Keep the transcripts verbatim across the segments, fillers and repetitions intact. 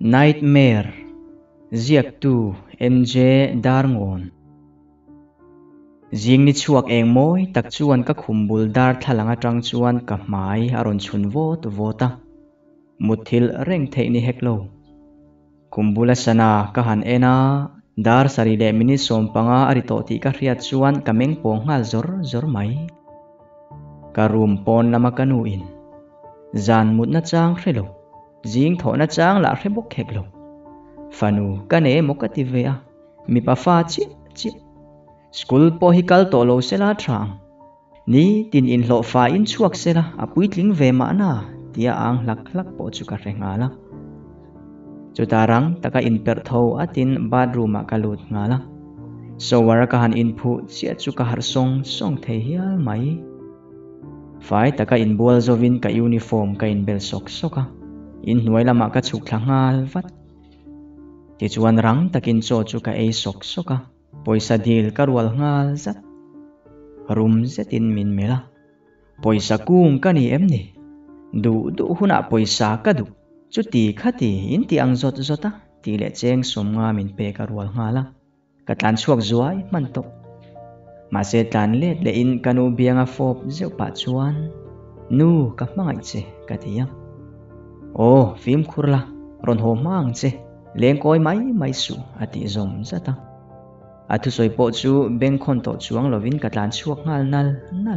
Nightmare ziak tu M J Darngon Jing ni chuak eng moi tak chuan ka khumbul dar thalanga tang chuan ka hmai aron chhun vot vota muthil reng thei ni heklo khumbula sana ka han ena dar sari le mini sompanga ari to ti ka hriat chuan ka meng pong ngal zor zor mai ka room pon lama kanu in zan mut na chang hrelo jing tho na chang la hrebok heklo fanu kane mokati ve a mi pa fa chi chi school po hi kal to lo sela thang ni tin in lo fa in chuak sela apui tling ve ma na tia ang lak lak po chu ka rengala chutarang taka in per tho atin bathroom ka lut ngala so wara ka han in phu chia chu ka har song song thei hial mai fai taka in bol zovin ka uniform ka in bel sok soka in hnuai lama ka chuk thlangal vat ti chuan rang takin cho chu ka ei sok soka poisa dil ka rual ngal zat room zetin min mela poisa kung ka ni em ni du du huna poisa ka du chuti khati in ti ang zot zota ti le cheng som nga min pe ka rual ngala ka tlan chuak zuai man to ma se tlan le le in kanu bianga fop zeu pa chuan nu ka mangai che ka tia o phim khurla ron ho mang che leng koi mai mai su ati zom zata athu soi po chu beng khon to chuang lovin ka tlan chuak ngal nal nal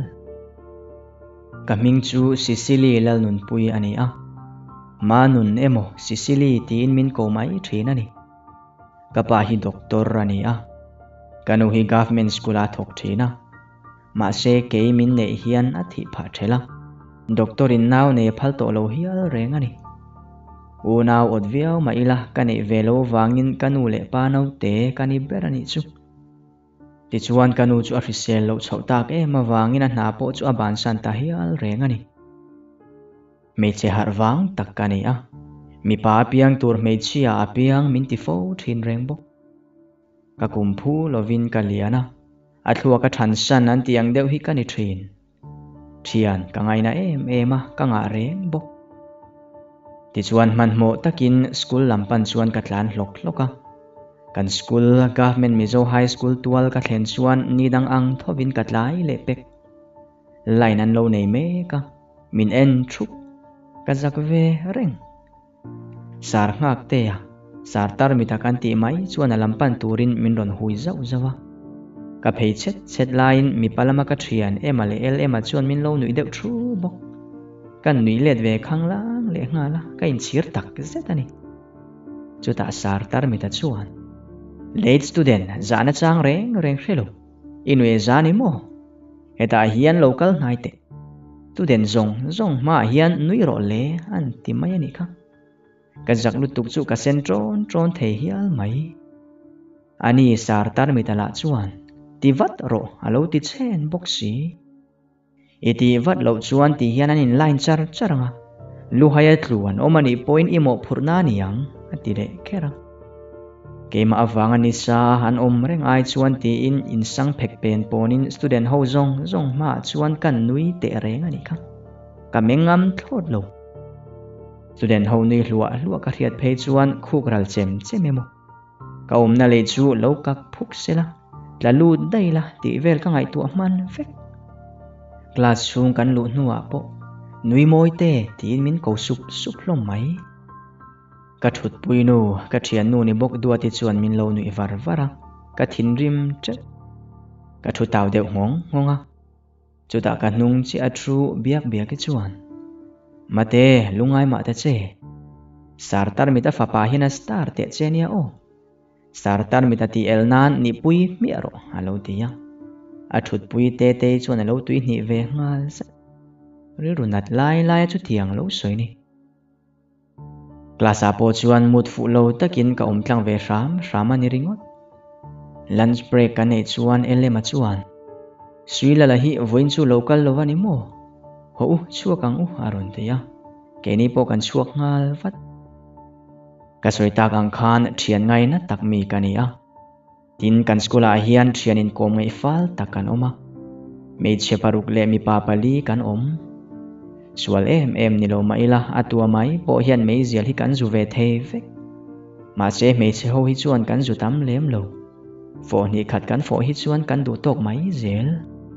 ka ming chu Sicily lal nun pui ani a manun emo Sicily tin min ko mai thina ni ka pa hi doctor ani a kanu hi government school a thok thina ma se ke min ne hian a thi pha thela doctor in naw ne phal to lo hial reng ani u naw od viau ma ila kani velo wangin kanu le pa nau te kani berani chu ti chuan kanu chu official lo chhautak e ma wangin a hna po chu aban san ta hial reng ani me che har wang tak kani a mi pa piang tur me chia apiang min ti fo thin reng bo ka kumphu lovin kaliana athua ka than san an tiang deuh hi kani thin thian ka ngai na em em a ka nga reng bo ti chuan man mo takin school lampan chuan ka tlan hlok hloka kan school government mizo high school tual ka thlen chuan nidang ang thovin ka tlai le pek line an lo nei me ka min en thuk ka zak ve reng sar ngak te a sar tar mi ta kan ti mai chuan a lampan turin min ron hui zau zawa ka phei chet chet line mi palama ka thian ema le el ema chuan min lo nui deuh thu bok kan nui let ve khanglang le ngala ka in chir tak zet ani chuta sar tar mi ta chuan late student zana chang reng reng hrelo inwe zani mo eta hian local ngai te student zong zong ma hian nui ro le an ti mai ani kha ka jak lu tuk chu ka sen tron tron thei hial mai ani sar tar mi ta la chuan ti vat ro alo ti chen boxi iti vat lo chuan ti hian an in line char charanga lu haya tluan omani point imo phurna niang ati le khera keima awanga ni sa han om reng ai chuan ti in insang phek pen ponin student ho zong zong ma chuan kan nui te reng ani kha ka mengam thlot lo student ho ni hlua hlua ka riat phei chuan khuk ral chem chememo ka om na le chu lo kak phuk sela tla lu dai la ti vel ka ngai tu man vek class chung kan lu nuwa po nui moi te tin min ko sup sup hlom mai ka thut puinu ka thian nu ni bok dua ti chuan min lo nui var vara ka thin rim chet ka thu taw deuh ngong ngonga chuta ka hnung chi a thu biak biak ki chuan mate lungai ma ta che sartar mi ta fa pa hina star te chenia o sartar mi ta ti elnan ni pui mi aro alo tia a thut pui te te chuan alo tui ni ve ngal sa ri runat lai lai chu tiang lo soi ni class a po chuan mut fu lo takin ka om tlang ve ram ram ani ringot lunch break ka nei chuan elema chuan suila la hi voin chu local lo ani mo ho chuak ang u aron tia ke ni po kan chuak ngal vat ka soita kang khan thian ngai na tak mi kania tin kan skula hian thian in kom ngai fal takan oma me che paruk le mi pa pali kan om sual em em ni lo maila atua mai po hian mei zial hi kan zu ve thei vek mà chế mấy chế hô hít chuan cắn dù tắm lém lầu phổ ni khát cắn phổ hít chuan cắn đủ tốc máy dễ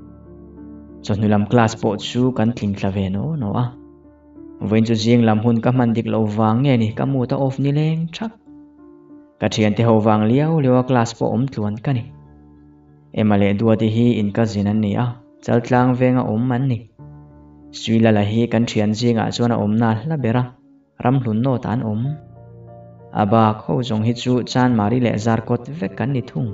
cho người làm class bộ chú cắn thình là về nó nó à với chú riêng làm hun các man địch lầu vàng nghe nè các mua ta off ni lên chắc các chuyện thì hầu vàng liao liao class bộ ôm tuan cái nè em mà lẽ đua thì hi in cái gì nè à chal tlang về ngã ôm man nè suy là là hi cắn chuyện riêng à cho nó ôm na là bera ram lún nô tan ôm à bà khâu dùng hít chú chan mari lẽ zar cốt vết cắn đi thùng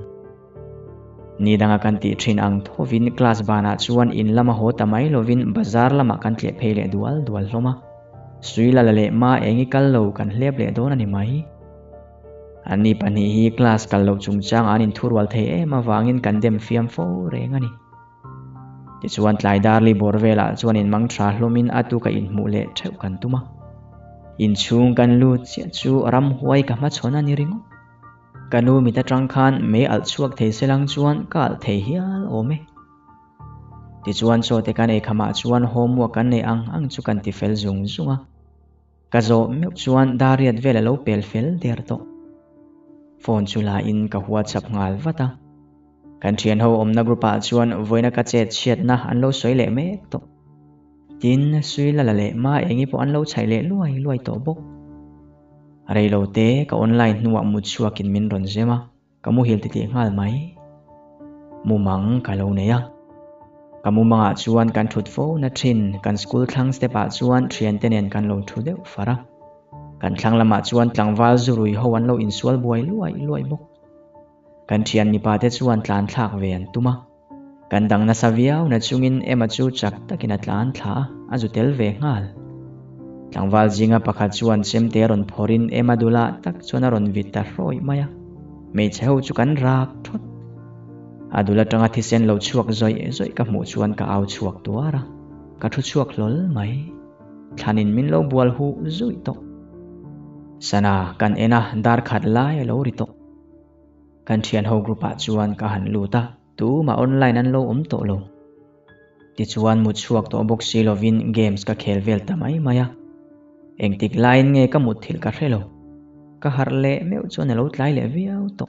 ni danga kan ti thin ang tho vin class bana chuan in lama ho tamai lovin bazar lama kan tle phele dual dual hloma suila lale ma engi kal lo kan hlep le don ani mai ani pani hi class kal lo chungchang anin thurwal the e ma wangin kan dem fiam fo rengani ti chuan tlai darli borvela chuan in mang thra hlomin atu ka in mu le theu kan tuma in chung kan lu chia chu ram huai ka ma chona ni ringo kanu mi ta trăng khan me al chuak thei selang chuan kal thei hial ome ti chuan so te kan e khama chuan homework kan nei ang ang chu kan ti fel zung zunga ka zo me chuan dariat vela lo pel fel der to phone chula in ka huwa chap ngal vata kan thian ho omna grupa chuan voina ka chet chet na an lo soi le me to tin sui la la le ma engi po an lo chai le luai luai to bok rei lo te ka online nuwa mu chuakin min ron zema kamu hil ti ti ngal mai mu mang ka lo ne ya kamu manga chuan kan thut fo na thin kan school thlang stepa chuan thian tenen kan lo thu deuh fara kan thlang lama chuan tlangwal zurui ho an lo insual buai luai luai bok kan thian ni pa te chuan tlan thlak ve an tuma kan dang na saviau na chungin ema chu chak takin atlan thla azu tel ve ngal tlangwal jinga pakhat chuan chemte ron phorin emadula tak chona ron vita roi maya me cheu chu kan rak thot adula tanga thisen lo chuak zoi zoi ka mu chuan ka au chuak tuara ka thu chuak lol mai thanin min lo bual hu zui to sana kan ena dar khat lai lo ri to kan thian ho grupa chuan ka han lu ta tu ma online an lo om to lo ti chuan mu chuak to boxi lovin games ka khel vel tamai maya engtik line nge ka mut thil ka hrelo ka harle meu chuan lo tlai le viau to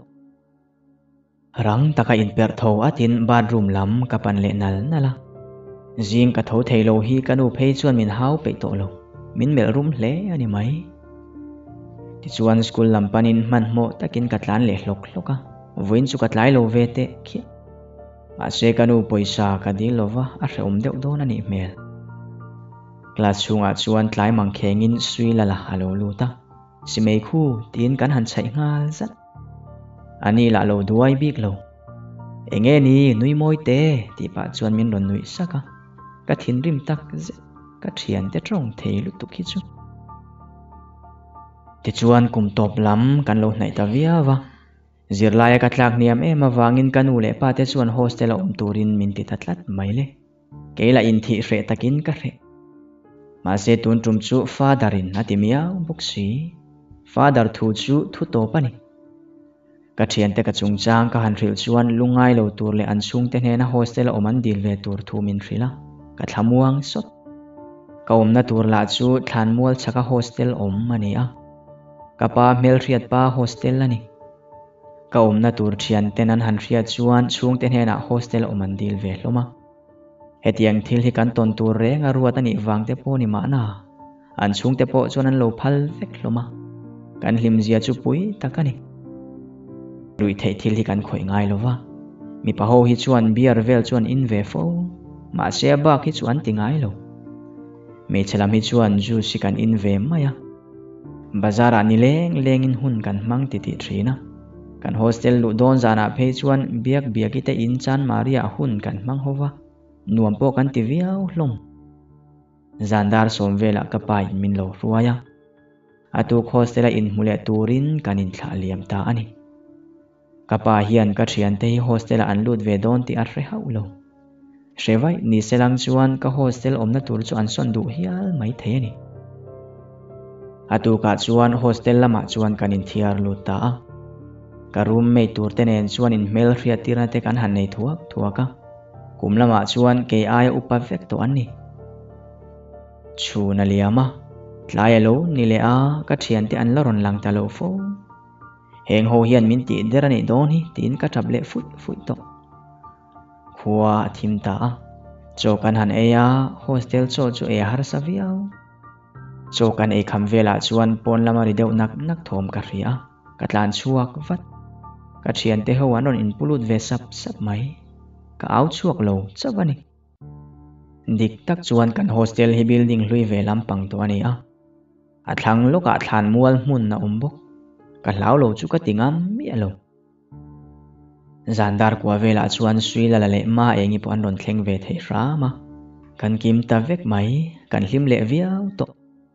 rang taka in per tho atin bathroom lam ka pan le nal nala jing ka tho theilo hi kanu phei chuan min hau pe to lo min mel room hle ani mai ti chuan school lam panin man mo takin ka tlan le hlok hloka voin chu ka tlai lo ve te khi ma se kanu poisa ka di lova a hreum deuh don ani mel class chunga chuan tlai mang khengin sui la la halo luta simei khu tin kan han chai ngal zat ani la lo duai bik lo enge ni nui moi te ti pa chuan min ron nui saka ka thin rim tak ze ka thian te trong thei lu tu khi chu ti chuan kum top lam kan lo hnai ta via wa zirlaya ka tlak niam e ma wangin kanu le pa te chuan hostel om turin min ti tatlat maile keila in thi hre takin ka hre ma se tun tum chu father in atimia boxi father thu chu thu to pani ka thian te ka chungchang ka han ril chuan lungai lo tur le an chung te hena hostel oman dil ve tur thu min rila ka thlamuang sot ka omna tur la chu thlan mual chaka hostel om mania ka pa mel riat pa hostel ani ka omna tur thian tenan han riat chuan chung te hena hostel oman dil ve hloma hetiang thil hi kan ton tur renga ruat ani wangte po ni mana an chung te po chuan an lo phal vek hloma kan hlim zia chu pui takani rui thei thil hi kan khoi ngai lova mi pa ho hi chuan biar vel chuan in ve fo ma se ba hi chuan ti ngai lo me chelam hi chuan ju si kan in ve maya bazar ani leng leng in hun kan mang ti ti thina kan hostel lu don zana phei chuan biak biak ite in chan maria hun kan mang hova nuam po kan ti viau hlom zandar som vela ka pai min lo ruaya atu hostela in mule turin kanin thla liam ta ani kapa hian ka thian te hostel an lut ve don ti a hre haulo hrevai ni selang chuan ka hostel omna tur chu an son du hial mai the ni atu ka chuan hostel lama chuan kanin thiar lut ta ka roommate tur te nen chuan in mel hria tirna te kan han nei thuak thuaka kumlama chuan ke ai upa vek to ani chuna liama tlai lo ni le a ka thian te an la ron lang ta lo fo heng ho hian min ti derani don hi tin ka thap le fut fut to khuwa thim ta cho kan han eya hostel cho chu e har saviao cho kan e kham vela chuan pon lama ri deuh nak nak thom ka ria ka tlan chuak vat ka thian te ho an on in pulut ve sap sap mai ka au chuak lo chawani dik tak chuan kan hostel hi building hlui ve lampang to ani a a thlang loka thlan mual hmun na um bawk ka hlau lo chu ka tingam mi alo zandar kwa vela chuan suila la le ma engi po an ron thleng ve thei rama kan kim ta vek mai kan hlim le viau to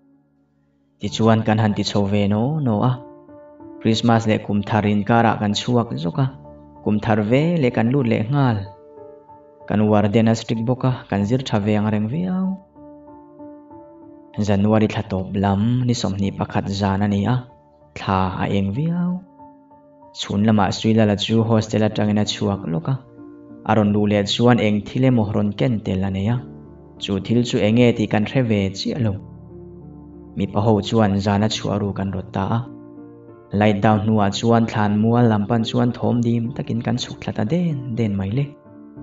ti chuan kan han ti chho ve no no a Christmas le kum tharin kara kan chuak zoka kum thar ve le kan lut le ngal kan warden strict boka kan zir thave ang reng viau January thatop lam ni somni pakhat zan ani a tha a eng viau chun lama suila la chu hostel atangena chuak loka aron lu le chuan eng thile mohron ken tel ania chu thil chu enge ti kan theve chi alo mi paho chuan zana chuaru kan rota light down nuwa chuan thlan mual lampan chuan thom dim takin kan chuk thlata den den mai le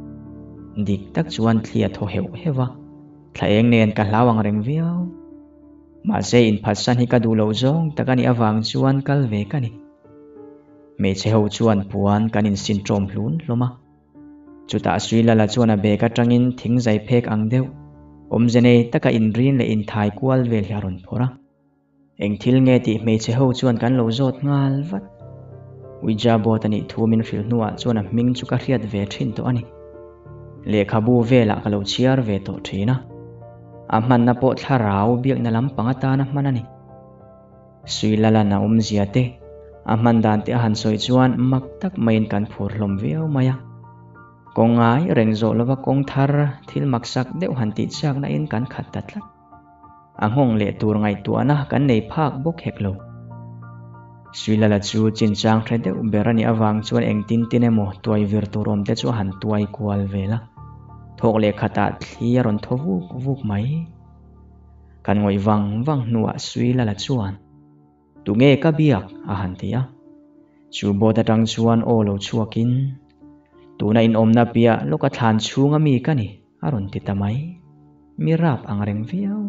dik tak chuan thlia tho heu hewa thlaeng nen ka hlawang reng viau ma se in phasan hi ka du lo zong takani awang chuan kal ve kani me che ho chuan puan kanin syndrome hlun loma chuta suila la chuan a be ka tangin thing zai phek ang deuh om jene taka in rin le in thai kwal vel haron phora eng thil nge ti me che ho chuan kan lo zot ngal vat uija botani thumin fil nuwa chuan a ming chu ka hriat ve thin to ani lekha bu vela ka lo chiar ve to thina a man na po tharau biak na lampanga ta na manani suila la na um ziate a man dan te han soi chuan mak tak main kan phur hlom veo maya kongai reng zo lova kong thar thil maksak deuh han ti chak na in kan khat tatla angong le tur ngai tuana kan nei phak bok heklo suila la chu chin chang thre deuh berani awang chuan eng tin tin emo tuai vir turom te chu han tuai kwal vela thok le khata thlia ron thovu vuk mai kan ngoi wang wang nuwa suila la chuan tu nge ka biak a han tia chu boda tang chuan o lo chuakin tuna in omna pia loka thlan chunga mi kani aron ti tamai mirap ang reng viau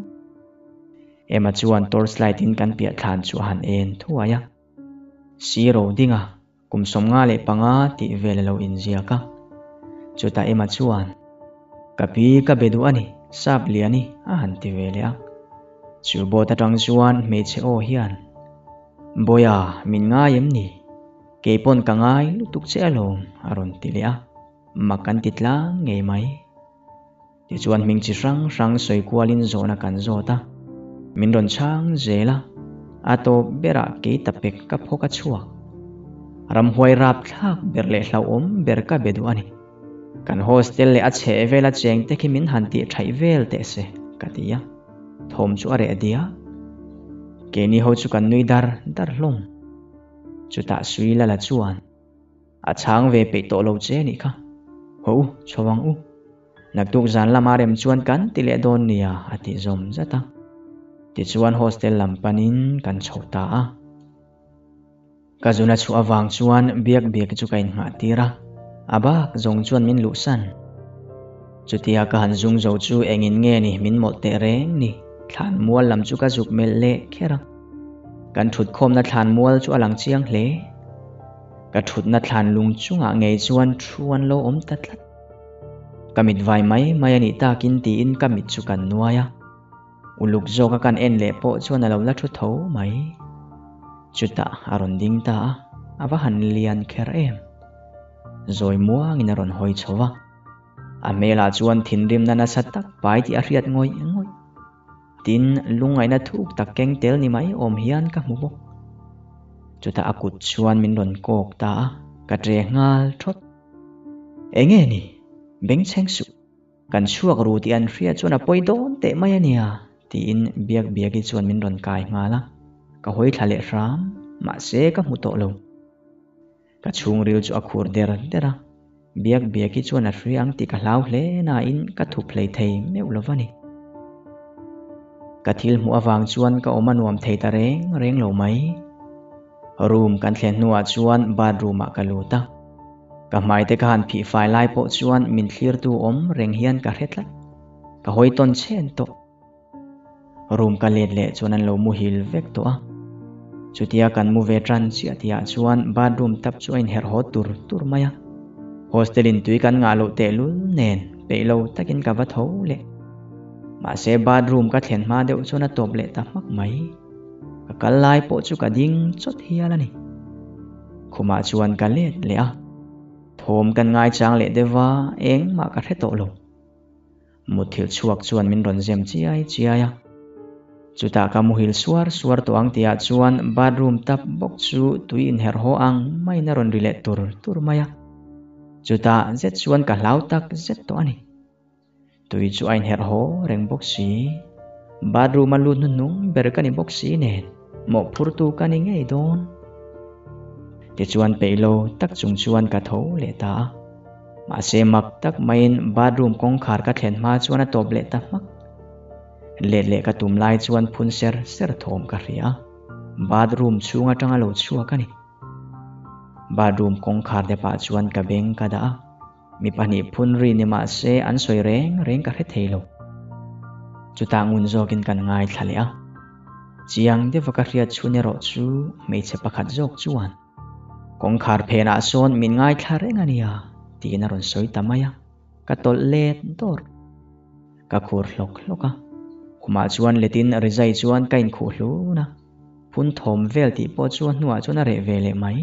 ema chuan torchlight in kan pia thlan chu han en thuaya zero dinga kum somnga le panga ti vele lo in ziaka chuta ema chuan kapi ka bedu ani sap liani a han ti vele a chu boda tang chuan me che o hian boya min nga yem ni kepon kangai lutuk che along aron tilia makan titlang ngei mai ti chuan ming chi rang rang soi kwalin zona kan zota min ron chang zela ato bera ke tapek ka phoka chuak ram huai rap thak berle hlau om ber ka bedu ani kan hostel le a che vela cheng te ki min han ti thai vel te se katia thom chu are dia ke ni ho chu kan nui dar dar hlom chuta suila la chuan a chang ve pe to lo che ni kha ho chawang u naktuk zan lama rem chuan kan tile don nia ati zom zata ti chuan hostel lampanin kan chhota a kazuna chu awang chuan biak biak chu kain nga tira abak zong chuan min lu san chutia ka han zung zo chu engin nge ni min mol te reng ni thlan mual lam chu ka zuk mel le khera kan thut khom na thlan mual chu alang chiang hle ka thut na thlan lung chunga ngei chuan thuan lo om tatlat kamit vai mai mai ani takin ti in kamit chu kan nuaya uluk zoka kan en le po chuan alo la thu tho mai chuta aron ding ta awa han lian kher em zoi muang in aron hoi chowa amela chuan thinrim na na satak pai ti a hriat ngoi ngoi tin lungai na thuk tak keng tel ni mai om hian ka mu bok chuta akut chuan min ron kok ta ka tre ngal thot enge ni beng cheng su kan chuak ru ti an hria chuan a poi don te mai ania ti in biak biak i chuan min ron kai ngala ka hoi thale ram ma se ka mu to lo ka chung ril chu a khur der dera biak biak i chuan a hriang ti ka hlau hle na in ka thu plei thei meu lovani ka thil mu awang chuan ka oma nuam thei ta reng reng lo mai room kan thlen nuwa chuan bathroom a kaluta ka mai te kan phi fai lai po chuan min thlir tu om reng hian ka hretla ka hoi ton chen to room ka let le chuan an lo mu hil vek to a chutia kan mu ve tran chia tia chuan bathroom tap chu in her ho tur tur maya hostelin tui kan nga lo te lul nen pe lo takin ka va tho le ma se bathroom ka thlen ma deuh chuan a top le ta mak mai ka kal lai po chu ka ding chot hial ani khuma chuan ka let le a thom kan ngai chang le dewa eng ma ka hreto lo muthil chuak chuan min ron zem chiai chiaya chuta ka muhil suar suar to ang tia chuan bathroom tap bok chu tui in her ho ang mai na ron rile tur tur maya chuta zet chuan ka hlau tak zet to ani tui chu ain her ho reng bok si bathroom alu nu nung ber ka ni bok si nen mo phur tu ka ni ngei don ti chuan peilo tak chung chuan ka tho le ta ma se mak tak main bathroom kong khar ka thlen ma chuan a top le ta mak le le ka tum lai chuan phun ser ser thom ka ria bathroom chunga tanga lo chua ka ni bathroom kong khar de pa chuan ka beng ka da mi pani phun ri ni ma se an soi reng reng ka he theilo chuta ngun zokin kan ngai thale a chiang de vaka ria chune ro chu mei che pakhat jok chuan kong khar phena son min ngai thareng ania ti na ron soi tamaya ka tol let dor ka khur hlok hloka khuma chuan letin rizai chuan kain khu hlu na phun thom vel ti po chuan nuwa chuan a re vele mai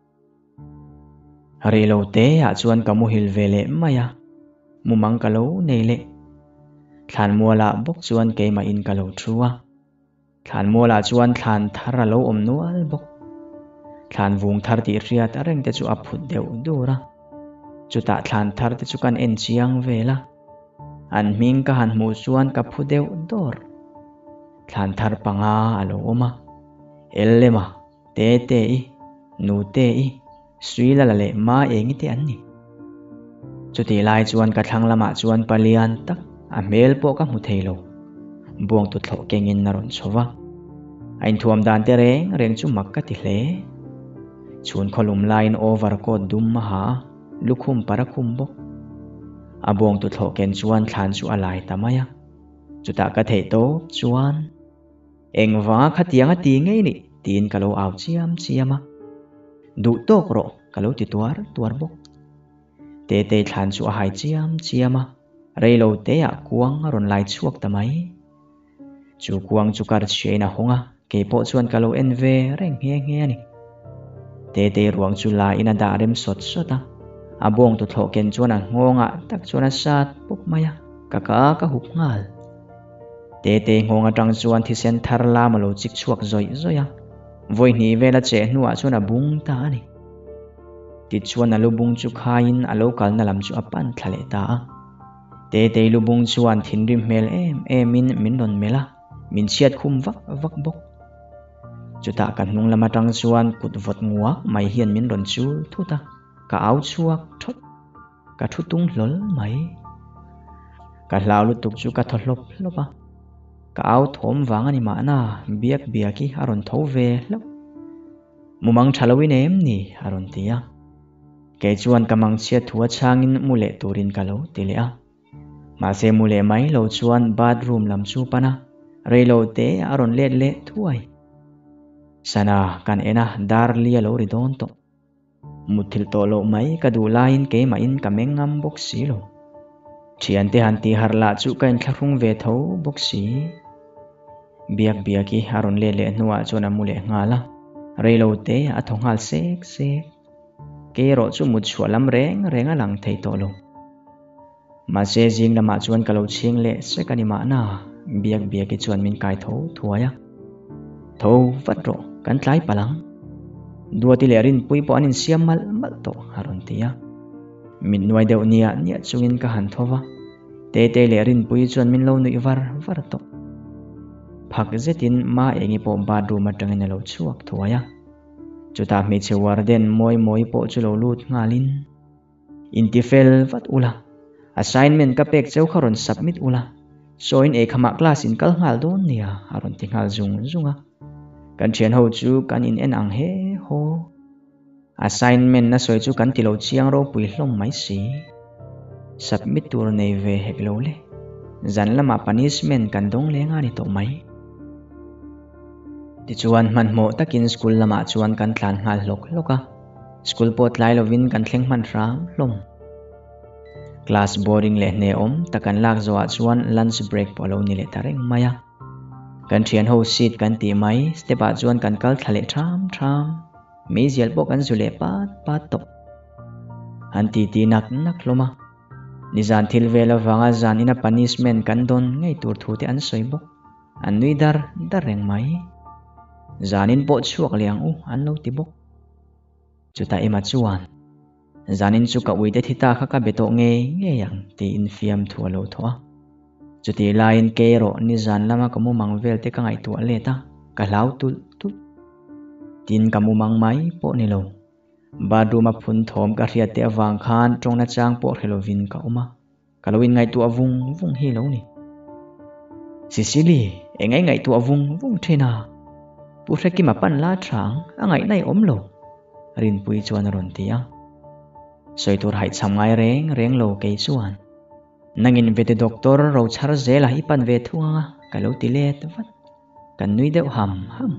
re lo te a chuan ka mu hil vele maya mumang ka lo nei le thlan muala bok chuan ke ma in ka lo thuwa thlan muala chuan thlan thara lo om nual bok thlan vung thar ti riat a reng te chu a phut deuh dura chuta thlan thar te chu kan en chiang vela an ming ka han mu chuan ka phu deuh dor thlan thar panga alo oma ellema te te i nu te i suila la le ma engi te an ni chuti lai chuan ka thlang lama chuan palian tak a mel po ka mu theilo buang tu thlo kengin na ron chowa ain thuam dan te reng reng chu mak ka ti hle chun kholum line overcoat dum ma ha lukhum parakhum bok abong tu thlo ken chuan thlan chu alai tamaya chuta ka thei to chuan engwa khatianga ti ngei ni tin kalo aw chiam chiama du tok ro kalo ti tuar tuar bok te te thlan chu a hai chiam chiama reilo te a kuang ron lai chuak tamai chu kuang chu kar chena honga ke po chuan kalo enve reng he he ani te te ruang chu la ina da rem sot sota abong tu thlo ken chuan a ngonga tak chuan a sat puk maya kaka ka hup ngal te te ngonga tang chuan thi sen thar la malo chik chuak zoi zoya voi ni vela che nuwa chuan a bung ta ani ti chuan a lu bung chu khain a lo kal na lam chu a pan thlale ta te te lu bung chuan thin rim mel em em min min ron mela min chiat khum vak vak bok chuta kan hnung lama tang chuan kut vot nguak mai hian min ron chu thuta ka au chuak thot ka thu tung hlol mai ka hlau lu tuk chu ka tholop lopa ka au thom wang ani ma na biak biaki aron tho ve lo mumang thalawin em ni aron tia ke chuan kamang chia thua changin mule turin kalo tilea ma se mule mai lo chuan bathroom lam chu pana reilo te aron let le thuai sana kan ena dar lia lo ridon to muthil to lo mai ka du lain ke ma in ka mengam bok si lo thian te han ti har la chu kain thlung ve tho bok si biak biaki aron le le nuwa chona mule ngala reilo te a thongal sek sek ke ro chu mut chhualam reng renga lang thei to lo ma se jing lama chuan kalo ching le se kani ma na biak biaki chuan min kai tho thuaya tho vat ro kan tlai palang duati le rin pui po anin siam mal mal to haron tia min nuai deuh nia nia chungin ka han thowa te te le rin pui chuan min lo nui var var to phak zetin ma engi po bathroom atangin lo chuak thuaya chuta mi che warden moi moi po chu lo lut ngalin intifel vat ula assignment ka pek cheu kharon submit ula soin e khama class in kal ngal don nia haron tingal zung zunga kan thian ho chu kan in en ang he ho assignment na soi chu kan ti lo chiang ro pui hlom mai si submit tur nei ve hek lo le zan lama punishment kan dong le nga ni to mai ti chuan man mo takin school lama chuan kan tlan ngal lok loka school pot lai lovin kan thleng man ram hlom class boarding le ne om takan lak zo chuan lunch break polo ni le tareng maya kan thian ho seat kan ti mai step a chuan kan kal thale tham tham mi zel po kan zule pat pat to an ti ti nak nak loma ni zan thil vela wanga zan ina punishment kan don ngai tur thu te an soi bok an nui dar dar reng mai zanin po chuak liang u an lo ti bok chuta ema chuan zanin chu ka uite thita kha ka beto nge nge yang ti in fiam thu lo thoa chuti line ke ro ni zan lama kamu mangvel te ka ngai tu ale ta ka lau tul tu tin kamu mang mai po ni lo badu ma phun thom ka ria te awang khan tong na chang po helovin ka uma kalowin ngai tu avung vung hi lo ni Sicily engai ngai tu avung vung thena pu reki ma pan la thang angai nai om lo rin pui chuan ron tia soitur hai chamngai reng reng lo ke chuan nangin vete doctor ro char zela hi pan ve thunga kalo tilet vat kan nui deuh ham ham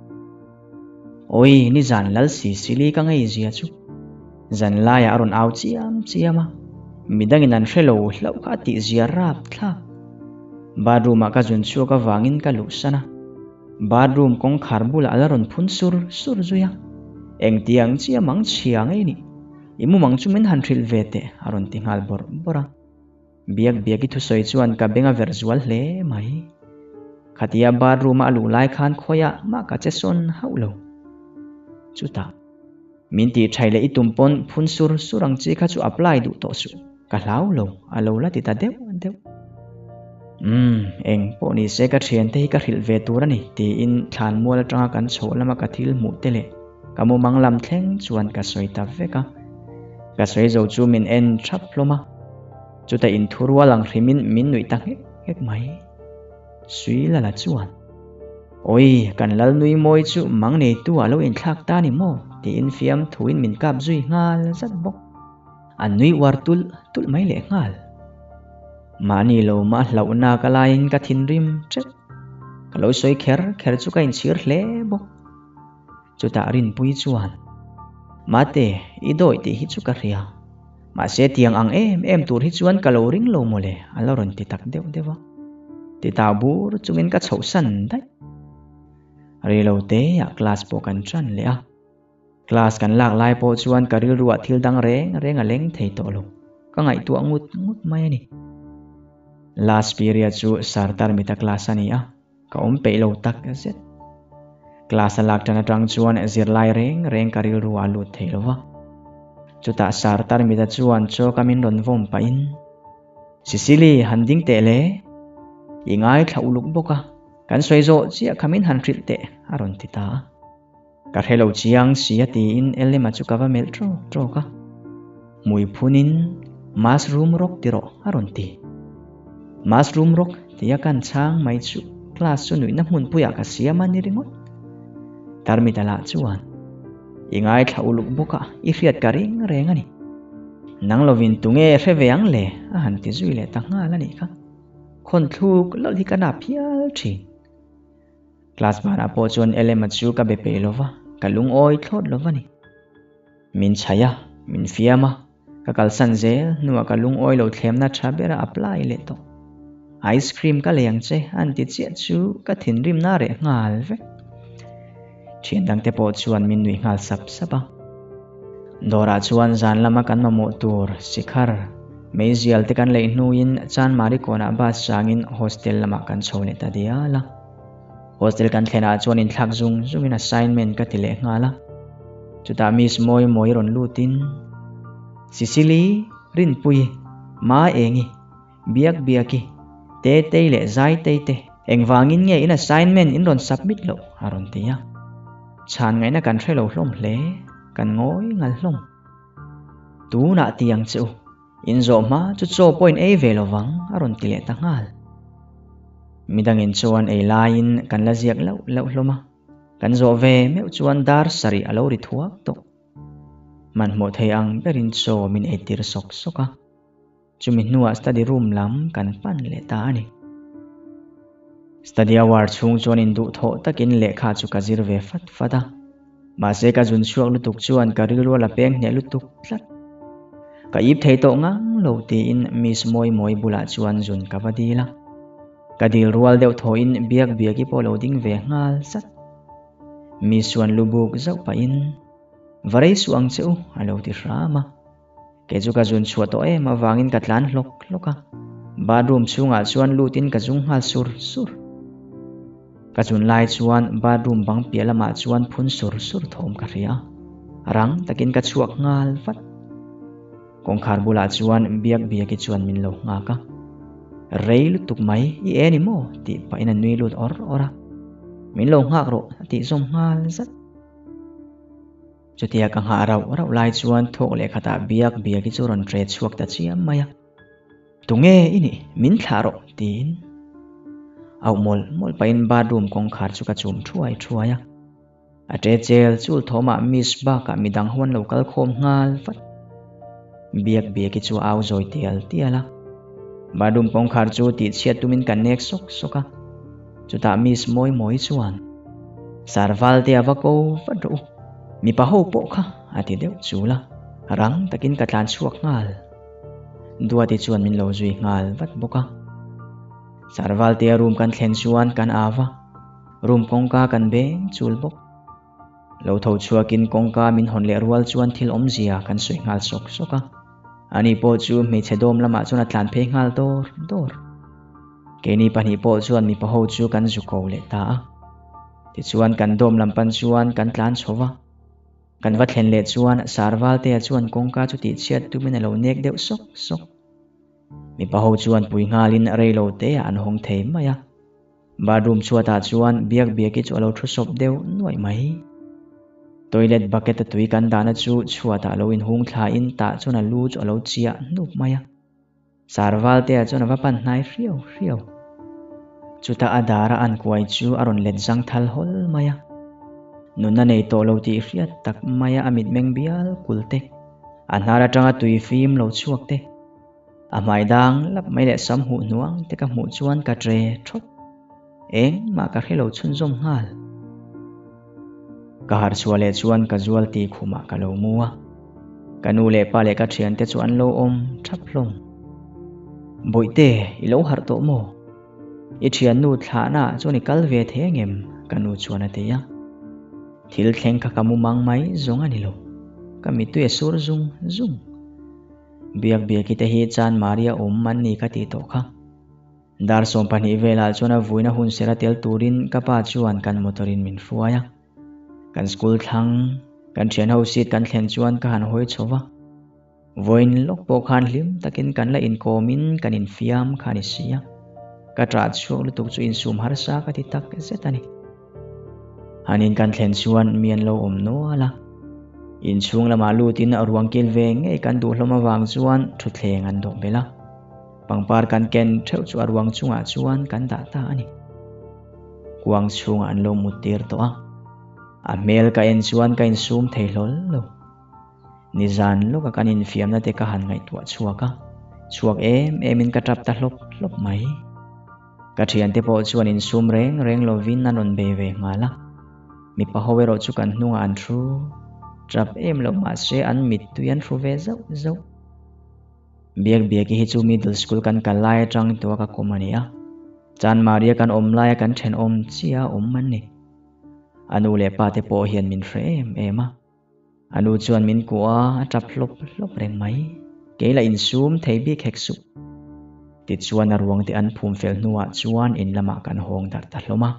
oi ni zan lal Sicily ka ngai zia chu zan la ya ron au chiam chiama midangin an hrelo hlau kha ti zia rap thla badroom ka jun chu ka wangin ka lusana badroom kong kharbula alaron phun sur sur zuya eng tiang chia mang chiang ei ni imu mang chumin han thil vete aron tingal bor bora biak biak thu soi chuan ka benga virtual hle mai khatia badroom alu lai khan khoya ma ka cheson haulo chuta minti thaile itumpon phun sur surang chi kha chu apply du to su ka hlau lo alo la ti ta deu deu um eng po ni se ka thian te ka hril ve turani ti in thlan mual atanga kan chho lama ka thil mu tele kamu manglam thleng chuan ka soi ta veka ka soi zo chu min en thap hloma chuta in thurwa lang hrimin min nui tak hek hek mai sui la la chuan oi kan lal nui moi chu mang nei tu alo in thlak ta ni mo ti in fiam thuin min kap zui ngal zat bok an nui war tul tul mai le ngal mani lo ma hlau na ka lain ka thin rim che ka lo soi kher kher chu ka in chhir hle bok chuta rin pui chuan mate i doi ti hi chu ka ria ma se tiang ang em em tur hi chuan ka lo ring lo mole alo ron ti tak deu dewa ti ta bur chungin ka chho san dai ri lo te ya class po kan tran le a class kan lak lai po chuan ka ril ruwa thil dang reng reng a leng thei to lo ka ngai tu angut ngut mai ani last period chu sartar mita class ani a ka om pe lo tak zet class alak tana tang chuan zir lai reng reng ka ril ruwa lut thei lova chuta sartar mita chuan cho kamin ron vom pa in Sicily handing te le ingai thlau luk boka kan soi zo chia kamin han thil te aron ti ta ka hello chiang sia ti in elema chu ka va mel tro tro ka mui phunin mushroom rock tiro aron ti mushroom rock tia kan chang mai chu class chu nui na mun puya ka sia man ni ringot tarmi tala chuan ingai thlau luk boka i riat ka ring reng ani nang lovin tunge hreveang le a han ti zui le ta nga la ni kha khon thuk lol hi kana phial thin class bana po chuan elema chu ka be pe lova kalung oi thlot lova ni min chaya min fiama ka kalsan zel nuwa kalung oi lo thlem na thabera apply le to ice cream ka leng che an ti che chu ka thin rim na re ngal ve thian dang te po chuan min nui ngal sap sapa dora chuan zan lama kan ma mo tur sikhar meizial te kan le nuin chan mari kona ba changin hostel lama kan chhole ta diala hostel kan thena chuan in thlak zung zungin assignment ka tile ngala chuta miss moi moi ron lutin Sicily rin pui ma engi biak biaki te te le zai te te engwangin nge in assignment in ron submit lo aron tia chan ngai na kan threlo hlom hle kan ngoi ngal hlom tu na tiang chu in zo ma chu cho point a velovang aron tile ta ngal midangin chuan ei lain kan la ziak lo lo hloma kan zo ve meu chuan dar sari alo ri thuak to man mo thei ang berin cho min etir sok soka chumi nuwa study room lam kan pan le ta ani study hour chung chuan in du tho takin lekha chu kazir ve fat fata ma se ka jun chuak lutuk chuan karil wala peng ne lutuk tlat ka ip thei to ngang lo ti in miss moi moi bula chuan jun ka vadila kadil rual deuh tho in biak biaki polo ding ve ngal sat mi chuan lubuk zau pa in varei suang cheu alo ti rama ke chu ka jun chhuat to em awangin ka tlan hlok hloka bathroom chunga chuan lutin ka jung hal sur sur ka chun lai chuan bathroom bang pialama chuan phun sur sur thom ka ria rang takin ka chuak ngal vat kongkhar bula chuan biak biaki chuan min lo nga ka rei lutuk mai i eni mo ti pa ina nui lut or ora min lo ngak ro ti som ngal zat chutia ka nga rau rau lai chuan thok le khata biak biaki chu ron tre chuak ta chiam maya tunge ini min thlaro tin au mol mol pain bathroom kongkhar chu ka chum thuai thuaya a tre chel chul thoma miss ba ka midang hon local khom ngal fat biak biaki chu au zoi tial tiala bathroom kongkhar chu ti chiat tumin kan nek sok soka chuta miss moi moi chuan sarwal te avako fadru mi pa ho po kha ati deuh chula rang takin ka tlan chuak ngal duati chuan min lo zui ngal vat boka sarwal te room kan thlen chuan kan awa room kongka kan be chul bok lo tho chuakin kongka min honle rual chuan thil om zia kan sui ngal sok soka ani po chu me chedom lama chuna tlan phe ngal dor dor keni pani po chuan mi pa ho chu kan zu ko le ta ti chuan kan dom lampan chuan kan tlan chowa kan va thlen le chuan sarwal te chuan kongka chu ti chiat tu min lo nek deuh sok sok mi pa ho chuan pui ngalin reilo te an hong thei maya bathroom chuata chuan biak biaki chu alo thu sop deuh nuai mai toilet bucket tui kan dana chu chuata lo in hung thla in ta chuna lu chu alo chia nup maya sarwal te chuna va pan hnai riau riau chuta adara an kuai chu aron let jang thal hol maya nunna nei to lo ti riat tak maya amit meng bial kulte anara tanga tui film lo chuak te amai dang lap mai le sam hu nuang te ka mu chuan ka tre thot eng ma ka khelo chun zom ngal ka har chuale chuan ka zual ti khuma ka lo muwa kanu le pa le ka thian te chuan lo om thap hlom boite i lo har to mo i thian nu thla na chuni kal ve the ngem kanu chuan ate ya thil thleng kha kamu mang mai zonga ni lo kami tu e sur zung zung biak biaki te hi chan maria om man ni ka ti to kha dar som pani vela chuna vuina hun sera tel turin ka pa chuan kan motorin min ruaya kan school thang kan thian ho sit kan thlen chuan ka han hoi chowa voin lok po khan hlim takin kan la in komin kan in fiam khani sia ka tra chu lutuk chu in sum har sa ka ti tak zetani hanin kan thlen chuan mian lo om no ala in chung lama lutin arwang kil ve ngei kan du hloma wang chuan thu thleng an do bela pangpar kan ken theu chu arwang chunga chuan kan da ta ani kuang chunga an lo mutir to a a mel ka en chuan ka in sum thei hlol lo nizan lo ka kan in fiam na te ka han ngai tua chuaka chuak em em in ka trap ta hlop hlop mai ka thian te po chuan in sum reng reng lo vin anon be ve ngala mi pa howero chu kan hnunga an thu trap em lo ma se an mit tu yan fu ve zau zau biak biaki hi chu middle school kan kalai tang to ka komania chan maria kan om lai kan then om chia om man ni anu le pa te po hian min frem ema anu chuan min kwa trap hlop hlop reng mai keila in sum thei bi khek su ti chuan arwang te an phum fel nuwa chuan in lama kan hong dar ta hloma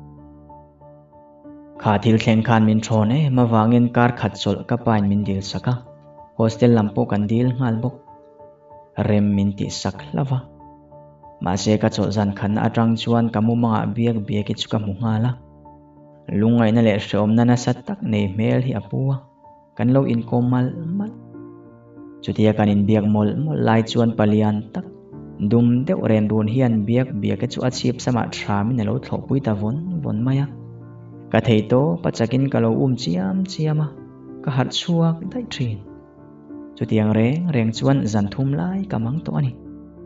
kha thil thleng khan min thon e mawangin kar khat chol ka pain min dil saka hostel lampo kan dil ngal bok rem min ti sak lava ma se ka chol zan khan atang chuan kamu manga biak biaki chu ka mu ngala lungai na le shom na na sat tak nei mel hi apua kan lo in komal mal chutia kan in biak mol mol lai chuan palian tak dum deuh ren run hian biak biak chu achip sama thra min lo thlo pui ta von von maya ka thei to pachakin ka lo um chiam chiama ka hat chuak dai thin chu tiang reng reng chuan zan thum lai ka mang to ani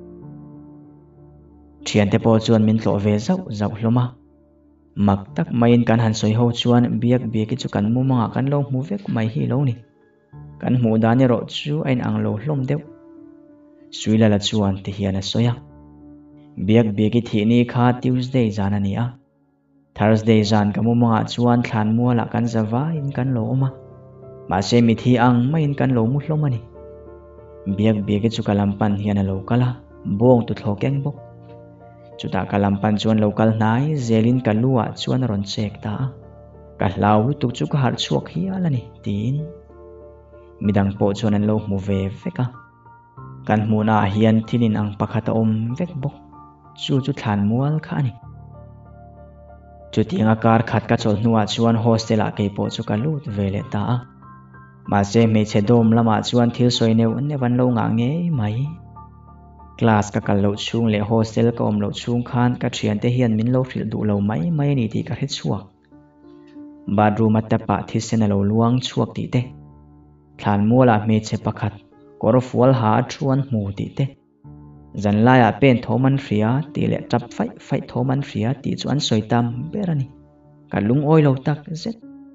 thian te po chuan min tlo ve zau zau hloma mak tak main kan han soi ho chuan biak biak chu kan mu manga kan lo mu vek mai hi lo ni kan mu dani ro chu ain ang lo hlom deuh suila la chuan ti hian a soya biak biak ki thi ni kha Tuesday zan ani a Thursday zan ka mu manga chuan thlan muala kan zawa in kan lo oma ma se mi thi ang main kan lo mu hlom ani biak biak chu kalampan hian a lo kala bong tu thlokeng bok chuta kalampan chuan local nai zelin kalua chuan ron chek ta ka hlau tuk chu ka har chuak hi alani tin midang po chuan an lo mu ve veka kan mu na hian thinin ang pakhata om vek bok chu chu thlan mual kha ani chu tinga kar khat ka chol nuwa chuan hostel a ke po chu ka lut vele ta ma se me che dom lama chuan thil soi neu ne van lo nga nge mai class ka kal lo chung le hostel ka om lo chung khan ka thian te hian min lo hril du lo mai mai ni ti ka het chuak bathroom at pa thi sen lo luang chuak ti te thlan muala me che pakhat kor fual ha thuan mu ti te zan la ya pen thoman ria ti le chap phai phai thoman ria ti chuan soitam berani ka lung oi lo tak zet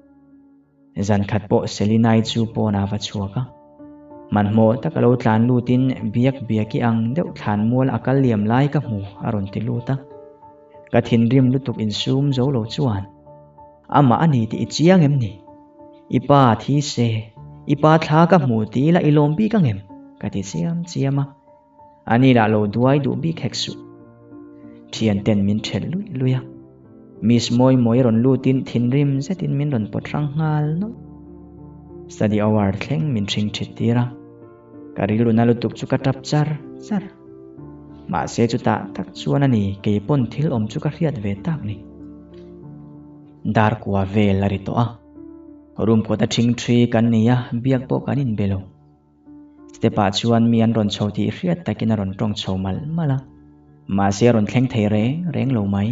zan khat po selinai chu po na va chuaka man mo tak lo tlan lutin biak biaki ang deuh thlan mual akal liam lai ka mu aron ti luta ka thin rim lutuk in sum zo lo chuan ama ani ti chiang em ni ipa thi se ipa thla ka mu ti la ilom bi ka ngem ka ti siam chiama ani la lo duai du bi kheksu thian ten min thel lui luya miss moi moi ron lutin thin rim zetin min ron potrang ngal no study hour thleng min thing thitira karilu na lutuk chu ka tap char char ma se chu ta tak chuan ani ke pon thil om chu ka riat ve tak ni dar kwa ve lari to a room ko ta thing thri kan nia biak po kan in belo stepa chuan mi an ron chhoti riat takin ron tong chhomal mala ma se ron thleng thei re reng lo mai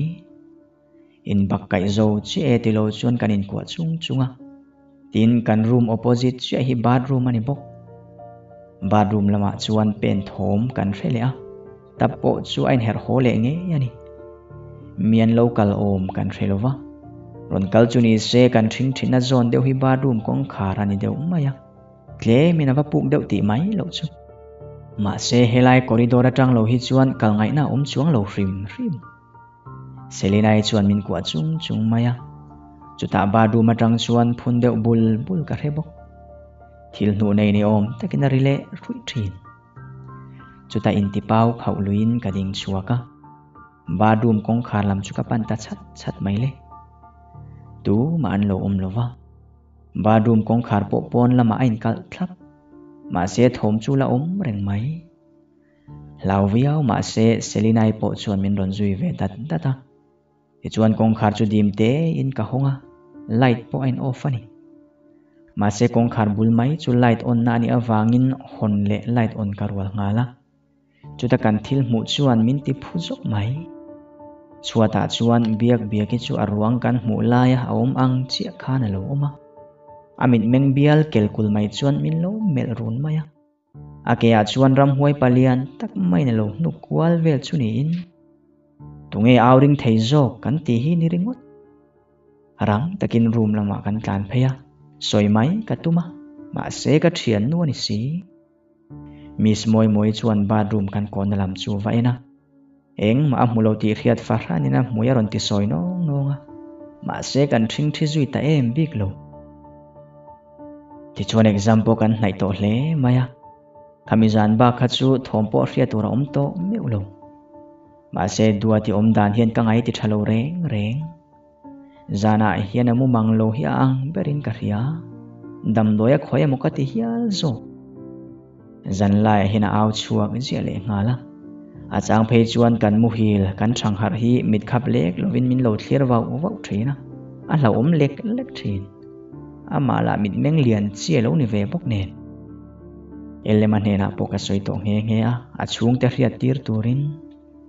in bak kai zo chi e ti lo chuan kan in kwa chung chunga tin kan room opposite chi hi bathroom ani bok bathroom lama chuan pen thom kan hrele a tapo chu ain her hole nge yani mian local om kan hrelowa ron kal chuni se kan thing thina zone deuh hi bathroom kong khar ani deuh maya tle mina va puk deuh ti mai lo chu ma se helai corridor atang lo hi chuan kal ngai na om chuang lo rim rim selinai chuan min kwa chung chung maya chuta bathroom atang chuan phun deuh bul bul ka hrebok thil nu nei ni om takina rile rui thin chuta inti pau khau luin ka ding chuaka bathroom kong khar lam chuka pan ta chat chat mai le tu ma an lo om lova bathroom kong khar po pon lama ain kal thlap ma se thom chu la om reng mai lau viau ma se selinai po chuan min ron zui ve dat data ti chuan kong khar chu dim te in ka honga light po ain off ani ma se kong khar bul mai chu light on na ani awangin hon le light on karwal ngala chuta kan thil mu chuan min ti phu zok mai chuata chuan biak biak ki chu arwang kan mu laia aom ang chia khana lo oma amin meng bial kelkul mai chuan min lo mel run maya akea chuan ram huai palian tak mai na lo nu kwal vel chuni in tunge auring thei zok kan ti hi ni ringot rang takin room lama kan tlan pheya soi mai katuma ma se ka thian nu ni si miss moi moi chuan bathroom kan kon lam chu vaina eng ma amulo ti riat farhanina muya ron ti soi nong nonga ma se kan thing thi zui ta em big lo ti chuan example kan nai to hle maya kamizan ba kha chu thompo riat tura om to meulo ma se dua ti om dan hian ka ngai ti thalo reng reng zana hian amu manglo hi ang berin ka ria dam doya khoya mokati hial zo zan lai hina aw chuak ziale ngala achang phei chuan kan mu hil kan thang har hi mit khap lek lovin min lo thler wau wau thina a hlo om lek lek thin ama la mit meng lian chi lo ni ve bok nen eleman hena poka soi to nge nge a achung te riat tir turin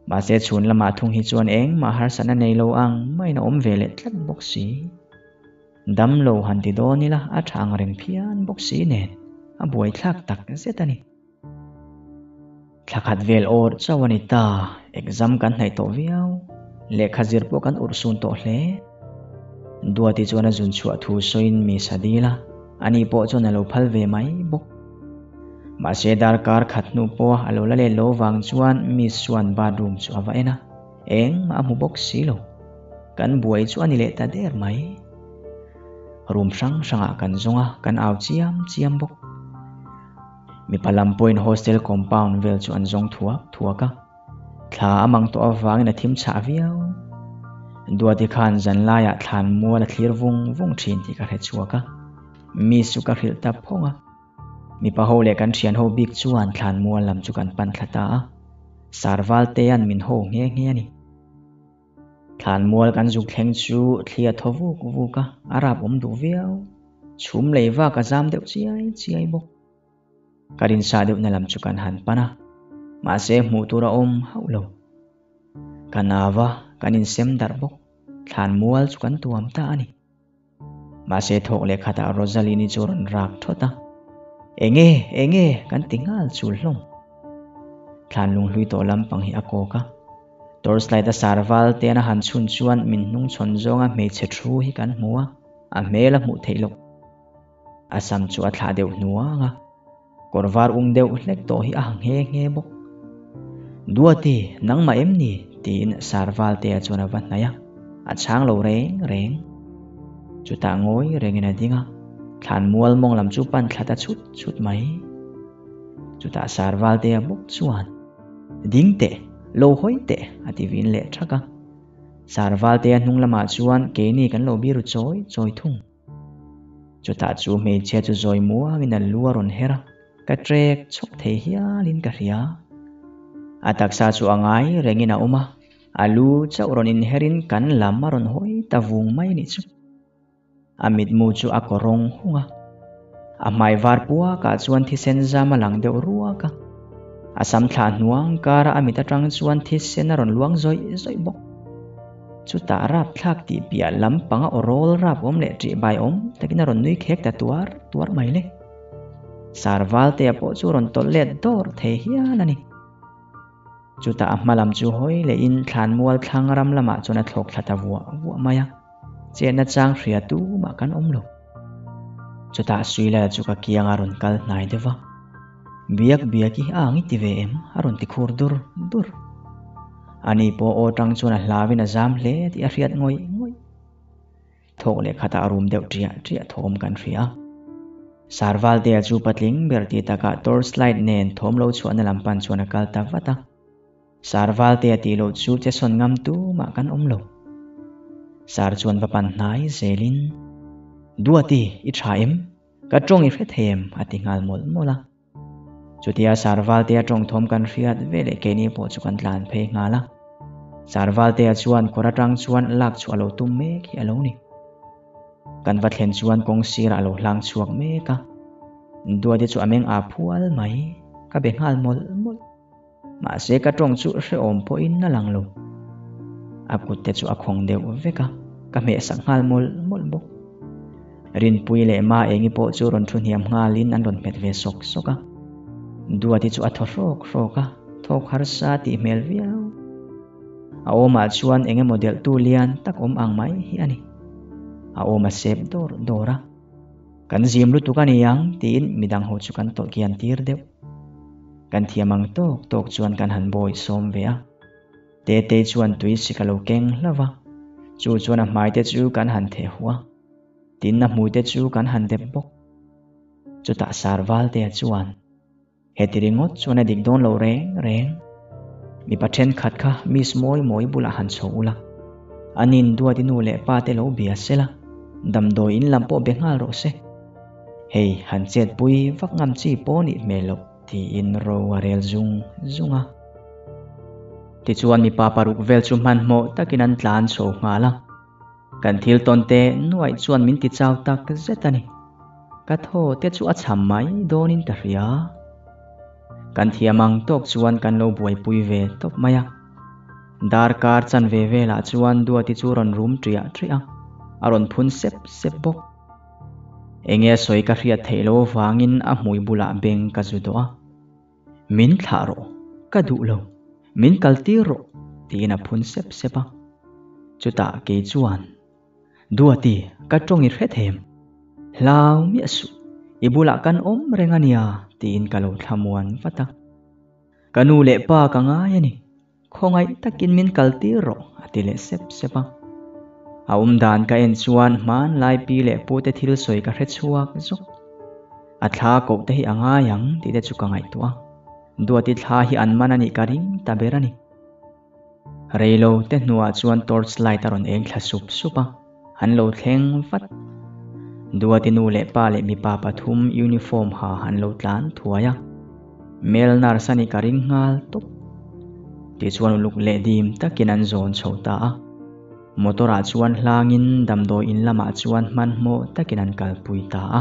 มาเสชุนละมาทุ่งฮิจวนเองมาหาสันในโลอังไม่น่าอมเวเลตลัดบกสีดำโลหันติโดนี่ละอาทางเริงเพียนบกสีเนตอาบวยทักตักเสตานี่ทักหัดเวลโอดเจ้าวันตาเอกซัมกันในโตเวียวเลขจิรปกันอุรสุนโตเลดัวที่จวนจุนชัวทูโซอินมีสดีละอันนี้ปอจวนโลพัลเวไม่บกมาเสดาร์การขัดนูปออโลละเลโลวังจวนมีส่วนบาร์รูมชัวไว้นะเองมาหมู่บกสีโลกันบวยจวนนี่เลตาเดอร์ไหมรูมสังสังกันจงอ่ะกันเอาเจียมเจียมบกมีพลัมปอยน์โฮสเทลคอมพาวน์เวลจวนจงทัวทัวกะถ้าอมังตัวฟังในทีมชาเวียวดัวที่ขันจันลายทานมัวและคลีร์วงวงชินที่กระเทชัวกะมีสุกหิลตับพงอ่ะมีพะโฮเลกันเชียนโฮบิกจวนทานมัวลำจุกันปันทตาสารวัลเตียนมินโฮเงี้ยเงี้ยนี่ทานมัวกันจุกแข่งจูเทียทวูกวูกะอาราบอมดูเวียวชุมเลยว่ากะจามเดียวเจียเจียบกการินซาเดียวในลำจุกันหันปนะมาเสมูตุระอมเฮาโลกันอาวะกันอินเซมดาร์บกทานมัวจุกันตัวมตานี่มาเสทอกเลขาตาโรซาลีนิจอรันรักทอตาเองเอเองเอกันติงอัลจูลงทานลุงลุยโตลำปังฮิอาโกกะตอร์สไลด์ตาสารวัลเตียนหันชุนชวนมินนุงชนจงอ่ะเมเชทรูฮิกันมัวอ่ะเมละมุเทลกอาสัมจูอัตลาเดียวนัวงะกอร์วาร์อุงเดียวเล็กโตฮิอ่างเฮเงบกดัวตีนังมาเอ็มนี่ตีนสารวัลเตียจวนวันไหนอ่ะอาช้างเราเร่งเร่งจุดต่างงอยเร่งในดิ้งอ่ะทานมัวมองลำจูปันขัดชุดชุดไหมจุดตาสารวัลเตียบกชวนดิ้งเตะโลหอยเตะอธิวินเละชักะสารวัลเตียนุ่งละมาชวนเกนี่กันโลบิรุจอยจอยทุ่งจุดตาจูเมเชจูจอยมัววินัลลัวรอนเฮระกระเทรกชกเทียลินกะเรียอาตักซาจูอ่างไอเร่งอินาอุมาอาลูเจ้ารอนอินเฮรินกันลามารอนหอยตะวุงไม่นิจุอามิดมูจูอากรองหัวอาไม่วาร์ปัวกาจวนที่เซนจามาหลังเดียวรัวกะอาสัมทานหวงการอามิตาจังจวนที่เซนารอนลวงจอยจอยบกจุดตารับทักตีเปียลำปังอโรลรับอมเลจีใบอมแต่กินารอนนุยเค้กแต่ตัวตัวไม่เล่สารวัลเตียโปจูรอนตเล็ดดอร์เทียนั่นนี่จุดตาอัมมาลำจูหอยเลอินทานมัวทางรำละมาจนทกทัตวัววัวมายาเจนจางเรียตูมากันอมโลจุดตาสุยเลจุกกียงอรุณกัลนายเดวะเบียกเบียกีอ่างอิติเวเอ็มอรุณติคูร์ดูร์ดูร์อันนี้พอโอตังจวนลาวินาจามเลที่อาเรียดงอยงอยทกเลขัดอารุมเดียวเจียเจียทอมกันเรียสารวัลเดียจูปัดลิงเบอร์ตีตากาตอร์สไลด์เนนทอมโลชวนในลำปันชวนกัลตาวัตาสารวัลเดียตีโลจูเจสอนงามตูมากันอมโลสารชวนปปันนายเซลินดัวตีอิทราเอ็มกระจงอิเฟเทมอติงาลมอลมอลาจุดที่สารวัลเดียจงทอมกันเรียดเวเลเกนีโปจุกันลานเพงาลาสารวัลเดียชวนกระจังชวนลักชวนโลตุมเมกฮิอโลนี่กันวัดเห็นชวนกงซีระโลลังชวกเมกะดัวที่ชวนเมงอาพัวลไหมก็เบ่งาลมอลมอลมาเสกระจงจุเรอมพออินนั่ลังโลอากุเตจูอาคงเดียวเวกะก็เมสังหาลมอลมอลบกรินปุยเลมาเองอีโปจูรอนทุนเฮียมงาลินอันรอนเม็ดเวสกสกะดัวที่จูอัทโรกโรกะทอกฮาร์ซาติเมลวิเอาเอามาชวนเองโมเดลตูเลียนตักอมอังไหมฮิอันนี้เอามาเซฟดอร์ดอระกันซิมลุตุกันยังตีนมิดังหัวจุกันตกิยันตีร์เดียวกันเทียมังโตกตกชวนกันหันบอยสมเวียเตเตชวนตุยสิกาโลเกงละวะจูชวนหมายเตจูกันหันเทหัวตินนับมวยเตจูกันหันเดบบกจุดตาสารวัลเตชวนเหตุริงดชวนดิกโดนโลเรงเรงมีปัจเจนขัดค่ะมีสมอยมอยบุลาหันโซละอันนินดัวที่นูเล่ป้าเตโลเบียเซละดำโดยอินลำโปเบงาโรเซเฮ้หันเจ็ดปุยฟักงำจีโปนิเมโลที่อินโรวาเรลจุงจุงอ่ะที่ชวนมีปาปารุกเวลจุมันโมตะกินันตลานโซงาละกันทิลตอนเตนวยชวนมินติเจ้าตักเซตันีกัดโหเตจูอัดฉ่ำไหมโดนินตะเรียกันเทียมังตกชวนกันโลบวยปุยเวตกมายะ dar kar chan ve ve la chuan dua ti chu ron rum tria tria aron phun sep sep bok enge soi ka hriat theilo wangin a hmui bula beng ka zu do a min tharo ka du lo min kalti ro tina phun sep sepa chuta ke chuan duati ka tongi hrethem lau mi asu ibula kan om rengania tin kalo thamuan fata kanu le pa ka nga yani khongai takin min kalti ro atile sep sepa aum dan ka en chuan man lai pi le pu te thil soi ka hre chuak zok atha ko te hi anga yang ti te chu ka ngai tua duati thla hi an manani karing taberani reilo te nuwa chuan torch light aron eng thla sup supa han lo thleng vat duati nu le pa le mi pa pathum uniform ha han lo tlan thuaya mel nar sani karing ngal top ti chuan luk le dim takin an zon chhota a motora chuan hlangin damdo in lama chuan man mo takin an kalpui ta a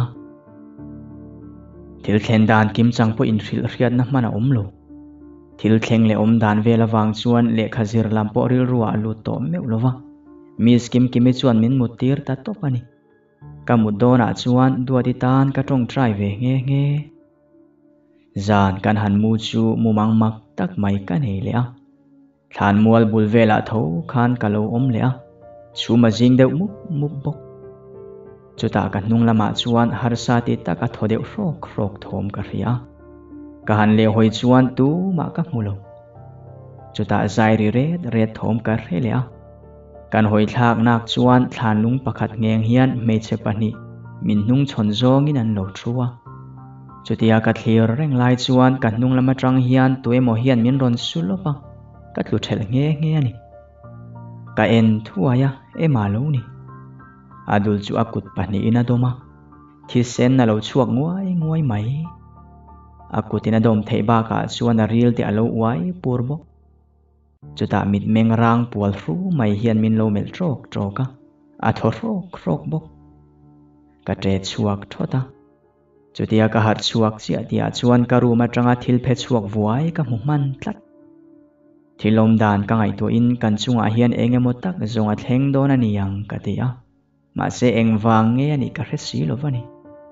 thil thlen dan kim changpo in hril hriat na mana omlo thil thleng le om dan vela wang chuan le khazir lampo ril ruwa lu to meulova mi skim kimi chuan min mutir ta topani kamudona chuan duati tan ka tong trai ve nge nge zan kan han mu chu mumang mak tak mai ka nei le a thlan mual bul vela tho khan kalo om le a chuma jing deuh mup mup bok chuta ka hnung lama chuan har sa ti taka thodeuh rok rok thom ka hria ka han le hoi chuan tu ma ka mulo chuta zai ri ret ret thom ka hre le a kan hoi thlak nak chuan thlan lung pakhat ngeng hian meiche pahnih min hnung chhon zawngin an lo thua chutia ka thlir reng lai chuan ka hnung lama tang hian tuemo hian min ron sulopa ka tlu thel nge nge ani ka en thuaya ema lo ni adul chu akut pahnih ina doma thi sen na lo chuak nguai nguai mai akutina dom theiba ka chuan a ril te alo uai purbo chuta mit meng rang pual ru mai hian min lo mel trok troka a tho rok rok bok ka tre chuak thota chutia ka har chuak chia tia chuan ka ruma tanga thil phe chuak vuai ka mu man tlat thilom dan ka ngai to in kan chunga hian engemaw tak zonga thleng don ani yang ka tia ma se engwang nge ani ka hre si lovani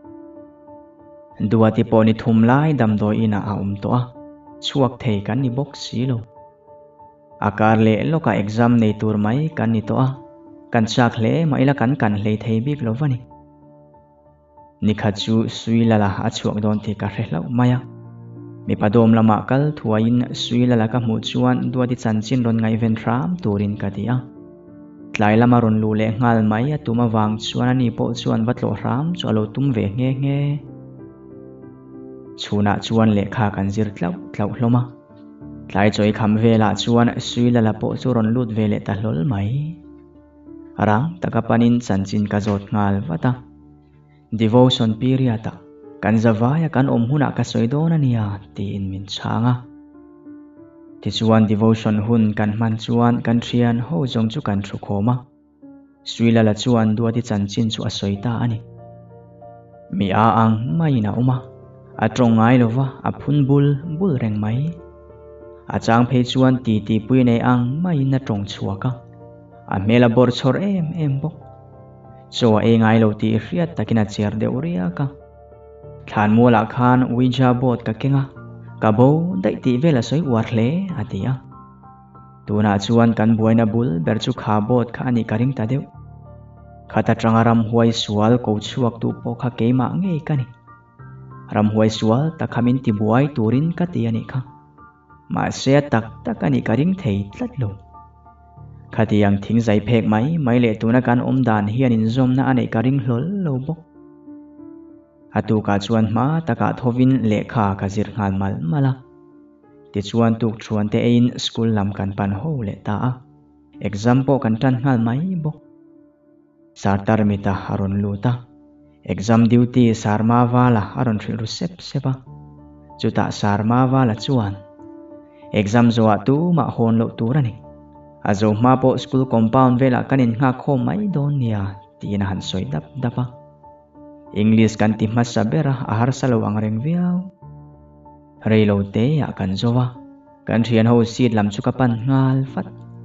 duati poni thum lai damdo ina a um to a chuak thei kan ni bok si lo akar le loka exam nei tur mai kan ni to a kan chak hle maila kan kan hlei thei bik lovani nikha chu sui lala a chuak don ti ka hre hlau maya mi padom lama kal thuain sui lala ka mu chuan duati chanchin ron ngai ven ram turin ka tia tlai lama ron lu le ngal mai atuma wang chuan ani po chuan vatlo ram chu alo tum ve nge nge chuna chuan le kha kan zir tlau tlau hloma tlai choi kham vela chuan sui lala po chu ron lut vele ta hlol mai rang taka panin chanchin ka zot ngal wata devotion period ta kan zawaya kan om huna ka soidona nia ti in min changa ti chuan devotion hun kan man chuan kan thian ho jong chu kan thu khoma suila la chuan duati chanchin chu a soita ani mi a ang mai na uma a trongai lova a phun bul bul reng mai a chang phei chuan ti ti pui nei ang mai na trong chuaka a mela bor chhor em em bok so e ngai lo ti hriat takina cher de uria ka thlan mula khan ouija board ka kenga ka bo dai ti vela soi war hle atia tuna chuan kan buaina bul ber chu kha board kha ani karing ta deu khata trangaram huai sual ko chuak tu po kha keima ngei kani ram huai sual ta khamin ti buai turin ka ti ani kha ma se tak takani karing thei tlat lo khatiang thing zai phek mai mai le tuna kan om dan hian in zom na ani karing hlol lo bok atu ka chuan ma taka thovin lekha ka zir ngal mal mala ti chuan tuk chuan te in school lam kan pan ho le ta a exam po kan tan ngal mai bok sartar mita haron luta exam duty sarma wala aron thil ru sep sepa chuta sarma wala chuan exam zoa tu ma hon lo turani azo ma po school compound vela kanin nga khom mai don nia tina han soi dap dapa English kan ti masabera ahar salo ang reng viau reilo te ya kan zowa kan thian ho sit lam chu kapan ngal fat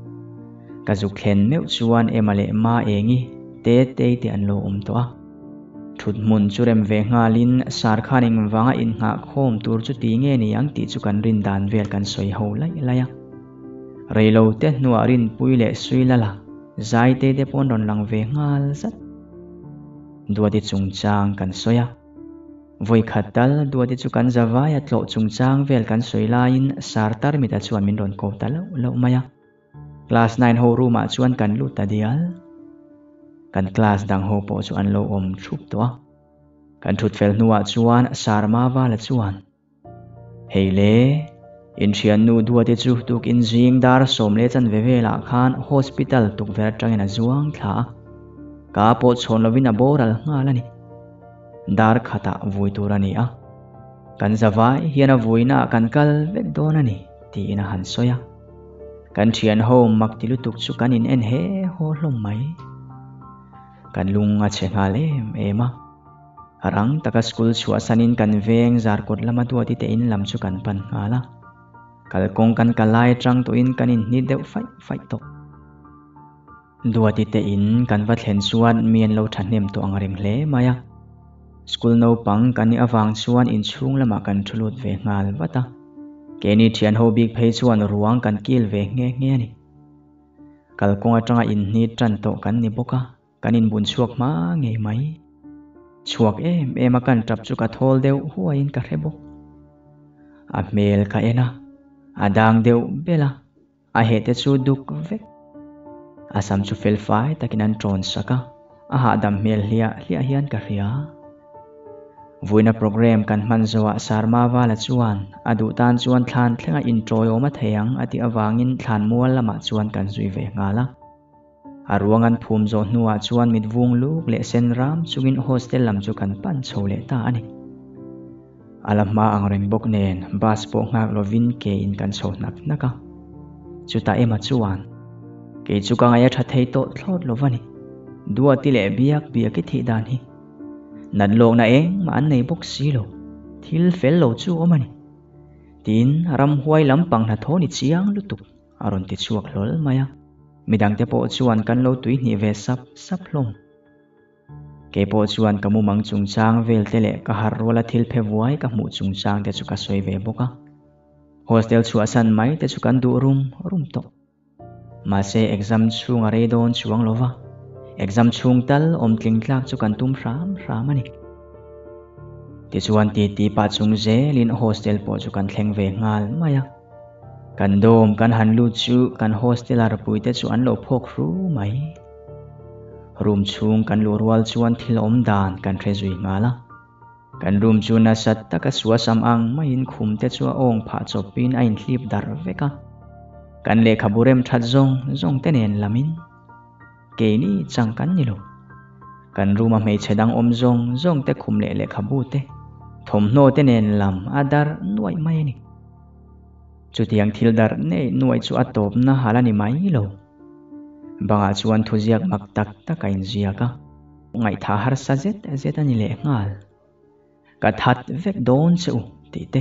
กะจุกเข็นเมื่อชวนเอมาเลมาเองอีเตเตติอันโลอมตัวทุดมุนจุเรมเวงาลินสารคานิงวังอินหาโคมตูร์จุตีเงนี่ยังติจุกันรินดานเวลกันสวยหูไล่ไล่เรโลเตนัวรินปุยเละสุยละละใจเตเดปอนดอนลังเวงาลสัตดัวติจุงจางกันสวยวยขัดตัลดัวติจุกันจะวายตโลจุงจางเวลกันสวยลายินสารตาร์มิตาชวนมินรอนโคตัลเลวมายคลาสไนน์โฮรูมาชวนกันลุตาเดียลกันคลาสดังโฮโปชวนโลอมชุบตัวกันทุดเฟลนัวชวนสารมาวาลชวนเฮเลอินเชียนนูดัวติจุตุกอินจิงดาร์สมเลจันเวเวลาคานฮอสพิทัลตุกเวรจังอินาจวงท่ากาโปชนลวินาโบรัลงาลนี่ดาร์ขัตาวุยตูรานีอะกันจะวายเฮียนาวุยนากันกัลเวกโดนานี่ตีอินาหันโซยกันเชียนโฮมมักติลุตุกสุกันอินเอ็นเฮโฮลมไหมกันลุงอาเชงาเลมเอมารังตะกัสกุลชัวสันินกันเวงจาร์กดละมาตัวติเตอินลำสุกันปันงาละกัลกงกันกัลไลจังตัวอินกันอินนิดเดียวไฟไฟตกดัวติเตอินกันวัดเห็นชวนเมียนเราทันเนมตัวอังริงเลมายาสกุลโนปังกันนี่อวังชวนอินชุงละมากันทุลุดเวงาลวัตาเกนี่เทียนโฮบิกเพยชวนรวงกันกิลเวงเงี้ยเงี้ยนี่กัลกงอาจังอินนิดจันโตกันนี่บกะกันอินบุญชวกมาเงี้ยไหมชวกเอ็มเอ็มกันจับจุกะทอลเดียวหัวอินกะเรบกอาเมลกะเอนะอาดังเดียวเบล่าอาเหตุชูดุกเวกอาสัมชูเฟลไฟตะกินันตรอนสักะอาหาดัมเมลเลียเลียเฮียนกะเรียวุ้ยนับโปรแกรมกันมันจะว่าสารมาวาลจวนอดูตานจวนทานเทงอินโทรยอมาเทียงอติอวังอินทานมัวละมาจวนกันจุยเวงาละอารวงันภูมิโจนัวจวนมิดวงลูกเลเซนรามจุกินโฮสเทลลำจุกันปันโชเลตาอันนี้อาลมาอังเริงบกเนนบาสโปงากโลวินเกอินกันโชนักนักะจุตาเอมาจวนเกจุกังอายะทัดเทโตทอดโลวานี่ดัวติเลเบียกเบียกิธิดานีนันโลกน่ะเองมาอันในบกสีโลทิลเฟลโลจูอมันตินรำหวยลำปังนาโทนิจียงลุตุกอารอนติชวกลลมายามีดังเตโปชวนกันโลตุยนิเวซับซับลมเกโปชวนกมุมังจุงจางเวลเตเลกะฮาร์วลาทิลเพวไว้กมุจุงจางเตจุกะสวยเวบกะโฮสเทลชัวสันไม่เตจุกันดูรุมรุมโตมาเซเอ็กซัมชุงอะไรโดนชวงโลวาเอ็กซัมชุงตัลอมทลิงคลากจุกันตุมรามรามนี่ติชวนตีตีปัดจุงเจลินโฮสเทลปอจุกันเทงเวงาลมายากันโดมกันหันลูจูกันโฮสเทลอาร์ปุยเตจวนโลพกรู้ไหมรูมชุงกันลูรัวลจวนทิลอมดานกันเทจุยงาละกันรูมจูนัสัตตะกสวสัมอังไม่ยินคุมเตจวองผาจบปีนไอน์ลีบดาร์เวกะกันเลขบุเรมทัดจงจงเตเนนลามินเกนี่จังกันนี่โลกันรูมาไม่เชดังอมจงจงเตคุมเลเลขบูเตทมโนเตเนนลำอาดาร์นวยไม่นี่จุดยังทิลดาร์เนนวยจูอัตบนะฮาลานี่ไม่โลบางอาจวนทุจิยกมักตักตะกินจิยกะไงท่าฮาร์ซาเจตเจตันนี่เลงาลกัดฮัดเวกโดนเซอุติเต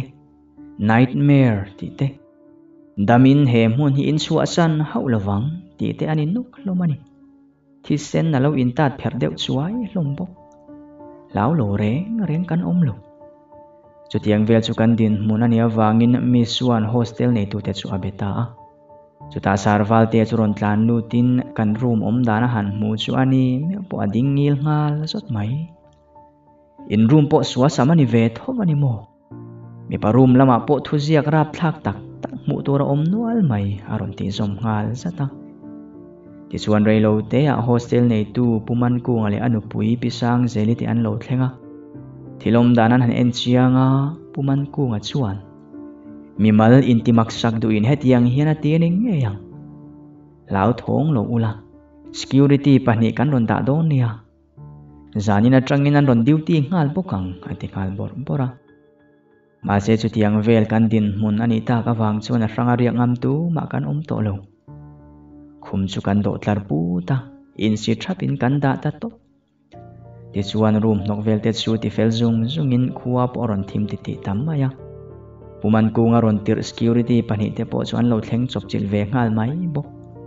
nightmare ติเตดามินเฮมุนฮิอินชัวซันฮาวลวังติเตอันนี้นุกโลมานี่ที่เซนน่ะเราอินตัดเพรเดวช่วยลงบกแล้วโลเร่งเร่งกันอมโลจุดยังเวลจุกันดินมุนันยาวางินมิสวนโฮสเทลในตัวเตจูอาเบตาจุดอาสารวัลเตจุรอนตลานลูตินกันรูมอมดานะหันมูจูอันนี้ไม่ปวดดิ้งงิลงาลสดไหมอินรูมปวดสวสามันิเวทฮวันนี้โมมีปารูมละมาปวดทุจิยกราบทักตักตักมูตัวเราอมนวลไหมอารมณ์ที่สมงาลสัตว์ที่ส่วนเรโลเตะโฮสเทลในตู้ปุมันกูงอะไรอนุปุยพิสังเจลิติอันโลดเลงะที่ลมดานันหันเอ็นเชียงะปุมันกูงชวนมีมัลอินติมักสักดูอินเฮตยังเฮียนาตีนิงเงียงลาวทงโลอุลา security ปนิกันรอนตาโดนเนี่ยจานินาจังงินันรอนดิวตี้งาลบุกังอันที่งาลบอร์บอระมาเสจุดยังเวลกันดินมุนอันนี้ตากวังชวนรังอารียงอัมตูมากันอมโตโลคุมจุกันโดดลาร์ปูตาอินสิทรับอินกันดาตาโตที่ชวนรูมนกเวลเตชูที่เฟลซุงซุงอินคัวปอรอนทิมติติตามมายาปุมันกูงารอนติร์ security ปนิเตปอชวนเราเทงจบจิลเวงาลไหมบก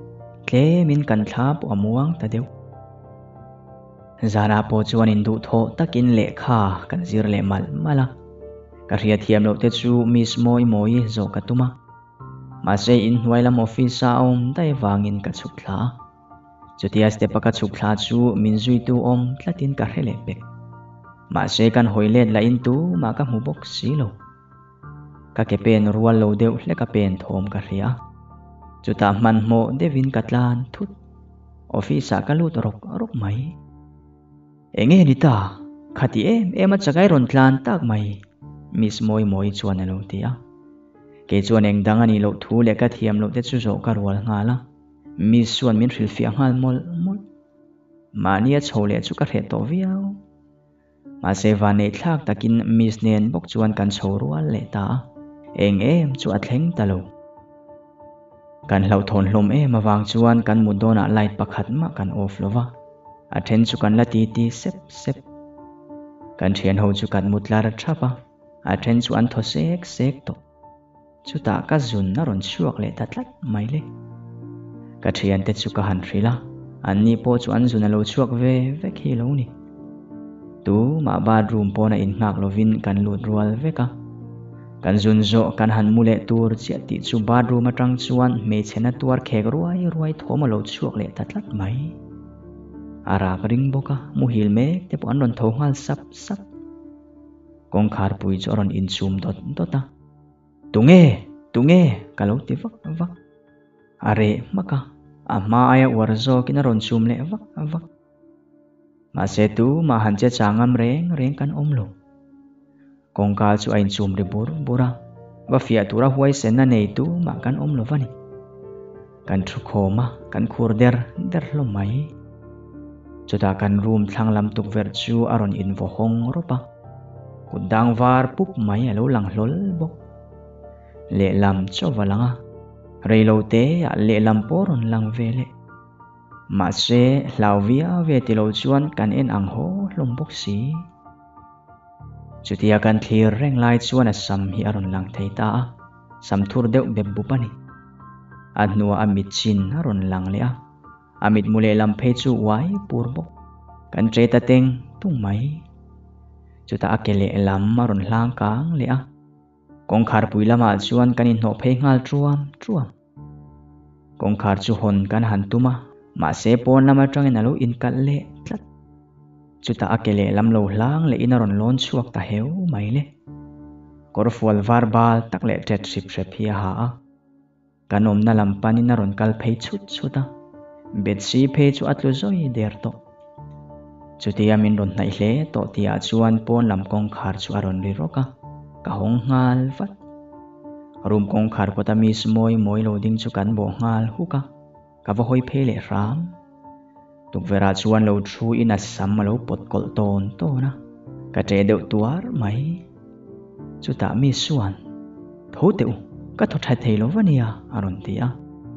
เตมินกันทับอมวงตะเดียวจานาโปจวนอินดูโทตะกินเละค่ากันซิรเลมัลมาละกะเรียเทียมโลเตจูมิสโมยโมยโจกตุมามาเซอินไวลามอฟิซาอมได้วางินกัชุกลาจุดที่อาสเตปกัชุกลาจูมินจุยตูอมตะตินกะเรเลเปกมาเซกันหอยเล็ดละอินตูมากะมูบกซีโลกะเกเป็นรัวโลเดวและกะเป็นโทมกะเรียจุดตามันโมเดวินกัตลานทุดออฟิซากะลูตรกรกไหมเอ็งเอ็นิตาขัดเอ็มเอ็มจะไกรอนตลานตักไหมมิสโมยโมยจวนโลเตียเกจวนเอ็งดังอันนี้โลทูเล็กเทียมโลเตจูโจกะรัวงาละมิสวนมินฟิลฟิอังฮัลมอลมอลมาเนียโชเลจุกะเรตโตวิเอามาเซวานเนทักตะกินมิสเนนบกจวนกันโชรัวเลตาเอ็งเอ็มจวดเล็งตะโลกันเหล่าทนลมเอมาวางจวนกันมุดโดนอะไรปักขัดมากันออฟโลวะอาเทนจุกันละตีตีเซปเซปกันเทียนหูจุกันมุดลาระทับะอาเทนจวนทอเซกเซกโตจุตากะจุนนารอนชวกเลตัดลัดไม่เล็กกันเทียนเตจุกะหันฟรีละอันนี้โปจวนจุนโลชวกเวเวกิโลนี่ตูมาบาดรูมโปนะอินงักโลวินกันลูดรัวเวกะกันจุนโจกันหันมูเลตูร์เจียติจูบาดรูมาจังจวนเมเชนะตัวเคกรวยรวยโถมาโลชวกเลตัดลัดไหมอารากริงบกะมูฮิลเมกเตปอันรอนโถงฮัลซับซับกงคาร์ปุยจอรอนอินซูมดอดดอตาตุงเอตุงเอกะโลติวักวักอาเรมกะอามาอายาวรโจกินรอนซูมเลวักวักมาเซตูมาหันเจจางามเร่งเร่งกันอมโลกงกาจูอินซูมริบูร์บูระว่าฟิอาตุระหวยเซนนันเอตูมากันอมโลวานี่กันทรุโคมากันคูร์เดอร์เดอร์ลมไหมจุดากันรูมทางลำตุกเวอร์จูอารอนอินโวฮงรบะกุดดังวาร์ปุ๊บไหมอโลหลังลลบกเละลำจวลังะเรโลเตะเละลำปอรอนลังเวเลมาเซลาวิอาเวติโลจวนกันเอ็นอังโฮลมบกสีจุดที่อากันทีเร่งไล่จวนสัมฮิอารอนลังเทตาสัมทูร์เดวเบบบุปนีอันนัวอามิดชินอารอนลังเลียอามิดมูเลลำเพจูไว้ปูร์บกกันเจตเต็งตุ้งไหมจุดตาเกเลลำมารอนลางกางเลียกงคาร์ปุยละมาจวนกันอินโนเพงาลจวมจวมกงคาร์จูฮอนกันหันตุมามาเซปอนละมาจังอินาลูอินกัลเล่ทัดจุดตาเกเลลำโลลางเลอินารอนลอนชวกตาเฮวไม่เล่กอร์ฟัวลวาร์บาลตักเล่เจ็ดสิบเชพียหากันอมนาลำปันอินารอนกัลเพยชุดชุดตาเบ็ดซีเพจูอัตลุโซยเดร์โตจุดที่ยามินรอนไนเล่โตที่อาจวนปอนลำกงคาร์จูอารอนริโรกะกะหงงาลฟัดรูมกงคาร์ปตามิสโมยโมยโลดิ้งจุกันโบงาลฮุกะกะวะหอยเพเลรามตุกเวราจวนโลทรูอินัสซัมมาโลปดกอลโตนโตนะกะเจเดวตัวร์ไหมจุดตามิสวนทูเตวกะทดไทเทโลวานียอารอนเตีย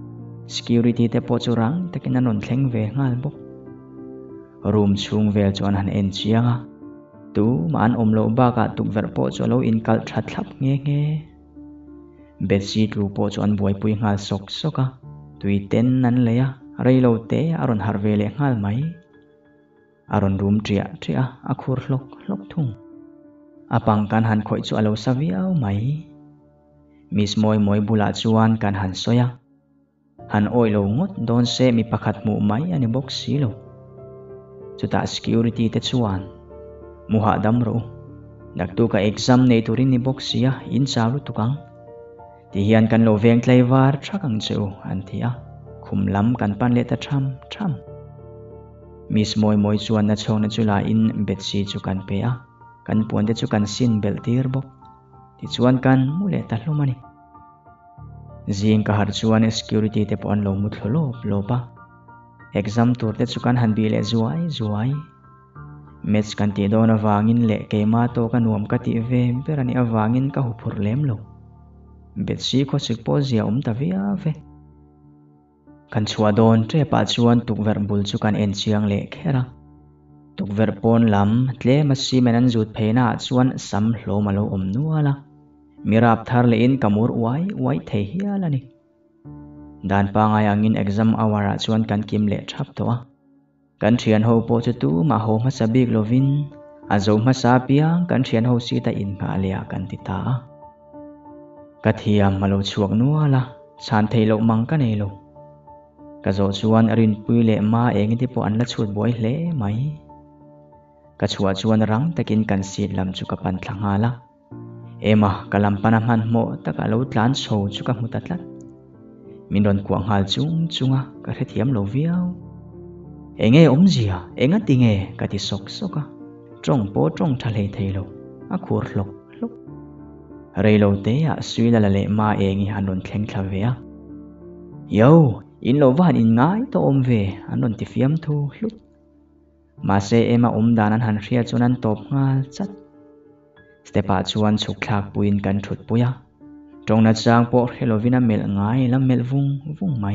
security เตปอจูรังตะกินนันนเทงเวงาลบกรูมชุงเวลจวนหันเอ็นเชียงะตูมันอมโลบากะตุกเวรปอจวโลอินกัลชัดทับเงเงเบสีตูปอจวนบวยปุยงาลสกสกะตุยเต็นนั้นเลยอะเรโลเตอารอนฮาร์เวเลงาลไหมอารอนรูมเจียเจียอะคูร์ลกลกทุ่งอปังกันหันคอยจวโลสวิเอาไหมมิสมอยมอยบุลาจวนกันหันโซยะหันโอยโลงดโดนเซมีประคัดหมู่ไหมอันนี้บกสีโลจุดตา security เตจวนมูหะดัมโรดักตูกับ exam ในตุรินนี่บกสีอะอินซารุตุกังที่เฮียนกันโลเวงไกลวาร์ชักังเจ้าอันที่อะคุมล้ำกันปันเลตทรัมทรัมมิสมอยมอยจวนนัดชงนัดจุลาอินเบ็ดซีจุกันเปียกันปวนเตจุกันสินเบลตีร์บกที่จวนกันมูเลตัดลงมานี่ziin ka harchuan security te pon lo mut lo lo pa exam tur te chukan han bi le zuai zuai match kan ti don awangin le keima to kan nuam ka ti ve berani awangin ka hupur lem lo bet si kho sik po zia um ta via ve kan chua don tre pa chuan tukver bul chukan en chiang le khera tukver pon lam tle ma si menan zut pheina chuan sam hlo ma lo om nuala mirap thar le in kamur wai wai the hialani dan pa ngai angin exam awara chuan kan kim le thap to a kan thian ho po chu tu ma ho ma sabik lovin a zo ma sa piang kan thian ho si ta in nga lia kan ti ta ka thiam malo chuak nuala chan thei lo mang ka nei lo ka zo chuan rin pui le ma eng ti po an la chut boi hle mai ka chua chuan rang takin kan sit lam chu ka pan thlanga la ema kalam pana man mo taka lo tlan so chu ka mutatlat min ron kuang hal chung chunga ka the thiam lo viau enge om zia enga tinge ka ti sok soka trong po trong thalei theilo a khur lok lok reilo te a suila la le ma engi hanon thleng thavea yo in lo van in ngai to om ve anon ti fiam thu hlut ma se ema om danan han ria chunan top ngal chat stepa chuan chuklak puin kan thut puya trong na chang po helovina mel ngai lam mel vung vung mai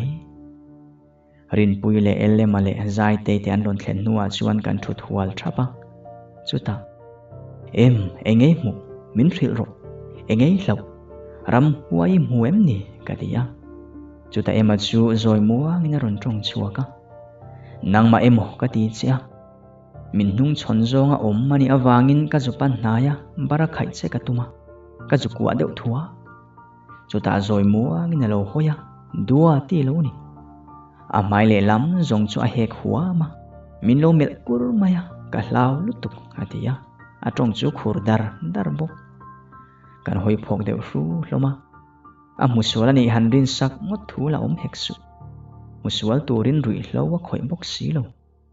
rin pui le elle male zai te te an ron thlen nuwa chuan kan thut hual thapa chuta em engei mu min ril ro engei lo ram huai mu em ni katia chuta ema chu zoi muang in ron trong chuaka nangma emo kati chia min nung chon zonga om mani awangin ka zupan naya bara khai che katuma ka zukwa deuh thua chuta zoi muang in lo hoya dua ti lo ni a mai le lam zong chu a hek huwa ma min lo mel kur maya ka hlau lutuk atia a trong chu khur dar dar bok kan hoi phok deuh ru loma a musual ni hanrin sak ngot thu la om hek su musual turin rui hlo wa khoi bok si lo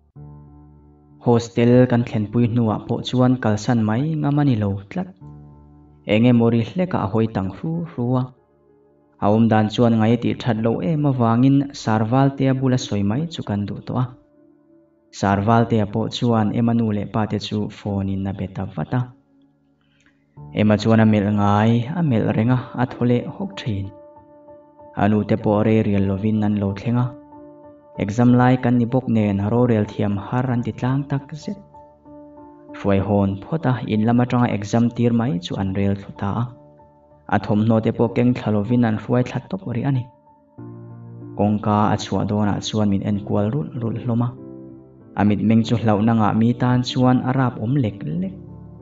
hostel kan thlen pui nuwa po chuan kalsan mai ngamani lo tlat enge mori hleka hoi tang ru ruwa aum dan chuan ngai ti that lo e ma wangin sarwal te bula soi mai chu kan du to a sarwal te po chuan emanu le pa te chu phone in na beta wata ema chuan a mel ngai a mel renga a thole hok thin anu te po re rial lovin nan lo thlenga exam lai kan ni bok nen haro rel thiam har an ti tlang tak zet roi hon phota in lama tanga exam tir mai chu an rel thuta a thom no te po keng thlovin an ruai thlat top ri ani kongka a chua dona chuan min en kwal rul rul hloma amit meng chu hlau nanga mi tan chuan arap om lek lek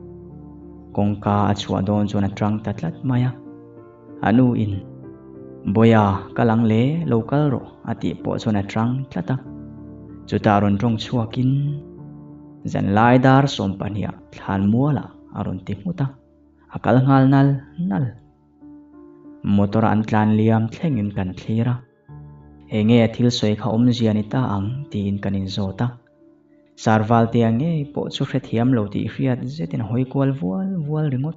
kongka a chua don chuan a trang tatlat maya anu in boya kalang le local ro ati po chuan a trang tlata chuta ron rong chuakin zan lai dar som pania thlan muala aron ti muta akal ngal nal nal motor an tlan liam thlengin kan thlira enge thil soi kha om zianita ang tin kanin zota sarwal te ange po chu hre thiam lo ti hriat zetin hoi kwal vual vual ringot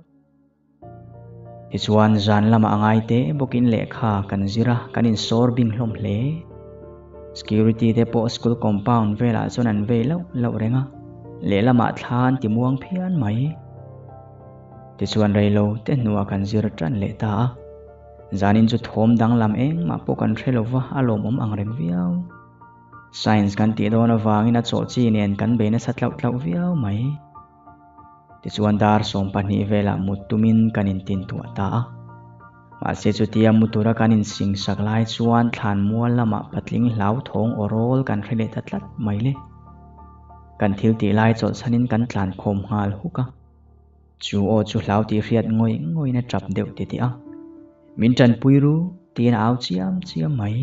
tichuan zan lama angai te bokin lekha kan zira kanin sor bing hlom hle security te po school compound vela chuan an ve lo lo renga le lama thlan ti muang phian mai tichuan reilo te nuwa kan zir tran le ta zanin chu thom dang lam eng ma po kan threlowa alom om angrem viau science kan ti don awangin a chaw chi nen kan be na satlau tlau viau mai tichuan dar som pani vela mutumin kanin tin tu ta ma se chu tia mutura kanin sing saklai chuan thlan mual lama patling hlau thong orol kan threle tatlat maile kan thil ti lai chaw sanin kan tlan khom ngal huka chu o chu hlau ti hriat ngoi ngoi na trap deuh ti ti a min tran puiru tin au chiam chiam mai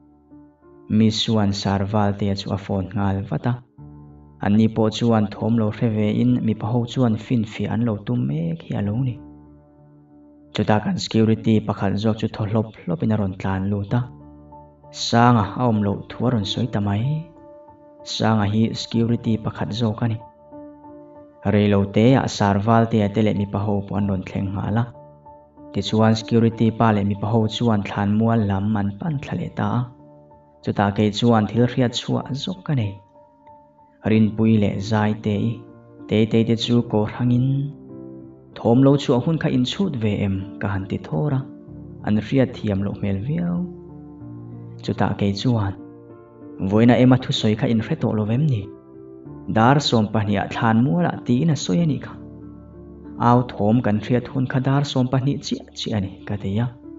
mi suan sarwal te chu a phone ngal wata ani po chuan thom lo hreve in mi paho chuan fin fi an lo tum mek hi alo ni chuta kan security pakhat jok chu tholop hlop in ron tlan luta sanga aum lo thuaron soi tamai sanga hi security pakhat jok ani reilo te a sarwal te tele mi paho po an ron thleng hala tichuan security pa le mi paho chuan thlan mual lam man pan thlale ta chuta ke chuan thil hriat chua zok ka nei rin pui le zai te te te te chu ko hangin thom lo chu hun kha in chut ve em ka han ti thora an hriat thiam lo mel viau chuta ke chuan voina ema thu soi kha in hreto lo vem ni dar som pahnia thlan muala ti na soi ani kha aw thom kan hriat hun kha dar som pahni chi chi ani ka te ya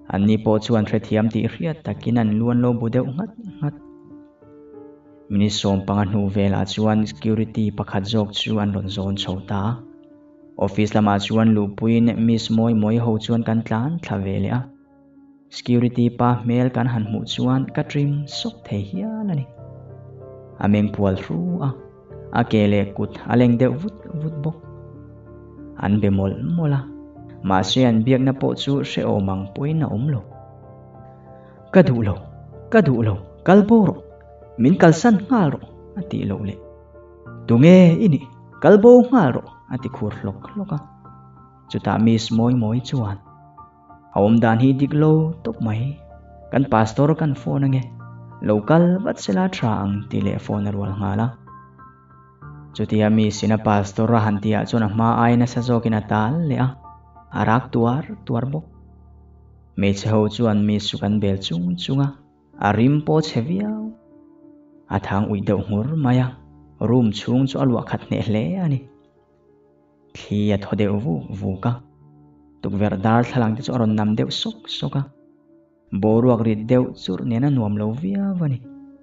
อันนี้พอชวนเทียมตีเรียดตะกินันล้วนโลบุเดวงัดงัดมินิสอมปังนูเวลาชวน security ประคัดจอกชวนรอนโซนโชตาออฟฟิศละมาชวนลูปุยเนมิสมอยมอยหูชวนกันตลานทเวเลีย security ปะเมลกันหันหูชวนกัดริมสกเทียละนี่อเมงปวลรู้อ่ะอาเกเลกุดอเลงเดวุดวุดบกอันเบมอลมลามาเชียนเบียกนับปจูเชโอมังปุยน่าอมโลกระดูโลกระดูโลกัลโบโรมินกัลสันงาโรอติโลเลตุเงอินี่กัลโบงาโรอติคูร์ลกลกะจุตามิสมอยมอยจวนอมดานฮีดิกโลตกไหมกันพาสตอร์กันโฟนเงโลกัลบัดเซลาทรางติเลโฟนรวลงาละจุติยามีสินาพาสตอร์หันติอาจวนมาไอนัสโซกินาตัลเลอะอารักตัวร์ตัวร์บกเมชเฮาจวนมีสุกันเบลจุงจุงะอาริมโปเชวิอาอาทางอุยเดวหัวมายารูมชุงจอลวกขัดเนเลอันนี้ที่ยัดหัวเดววูวูกะตุกเวรดาร์ทลังที่จอรอนนำเดวสกสกะบอรวกริดเดวจูร์เนนันวมโลวิอาวันนี้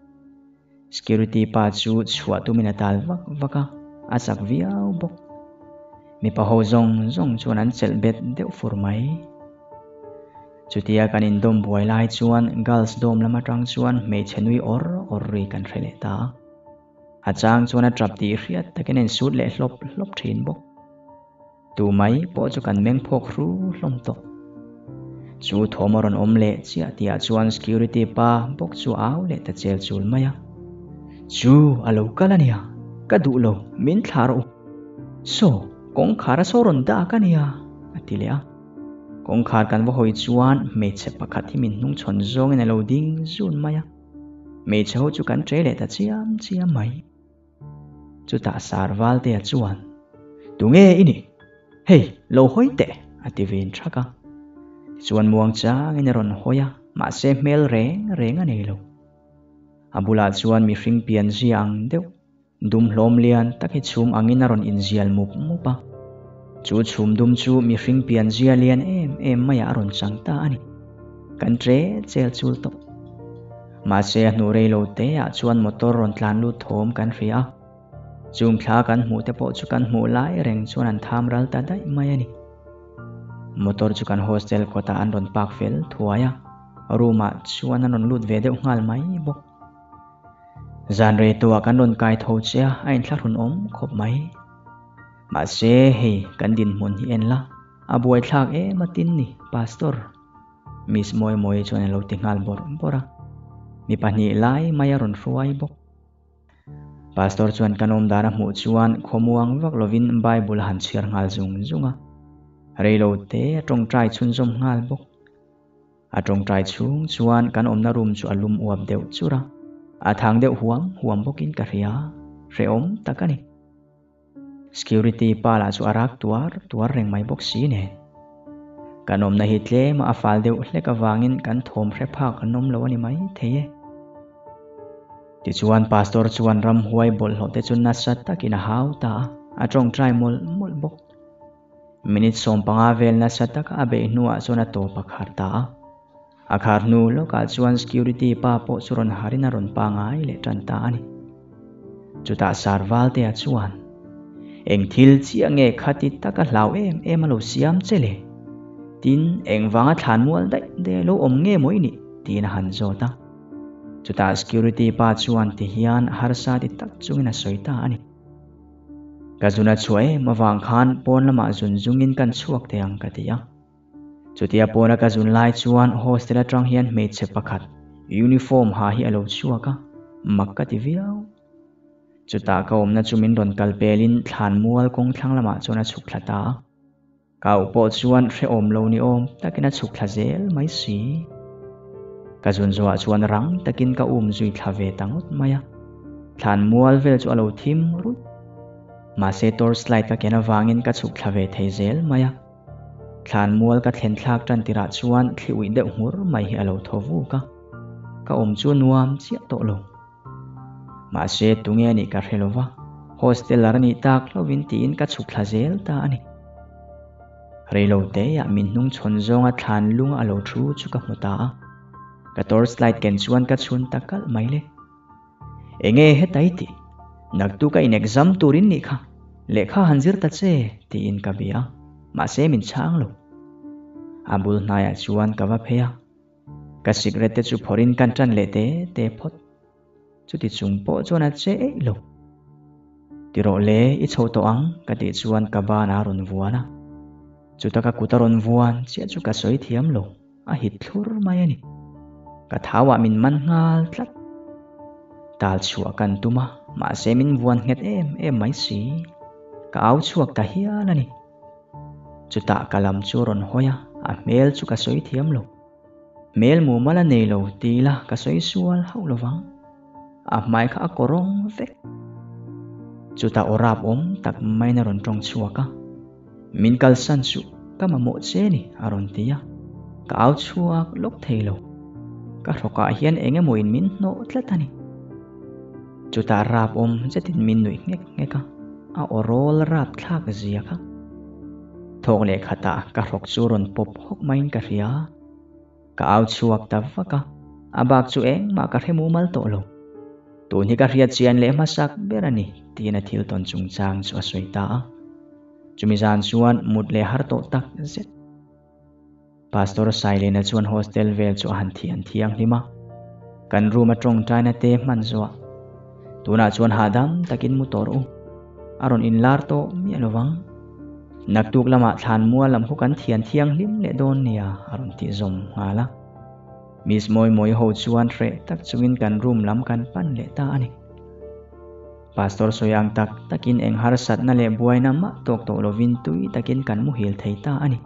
security ปาจูชัวตุมินาตัลวักวักะอาศักวิอาบกมีปะโฮซงซงชวนอันเซลเบ็ดเดวฟูร์ไหมจุดที่อาการอินดมบวยไล่ชวนกัลส์ดมละมาตรังชวนไม่เชนุยออร์ออรีกันเรเลตาอาจารย์ชวนอัดจับตีเรียดแต่กันเองสุดเละลบลบทิ้งบกดูไหมพอจุกันเมงพกรู้ลมตกจูทอมรอนอมเละเจียที่อาชวน security ป้าบกจูเอาเละแต่เจลจูลมายาจูอาลูกัลเนียกระดูโลมินทารุโซกงขาราโซรอนดากันเนียติเลียกงขากันว่าหอยจวนเมเชปะขัดที่มินนุ่งชนจงในโลดิ้งจูนมายาเมเชหูจุกันเจเลตาเจียมเจียมไหมจุตาสารวัลเตียจวนตุงเออินี่เฮ้ยโลหอยเตะอติวินทรักะจวนมวงจ้าเงินรอนหอยมาเซเมลเรงเรงอันเอโลอาบุลาจวนมีฟิงเปียนจีอังเดวดุมลมเลียนตักให้ชุมอังอินรอนอินเจียลมุบมุปะจูชุมดุมจูมีฟิงเปียนเจียเลียนเอ็มเอ็มไม่อารอนจังตาอันนี้กันเทรเจลจูลตกมาเสียนูเรโลเตะชวนมอเตอร์รอนทลานลูทมกันเฟียจุงพลากันหูแต่พอจุกันหูไล่เร่งชวนอันทามรัลตาได้ไม่อันนี้มอเตอร์จุกันโฮสเทลกตาอันรอนปากเฟลทัวยารูมาชวนอันรอนลูดเวเดงาลไม่บกจานเรตัวกันรอนไกทาวเชียไอ้ทลารุนอมขบไหมมาเสียเฮกันดินมุนฮีเอ็นละอาบวยทลากเอมาตินนี่พาสตอร์มิสมอยมอยชวนเราติงาลบอร์บอระมีปัญหาไล่ไม่ยารอนฟวยบกพาสตอร์ชวนกันอมดาราหมู่ชวนขมวงวักลวินไบบุลหันเชียร์งาลจุงจุงะเรโลเตะตรงใจชุนจมงาลบกอาตรงใจชุงชวนกันอมนารุมชวนลุมอวบเดวจุระอาทางเดวหวมหวมบกินกะเรียเรอมตะกันนี่ security ปาลาจูอารักตัวตัวเร่งไม่บกสีเนกันอมนาฮิตเลมาอาฟาลเดวเล็กวางินกันทอมเรพักกันอมลวนี่ไหมเทยที่ชวนพาสตอร์ชวนรำหวยบอลหดแต่จนนัสตะกินหาวตาอาตรงใจมลมลบกมินิสอมปังอาเวลนัสตะกอาเบนัวจนตัวปักหาตาอาคาร์นูโลกาชวน security ป้าโปสุรนหารินารอนปังไอเลจันตานี่จุดาสารวัลเตียชวนเอ็งทิลเชียงเงขัดิตะกะเหลาเอ็มเอ็มโลเซียมเจเลตินเอ็งวังฐานมัวได้เดโลอมเงมวยนี่ตีนหันโจตาจุดา security ป้าชวนที่ฮิอันฮาร์ซาดิตักจุงอินาสวยตานี่กาจุนัดช่วยมาวังขานปนละมาจุนจุงอินกันชวกเตียงกติยาจุดที่ปนกาจุนไล่ชวนโฮสเทลตรังฮิอันเมจเชปขัดยูนิฟอร์มหาฮิอโลชัวกะมักกติวิเอาจุดตาเขาอมนัดจุมินรอนกัลเปลินฐานมัวลกงทั้งละมาจุนัดฉุกละตาเขาปอชวนเรอมโลนิอมตะกินัดฉุกละเซลไม่สีกาจุนจวชวนรังตะกินกะอุ้มจุยทาเวตังอุดมายาฐานมัวลเวลจูอโลทิมรุดมาเซตอร์สไลด์กะเกนวางินกะฉุกละเวเทเซลมายาฐานมัวลกะเทนทากจันติราชวนที่วิเดหัวไม่ฮิอโลทวูกะกะอมจวนวามเจียโตโลมาเซตุงเงนิกะเรโลวะโฮสเทลลาร์นิตากลวินตีนกะฉุกละเซลตานี่ Reilo te ya min nung chon zonga than lung alo thu chu ka hmuta ka torchlight ken chuan ka chhun takal maile enge hetai ti naktu ka in exam turin ni kha lekha hanjir ta che ti in ka bia ma se min chang lo abul naya chuan ka va pheya ka cigarette te chu phorin kan tran le te te phot chu ti chung po chuan a che ei lo ti ro le i chho to ang ka ti chuan ka ba na ron vuana chu ta ka kutaron vuan che chu ka soi thiam lo a hit thlur mai ani ka thawa min man ngal tlat tal chua kan tuma ma se min vuan nget em em mai si ka au chuak ta hian ani chu ta kalam chu ron hoya a mel chu ka soi thiam lo mel mu mala nei lo ti la ka soi sual hau lowang a mai kha korong vek chu ta orap om tak mai na ron tong chuaka min kal san chu ka ma mo che ni aron tia ka au chuak lok theilo ka thoka hian enge moin min no tlatani chu ta rap om jetin min nui ngek ngeka a orol rap thak zia kha thok le khata ka rok chu ron pop hok main ka ria ka au chuak ta vaka abak chu eng ma ka remu mal to lo tu ni ka ria chian le ma sak berani tina thil ton chung chang chu asoi ta chumi zan chuan mut le har to tak zet pastor silena chuan hostel vel chu han thian thiang lima kan room atong taina te man zo tuna chuan hadam takin motor u aron in lar to mi alowang naktuk lama thlan mua lam khu kan thian thiang lim le don nia aron ti zom ngala mis moi moi ho chuan re tak chungin kan room lam kan pan le ta ani pastor soyang tak takin eng har sat na le buaina ma tok to lovin tui takin kan mu hil thei ta ani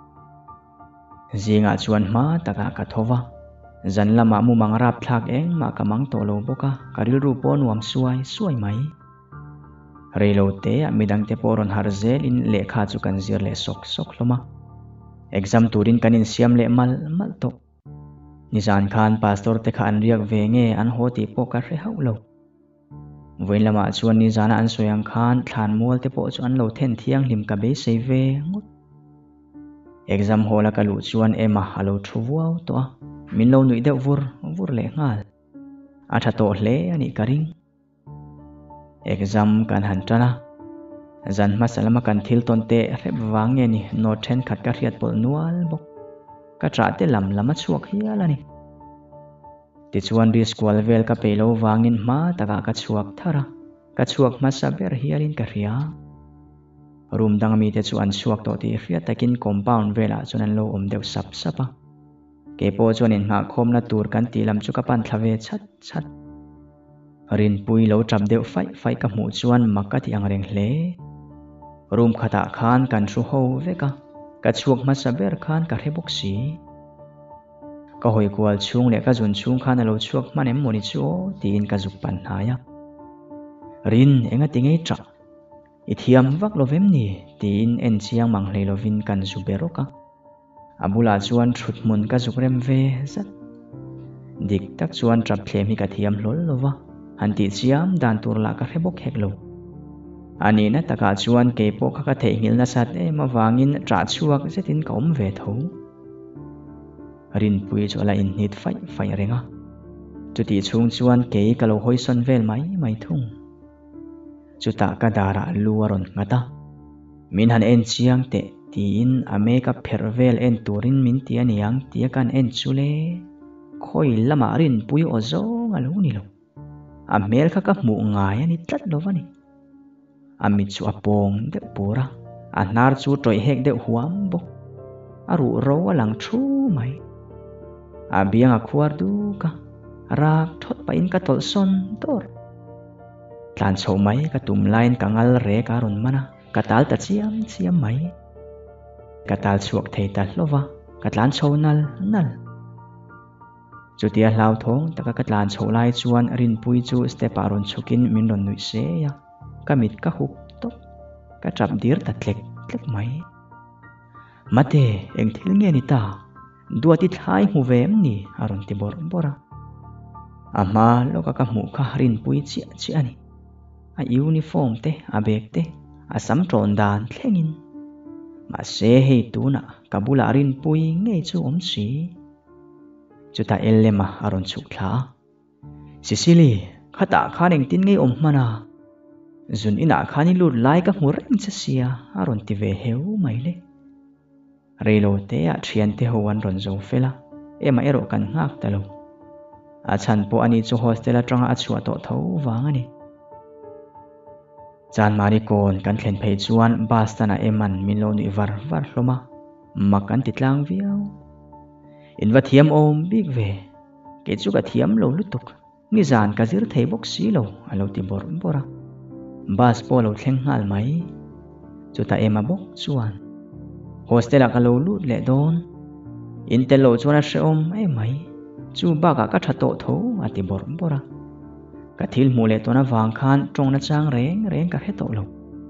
zinga chuan ma taka ka thowa zan lama mu mangrap thlak eng ma kamang to lo boka karil ru pon wam suai suai mai reilo te midang te poron har zel in lekha chu kan zir le sok sok loma exam turin kanin siam le mal mal to nizan khan pastor te khan riak ve nge an hoti po ka re hau lo voin lama chuan nizana an soyang khan thlan mol te po chu an lo then thiang hlim ka be sei ve ngut exam hola ka lu chuan ema halo thuwau to min lo nui de vur vur le ngal atha to hle ani karing exam kan han tana zan ma salama kan thil ton te rep wange ni no then khat ka riat pol nual bok ka tra te lam lama chuak hialani ti chuan ri skwal vel ka pelo wangin ma taka ka chuak thara ka chuak ma saber hialin ka ria room dang mi te chu an chuak to ti ria takin compound vela chuan an lo om deuh sap sapa ke po chuan in nga khom na tur kan ti lam chu ka pan thlave chat chat rin pui lo trap deuh fai fai ka mu chuan makka ti ang reng hle room khata khan kan thu ho veka ka chuak ma saber khan ka rebok si ka hoi kwal chung le ka jun chung khan alo chuak manem moni chu tin ka juk pan haya rin enga tingei tra ithiam vak lovem ni tin en chiang mang hle lovin kan zu beroka abula chuan thut mun ka juk rem ve zat dik tak chuan trap thlem hi ka thiam hlol lova hanti chiam dan tur la ka rebok heklo ani na taka chuan ke po kha ka thei ngil na sat e ma wangin tra chuak zetin ka om ve tho rin pui chu ala in nit fai fai renga chuti chung chuan ke ka lo hoi son vel mai mai thung chuta ka dara luaron ngata min han en chiang te tin ame ka phervel en turin min ti aniang tia kan en chule khoi lama rin pui ozo ngalu ni lo a mel kha ka mu ngai ani tlat lovani ami chu apong de pura a nar chu troi hek de huam bo aru ro alang thu mai a biang a khuar du ka rak thot pa in ka tol son tor tlan chho mai ka tum line kangal re ka ron mana ka tal ta chiam chiam mai ka tal chuak thei ta hlova ka tlan chho nal nal chutia hlau thong taka ka tlan chho lai chuan rin pui chu step aron chukin min ron nui se ya kamit ka huk tok ka trap dir ta tlek tlek mai mate eng thil nge ni ta duati thlai hu vem ni aron ti bor bora ama loka ka mu kha rin pui chi chi ani a uniform te a bag te a sam tron dan thlengin mà xe hay tu na kabula rin pui ngay chu om si chu ta elema aron chuk thla Sicily khata khaning tin ngay om mana zun ina khani lut lai ka hmur ring cha sia aron ti ve heu mai le reilo te a thian te howan ron zo fela ema ero kan ngak talo a chan po ani chu hostel atanga a chua to tho wang ani chan mari kon kan thlen phei chuan bus tana eman milo ni var var hloma makan titlang viau in va thiam om big ve ke chu ka thiam lo lutuk ni zan ka zir thei bok si lo alo ti bor bora bus po lo thleng ngal mai chu ta ema bok chuan hostel ka lo lut le don intel lo chuan a hreom ai mai chu ba ka ka thato tho ati bor bora ka thil mu le to na wang khan tong na chang reng reng ka heto lo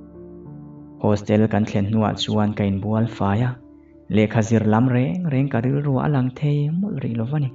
hostel kan thlen nuwa chuan kain bual faya lekha zir lam reng reng ka ril ru alang thei mol ri lovani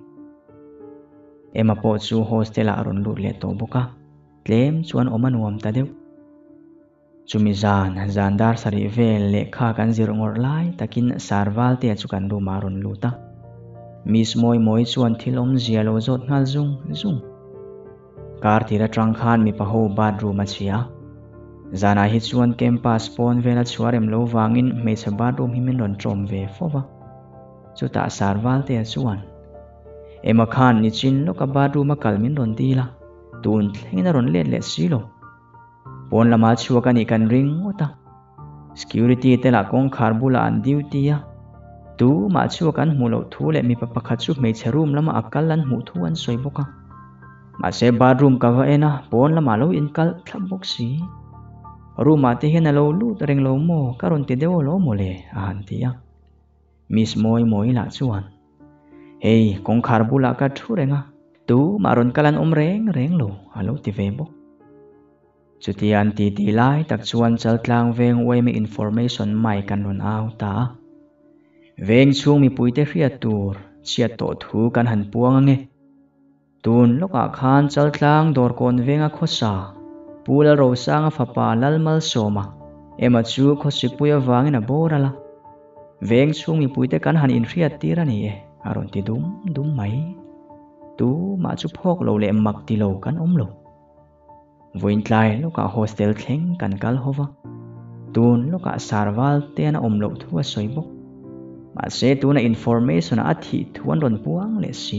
ema po chu hostel a ron lut le to boka tlem chuan omanuam ta deu chumi zan zandar sari vel lekha kan zir ngor lai takin sarwal te chu kan ru maron luta mis moi moi chuan thilom zialo zot ngal zung zung kar tira tang khan mi paho bathroom a chia zana hi chuan campus pon vela chuarem lo wangin me cha bathroom hi min ron trom ve fowa chuta sarwal te chuan ema khan ni chin lo ka bathroom a kalmin ron tila tun thlengin ron let le silo pon lama chua kan i kan ring ota security te la kong khar bula an duty a tu ma chua kan mulo thu le mi papa kha chu me che room lama akal lan mu thu an soi boka ma se bathroom ka va ena pon lama lo in kal thlam bok si room ma te hen lo lu reng lo mo karon te deu lo mo le an tia miss moi moi la chuan hey kong khar bula ka thu renga tu maron kalan om reng reng lo alo ti ve bok chutian ti ti lai tak chuan chal tlang veng wei mi information mai kan ron au ta veng chung mi puite hria tur chia to thu kan han puang nge tun loka khan chal tlang dor kon venga khosa pula ro sanga fapa lalmal soma ema chu khosi puya wangina borala veng chung mi puite kan han in hria tirani e aron ti dum dum mai tu ma chu phok lo le mak ti lo kan om lo voin tlai loka hostel thleng kan kal hova tun loka sarwal te na om lo thua soibok ma se tu na information a thi thuan ron puang le si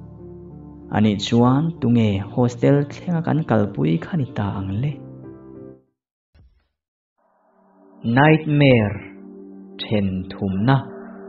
ani chuan tunge hostel thlenga kan kalpui khani ta angle nightmare then thumna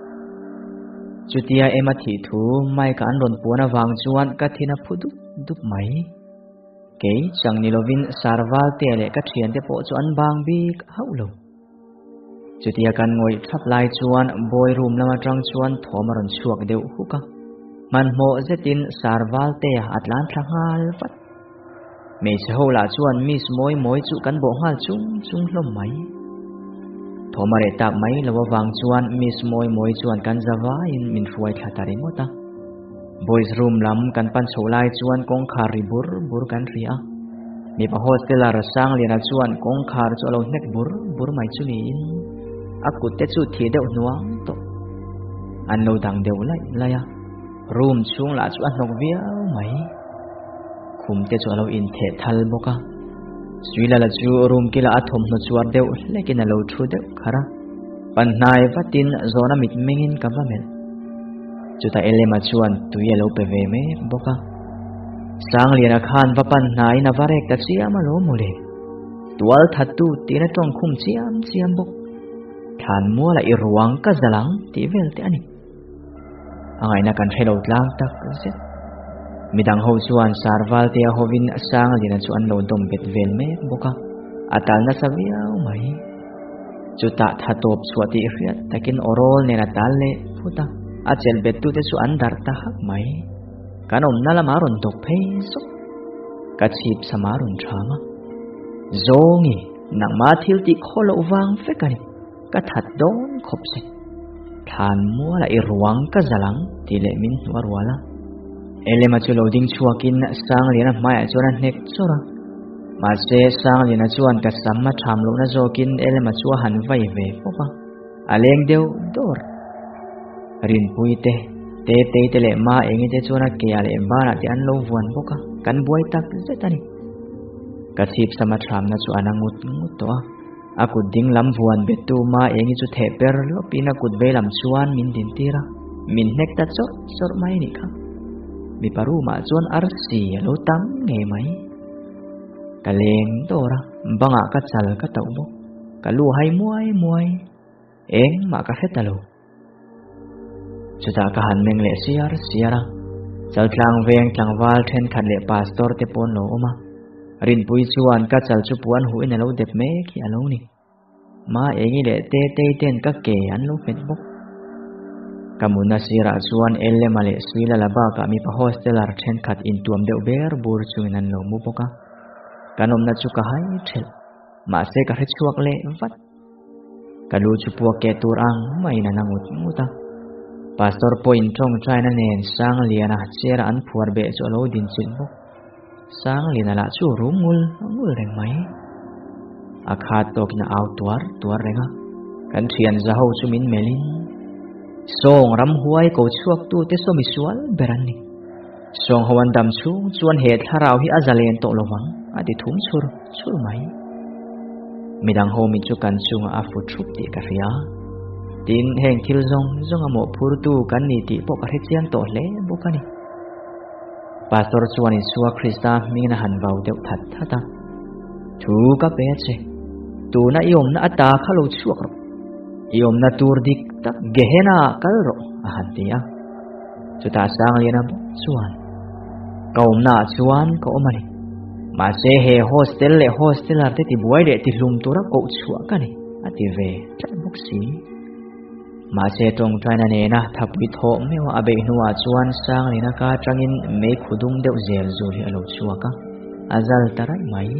chutia ema thi thu mai kan ron puana wang chuan ka thina phudu dup mai ke changni lovin sarwal te le ka thian te po chuan bang bik haulo chutia kan ngoi thap lai chuan boy room lama tang chuan thomaron chuak deu huka man mo zetin sarwal te atlan thangal pat me chola chuan miss moi moi chu kan bo ngal chung chung hlom mai thomare tak mai lawa wang chuan miss moi moi chuan kan zawa in min ruai thatari mota boys room lam kan pan cholai chuan kong khar ri bur bur kan ria mi pa hostel ar sang lena chuan kong khar chu lo nek bur bur mai chu ni in akut te chu thi deuh nuang to an lo dang deuh lai laya room chung la chu anok viau mai khum te chu lo in the thal boka suila la chu room kila athom no chuar deuh lekin lo thu deuh khara pan nai vatin zona mit mengin ka vamel chuta elema chuan tuya lo pe ve me boka sang liana khan vapan nai na varek ta chiam lo mole tual thatu tina tong khum chiam chiam bok than mua la irwang ka zalang ti vel te ani angai na kan hello tlang tak se midang ho chuan sarwal te hovin sang liana chuan lo dom bet vel me boka atal na saviau mai chuta thatop chuati hriat takin orol ne na tal le phuta achel betu te chu andar ta hak mai kanom nala maron tok phei so ka chip samarun thama zongi nang ma thil ti kholo wang fekani ka that don khop se than mua la irwang ka zalang ti le min warwala elema chu loading chuakin sang lena mai chona nek chora ma se sang lena chuan ka samma tham lo na zokin elema chu han vai ve popa aleng deu dor rin pui te te te te le ma eng te chuan ke ale ba na ti an lo vuan boka kan buai tak zetani ka chip sama tham na chu anangut ngut to a kut ding lam vuan betu ma eng chu the per lo pina kut be lam chuan min din tira min nek ta chor chor mai ni kha mi paru ma chuan ar si lo tam nge mai ka leng tora banga ka chal ka tau bo ka lu hai muai muai eng ma ka hetalo chuta ka han meng le siar siara chal tlang veng tlang wal then khat le pastor te pon lo oma rin pui chuan ka chal chu puan hu in lo dep me ki alo ni ma engi le te te ten ka ke an lo fet bok kamuna sira chuan elle male suila laba ka mi pa hostelar then khat in tuam deu ber bur chuin an lo mu boka kanom na chu ka hai thel ma se ka hre chuak le vat kalu chu pu ke tur ang mai na nangut muta pastor point thong trai na nen sang liana chera an phuar be chu lo din chin bok sang lina la chu rumul ngul reng mai akha tok na aw tuar tuar renga kan thian za ho chu min melin song ram huai ko chuak tu te so mi sual berani song hawan dam chu chuan he tharau hi azalen to lowang adi thum chur chur mai midang ho mi chu kan chunga a fu thup ti ka ria tin heng thil zong zong amo phur tu kan ni ti po ka he chian to hle bukani pastor chuan in suwa krista mingna han vau deu that thata thu ka pe che tu na iom na ata khalo chuak ro iom na tur dik tak gehena kal ro a han tia chuta sang lena chuan kaum na chuan ko omani ma se he hostel le hostelar te ti buai le ti hlum tura ko chua ka ni ati ve chan bok si ma se tong traina ne na thapui tho mewa abe nuwa chuan sang lena ka tangin me khudum deu zel zur hi alo chua ka azal tarai mai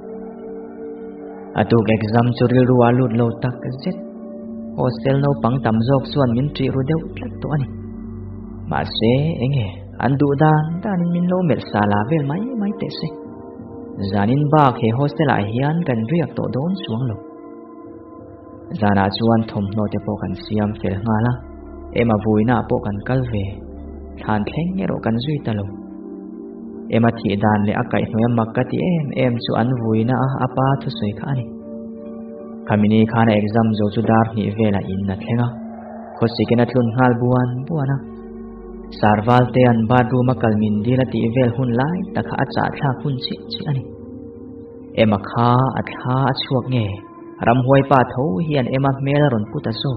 atuk exam churil ruwa lut lo tak zet hostel no pang tam jok chuan min tri ru deu tlat to ani ma se enge andu dan dan min lo mel sala vel mai mai te se zanin bak he hostel a hian kan riak to don suang lo zana chuan thom no te po kan siam fel ngala ema vuina po kan kalve than thleng ero kan zui talo ema thi dan le akai hnoyam makati em em chu an vuina a apa thu soi kha ani kamini khana exam zo chu dar ni vela in na thlenga khosikena thun ngal buan buana sarwal te an badroom kalmin dila ti vel hun lai takha acha thla hun chi chi ani ema kha atha chuak nge ram huai pa tho hian ema mel ron puta so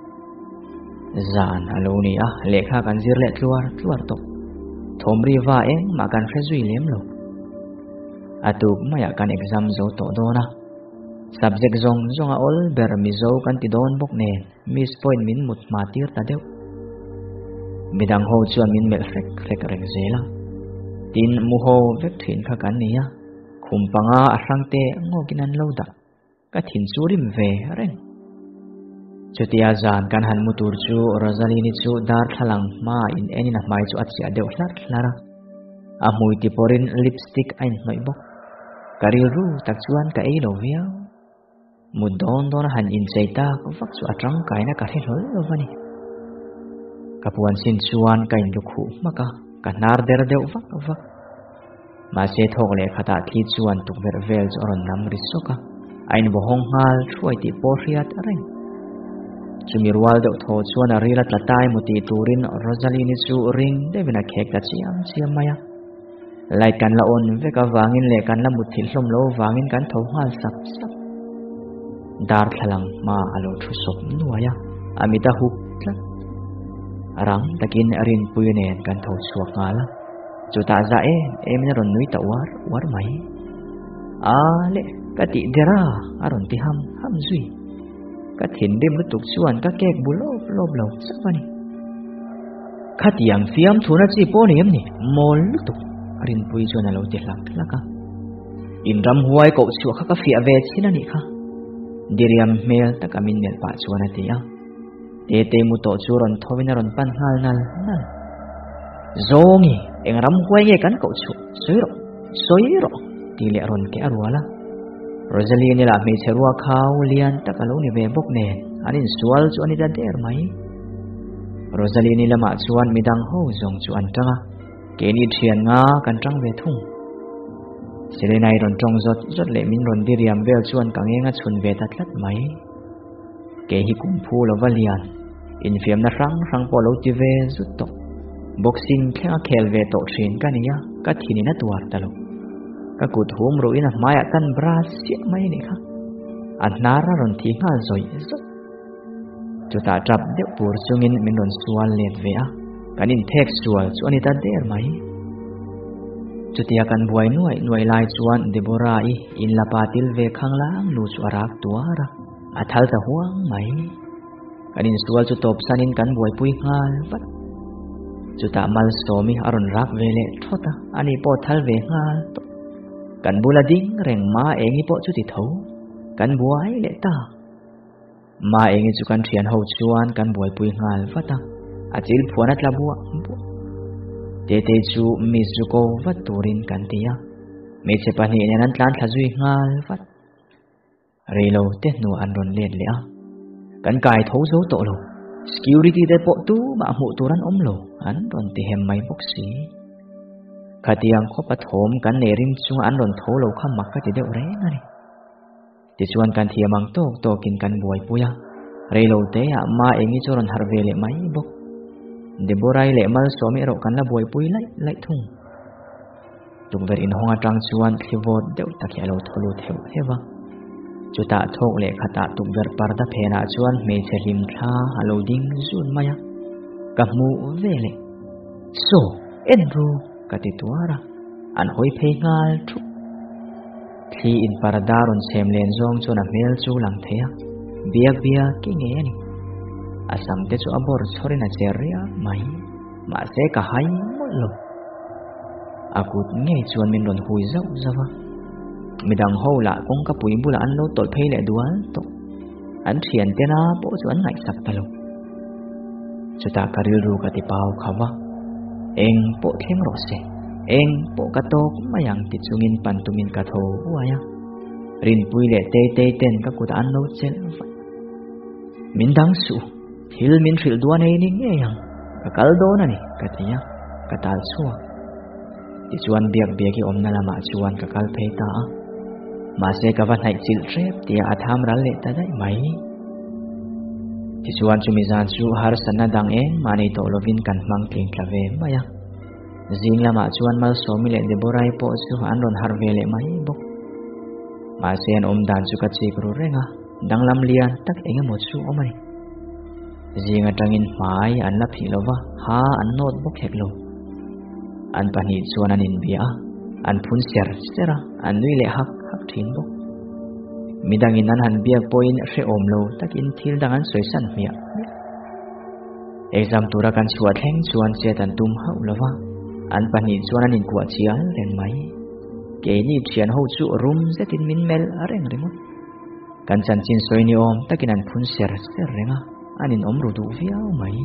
zan aloni a lekha kan zir le tluar tluar to thomri wa eng ma kan phezui lem lo atuk maya kan exam zo to dona subject zong zonga ol ber mi zo kan ti don bok ne miss point min mut ma tir ta deu midang ho chuan min mel frek frek reng zela tin mu ho vek thin kha kan nia khum panga a hrangte ngokin an lo da ka thin churim ve reng chutia zan kan han mutur chu rozalini chu dar thalang ma in enina mai chu achia deu hlar hlara a mui ti porin lipstick ain noi bok karil ru tak chuan ka ei lo viau mudon don han in cheita vak chu atang kaina ka hel hol lovani kapuan sin chuan kain lukhu maka kanar der deu vak vak ma se thok le khata thi chuan tuk ver vel zoron nam risoka ain bohong hal thuai ti porhiat reng chumirwal deu tho chuan a rila tlatai muti turin rozalini chu ring devina khek ta chiam chiam maya lai kan la on veka wangin le kan la muthil hlom lo wangin kan tho hal sap sap dar thalang ma alo thu sop nuaya amita huk tla rang takin arin puinen kan tho suak ngala chuta za e emna ron nui ta war war mai a le kati dera aron ti ham ham zui ka thin dim lutuk chuan ka kek bulob lob lo sapani khatiang fiam thuna chi poniam ni mol lutuk arin pui chuan alo ti hlak laka inram huai ko chu kha ka fia ve chinani kha diriam mel takamin mel pa chuan atia te te mu to churon thowina ron pan hal nal nal zongi engram huai nge kan ko chu soiro soiro ti le ron ke arwala rosalie ni la me cherua khaw lian takalo ni ve bok ne anin sual chu ani da der mai Rosalie ni lama chuan midang ho zong chu an tanga ke ni thian nga kan tang ve thung Serenai ron tong zot zot le min ron diriam vel chuan ka nge nga chun ve ta tlat mai ke hi kum phu lo valian in fiam na rang rang po lo ti ve zut to boxing kha khel ve to thin ka niya ka thini na tuar ta lo ka kut hum ro ina maya kan bras si mai ni kha an nara ron thi nga zoi zot chu ta trap de pur chungin min ron sual let ve a kanin thek sual chu ani ta der mai chutia kan buai nuai nuai lai chuan Deborah i in la patil ve khanglang lu chu arak tuara athal ta huang mai kanin sual chu top sanin kan buai pui ngal vat chuta mal somi aron rak vele thota ani po thal ve ngal to kan bula ding reng ma engi po chu ti tho kan buai le ta ma engi chu kan thian ho chuan kan buai pui ngal vata achil phuanat la bua te te chu mi zu ko vat turin kan tia me che pani ne nan tlan thazui ngal vat relo te nu an ron let le a kan kai tho zo to lo security te po tu ma mu turan om lo an ron ti hem mai bok si khatiang kho pathom kan ne ring chung an ron tho lo kham mak ka ti deu re ngani ti chuan kan thiamang tok to kin kan buai puya relo te a ma engi choron har ve le mai bok Deborah le mal somi ro kan la buai pui lai lai thung tuk ver in honga tang chuan thivot deu takya lo tholu theu hewa chuta thok le khata tuk ver parda phena chuan me chelim tha halo ding zun maya ka mu ve le so Andrew kati tuara an hoi phei ngal thu thi in parda ron sem len zong chuna mel chu lang thea biak bia ki nge ni asam te chu abor chori na cheria mai ma se ka hai mo lo akut nge chuan min ron hui zau zawa midang ho la kong ka pui bula an lo tol phei le dual to an thian te na po chuan ngai sak ta lo chuta karil ru ka ti pau khawa eng po theng ro se eng po ka to mayang ti chungin pan tumin ka tho waya rin pui le te te ten ka kut an lo chel min dang su hil min thil duan ei ni nge yang ka kal do na ni ka tia ka tal chua ti chuan biak biak ki om na lama chuan ka kal phei ta ma se ka van hai chil trep tia atham ral le ta dai mai ti chuan chu mi zan chu har sanna dang e mani to lovin kan mang tling tlave maya zing lama chuan mal somi le Deborah po chu an ron har ve le mai bok ma se an om dan chu ka chi kru renga dang lam lian tak enga mo chu omai zinga tangin mai an la phi lova ha an not bok hek lo an pani chuan an in bia an phun ser sera an nui le hak hak thin bok midang in an han bia point re om lo takin thil dang an soi san mia exam tura kan chuat heng chuan che tan tum hau lova an pani chuan an in kwa chial ren mai ke ni thian ho chu room zetin min mel areng remot kan chan chin soi ni om takin an phun ser ser renga anin omru du viau mai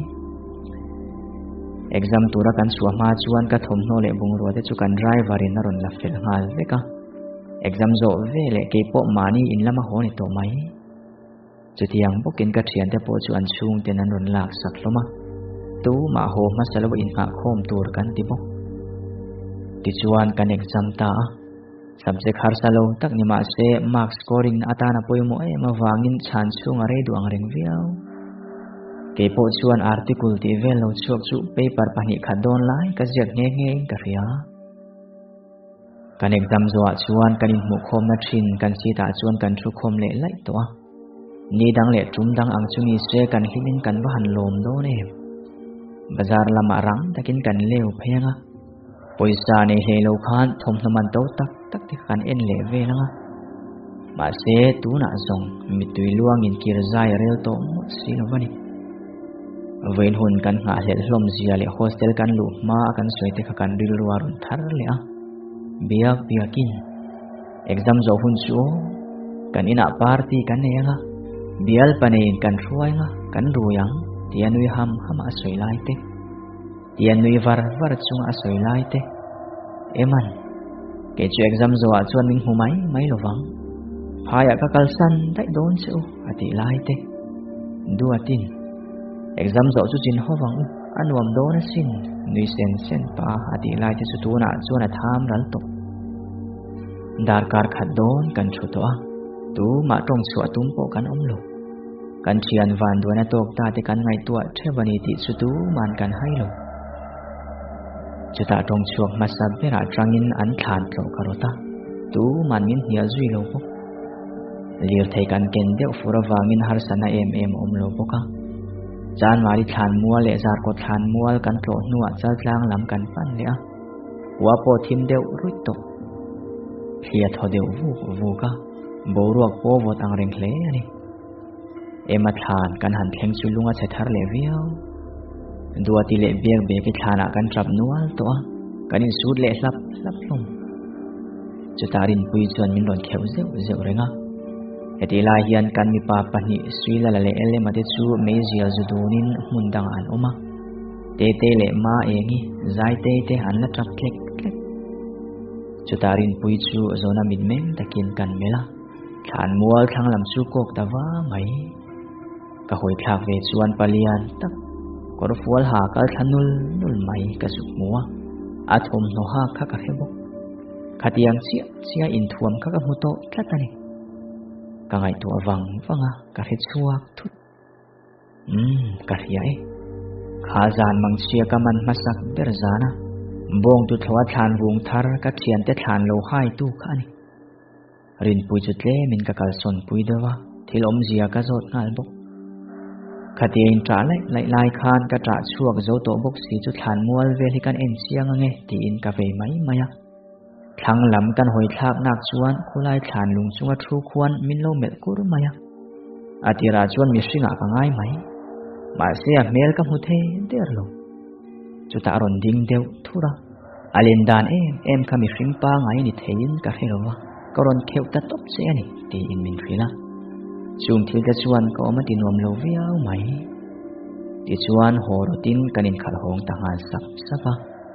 exam tura kan suwa ma chuan ka thom no le bung ro te chu kan driver in ron la fel ngal veka exam zo ve le ke po mani in lama ho ni to mai chutiang bokin ka thian te po chu an chung te nan ron lak sak loma tu ma ho ma salo in ha khom tur kan ti bo ti chuan kan exam ta subject har salo tak ni ma se mark scoring atana poimo e ma wangin chan chung are duang reng viau ke po chuan article ti vel lo chuak chu paper pani khadon lai ka ziak nge nge ka ria kan exam zo chuan kan in mu khom na thin kan si ta chuan kan thu khom le lai to ni dang le tum dang ang chungi se kan himin kan wa han lom do ne bazar lama rang takin kan leu phenga poisa ne he lo khan thom naman to tak tak ti kan en le ve langa ma se tu na zong mi tui luang in kir zai rel to si lo wani vein hun kan nga hel hlom zia le hostel kan lu ma kan soite kha kan ril ruarun thar le a biak biakin exam zo hun chu kan ina party kan ne nga bial panein kan ruai nga kan ruyang tianui ham ham a soi lai te tianui var var chung a soi lai te eman ke chu exam zo a chuan min humai mai lovang phaya ka kalsan dai don chu ati lai te dua tin exam zo chu chin howang anuam do na sin nui sen sen pa ati lai te chu tu na chuan a tham ral to dar kar khat don kan thu to a tu ma tong chu atum po kan om lo kan thian van do na tok ta te kan ngai tua thebani ti chu tu man kan hai lo chu ta tong chuak ma sab bera trangin an thlan tlo karota tu man min hia zui lo po lir thei kan ken deuh fura wangin har sana em em om lo po ka chan mari thlan mual le zar ko thlan mual kan tlo nuwa chal tlang lam kan pan le a wa po thim deuh rut to thia tho deuh vu vu ka bo ruak po vot ang reng hle ani ema thlan kan han thleng chu lunga che thar le viau dua ti le bek be ki thana kan trap nual to a kan in sud le hlap hlap hlom chutarin pui chuan min ron kheu zeu zeu renga heti lai hian kan mi pa pani srila la le ele ma te chu mezia zudunin mundang an oma te te le ma engi zai te te han la trap klek klek chutarin pui chu zona min mem takin kan mela than mual thang lam chu kok tawa mai ka hoi thak ve chuan palian tak kor fual ha kal thanul nul mai ka suk muwa athom no ha kha ka hebo khatiang chia chia in thuam kha ka muto tlatani ka ngai tu awang wanga ka he chuak thut um ka ria e kha zan mang chia ka man masak ber zana bong tu thwa than wung thar ka thian te than lo hai tu kha ni rin pui chu tle min ka kal son pui dawa thilom zia ka zot ngal bok khatien tra lai lai lai khan ka tra chuak zo to bok si chu than mual ve hi kan en chiang nge ti in ka ve mai maya thang lam kan hoi thak nak chuan khulai than lung chunga thu khuan min lo mel kur maya atira chuan mi hringa ka ngai mai ma se a mel ka mu the der lo chu ta ron ding deu thura alen dan em em ka mi hring pa ngai ni thein ka helowa ka ron kheu ta top che ani ti in min phila chung thil ka chuan ko ma ti nom lo viau mai ti chuan hor tin kanin khal hong ta ngan sap sapa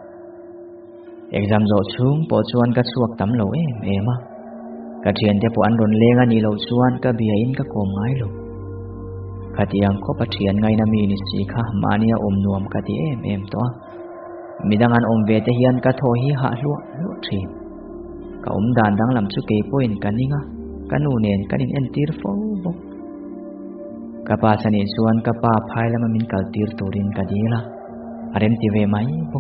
exam zo chung po chuan ka chuak tam lo em em a ka thian te po an ron leng ani lo chuan ka bia in ka kom ngai lo khatiang ko pa thian ngai na mi ni si kha mania om nuam ka ti em em to midang an om ve te hian ka tho hi ha lu lu thim ka om dan dang lam chu ke point kaninga kanu nen kanin en tir fo bo ka pa chani chuan ka pa phai lama min kal tir turin ka dila arem ti ve mai bo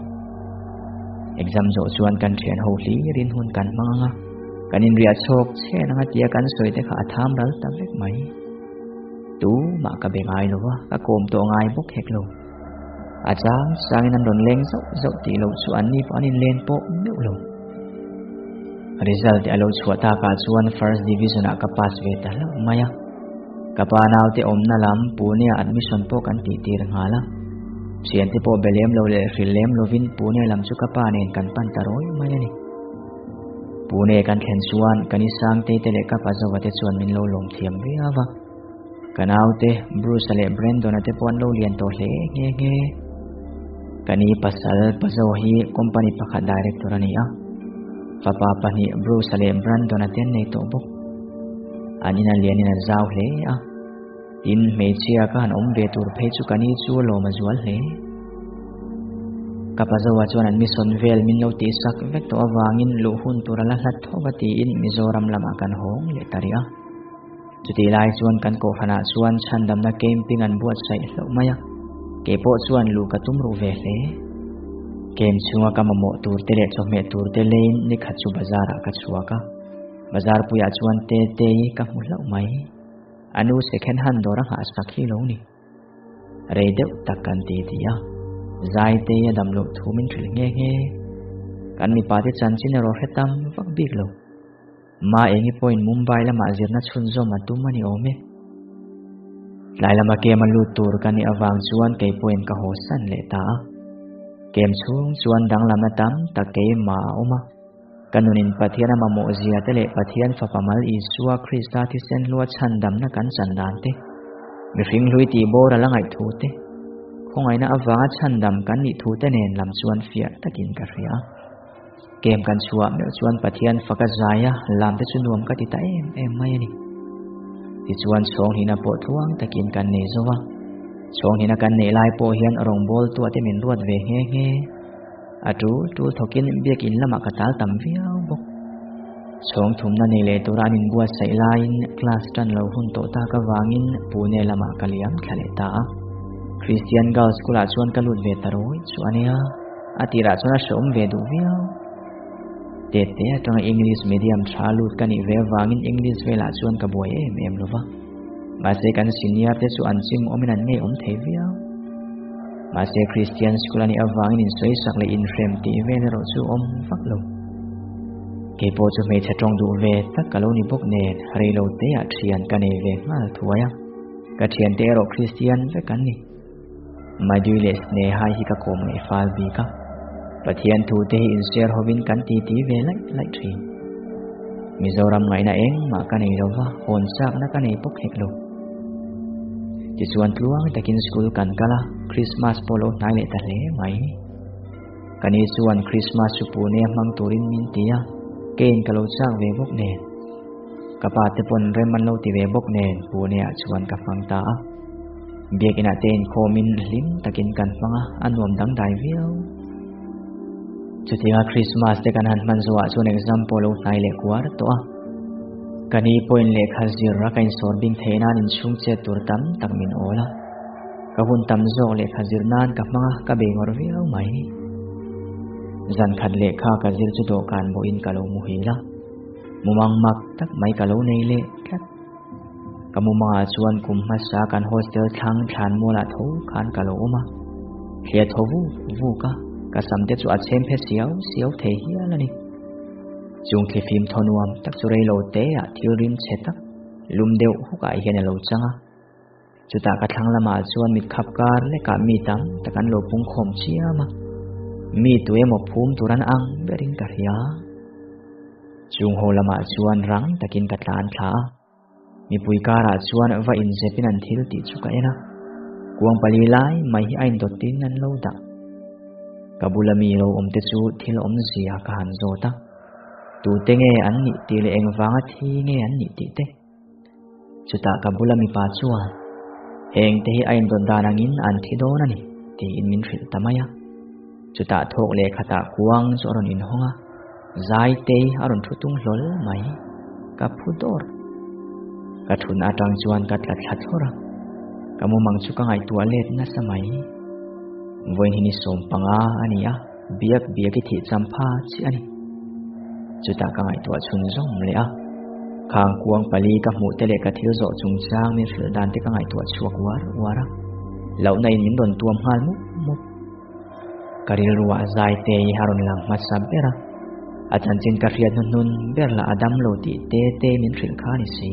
exam zo chuan kan thian ho hli rin hun kan manga kanin ria chok che nanga tia kan soi te kha tham ral ta vek mai tu ma ka be ngai lo wa ka kom to ngai bok hek lo achang sangin an ron leng zo zo ti lo chu an ni pa nin len po meu lo result alo chuata ka chuan first division a ka pass ve ta lo maya ka pa naw te om na lam punia admission po kan ti tir ngala sian te po belem lo le filem lovin punia lam chu ka pa nen kan pan taroi maya ni pune kan khen chuan kani sang te te le ka pa zo te chuan min lo lom thiam ve awa kanaw te bruce le brandon ate pon lo lian to hle nge nge kani pasal pazo hi company pakha director ani a papa pani bruce le brandon ate nei to bok anina lianina zaw hle a in me chia kan om ve tur phei chu kani chu lo ma zual hle kapazo wa chuan an mission vel min lo ti sak vek to awangin lu hun turala hlat thowati in mizoram lama kan hong le taria chuti lai chuan kan ko hana chuan chandam na camping an buat sai lo maya ke po chuan lu ka tum ru ve hle kem chunga ka mamo tur te le chome tur te lein ni khachu bazar ka chuaka bazar puya chuan te te ka mu lo mai anu second hand dora ha sakhi lo ni re deu takan ti dia zai te dam lo thumin thil nge nge kan mi pa te chan chin ro hetam vak big lo ma engi point mumbai la ma zirna chhun zo ma tu mani ome lai lama ke ma lu tur kan ni awang chuan ke point ka ho san le ta kem chung chuan dang lama tam ta ke ma oma kanunin pathiana ma mo zia te le pathian fa pamal isua krista ti sen lua chandam na kan chan dan te mi ring lui ti bora la ngai thu te khongai na awanga chandam kan ni thu te nen lam chuan fia takin ka ria kem kan chua me chuan pathian faka zaya lam te chunuam ka ti ta em em mai ni ti chuan chhawng hina pawh tluang takin kan nei zowa chhawng hina kan nei lai pawh hian rong bol tu ate min ruat ve nge nge atu tu thokin biakin lama katal tam viau bok chhawng thumna nei le tura min buat sai lain class tan lo hun to ta ka wangin pune lama kaliam thlale ta Christian girls school a chuan kalut ve taroi chuania atira chuan a som ve du viau te te atanga English medium thalut kani ve wangin English vela chuan ka buai em em lova ma se kan senior te chu an chim ominan nei om thei viau ma se Christian school ani awangin in soi sak le in frame ti ve ro chu om fak lo ke po chu me chatong du ve tak kalo ni bok ne rei lo te a thian kani ve ngal thuaya ka thian te ro Christian ve kan ni mai dui le ne hai hi ka kom ngai fal bi ka pathian thu te in share hovin kan ti ti ve lai lai thi Mizoram ngai na eng ma ka nei lova hon sak na ka nei pok hek lo ti chuan tluang takin school kan kala Christmas polo nai le ta le mai kani chuan Christmas chu pu ne mang turin min tia ken kalo chak ve bok ne ka pa te pon re man lo ti ve bok ne pu ne a chuan ka phang ta biakina ten khomin lim takin kan phanga anom dang dai viau chutinga Christmas te kan han man zuwa chuan example lo nai le kwar to a kani point le khazir ra kain sor bing theina in chung che tur tam tak min ola ka hun tam zo le khazir nan ka manga ka be ngor viau mai zan khat le kha ka zir chu do kan bo in kalo mu hi la mumang mak tak mai kalo nei le tlat kamuma chuan kum ma sa kan hostel thang than mola tho khan kalo oma hlia thovu vu ka ka samte chu a chem phe siau siau the hi ala ni chung khi phim thonuam tak chu rei lo te a thirin che tak lum deu hu ka hian lo changa chu ta ka thang lama chuan mit khap kar le ka mi tam takan lo pung khom chiama mi tu emo phum turan ang berin ka hia chung ho lama chuan rang takin ka tlan tha mi pui kara chuan va in zepin an thil ti chu ka ena kuang pali lai mai hi ain dot tin an lo da kabulami lo om te chu thil om zia ka han zo ta tu te nge an ni ti le eng wanga thi nge an ni ti te chuta kabulami pa chuan heng te hi ain don danangin an thi do na ni ti in min thil tamaya chuta thok le khata kuang chu ron in honga zai te aron thutung lol mai ka phudor ka thun atang chuan ka tlat thlat thora kamu mang chu ka ngai toilet na samai voin hini som panga ania biak biak thi champha chi ani chuta ka ngai to chun zom le a khang kuang pali ka mu te le ka thil zo chung chang mi fil dan te ka ngai to chuak war wara lau nei min don tuam hal mu mu karil ruwa zai te haron lang ma sampera achan chin ka riat nun nun berla adam lo ti te te min fil khani si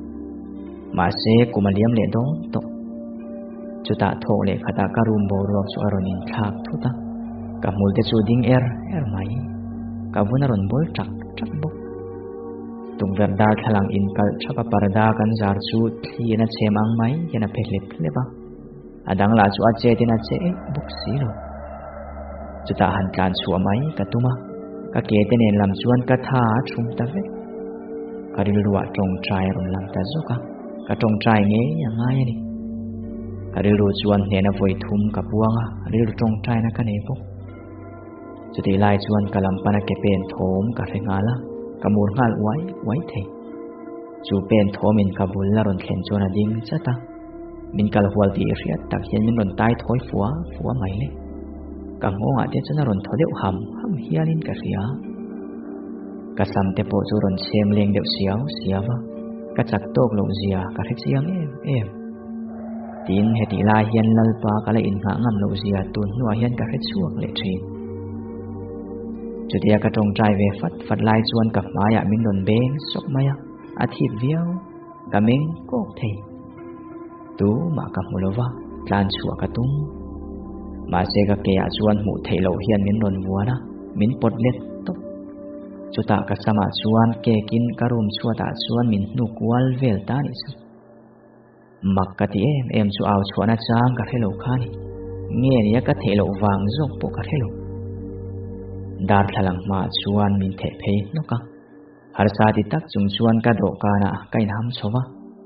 ma se kumaliam le dong to chuta tho le khata karum bo ro chu aron in thak thuta ka mul te chu ding er er mai ka vunaron bol tak tak bok tung verdar thalang in kal chaka parda kan jar chu thina chemang mai yana phelet leba adang la chu a che tin a che bok si lo chuta han kan chu mai ka tuma ka ke te nen lam chuan ka tha thum ta ve karil ruwa tong trai ron lam ta zoka ka tong trai nge yangai ni karil ru chuan hena voi thum ka buanga ril tong trai na ka nei bok chuti lai chuan kalam pana ke pen thom ka fengala kamur ngal wai wai thei chu pen thomin ka bul la ron thlen chona ding chata min kal hual ti riat tak hian min ron tai thoi fuwa fuwa mai le ka ngonga te chana ron thodeu ham ham hianin ka ria ka sam te po chu ron sem leng deu siaw siawa ka chak tok lo zia ka rek siang em em tin heti la hian lalpa kala in nga ngam lo zia tun nuwa hian ka rek chuak le thin chutia ka tong trai ve fat fat lai chuan ka maya min don beng sok maya athip viau ka meng kok thei tu ma ka mulova tlan chua ka tum ma se ka ke a chuan mu thei lo hian min ron buana min pot let to chuta ka sama chuan ke kin karum chuata chuan min nu kwal vel ta ni chu makati em em chu aw chuana chang ka thelo khani nge ni ka thelo wang zok po ka thelo dar thalang ma chuan min the phei noka har sa ti tak chung chuan ka do kana kai nam chowa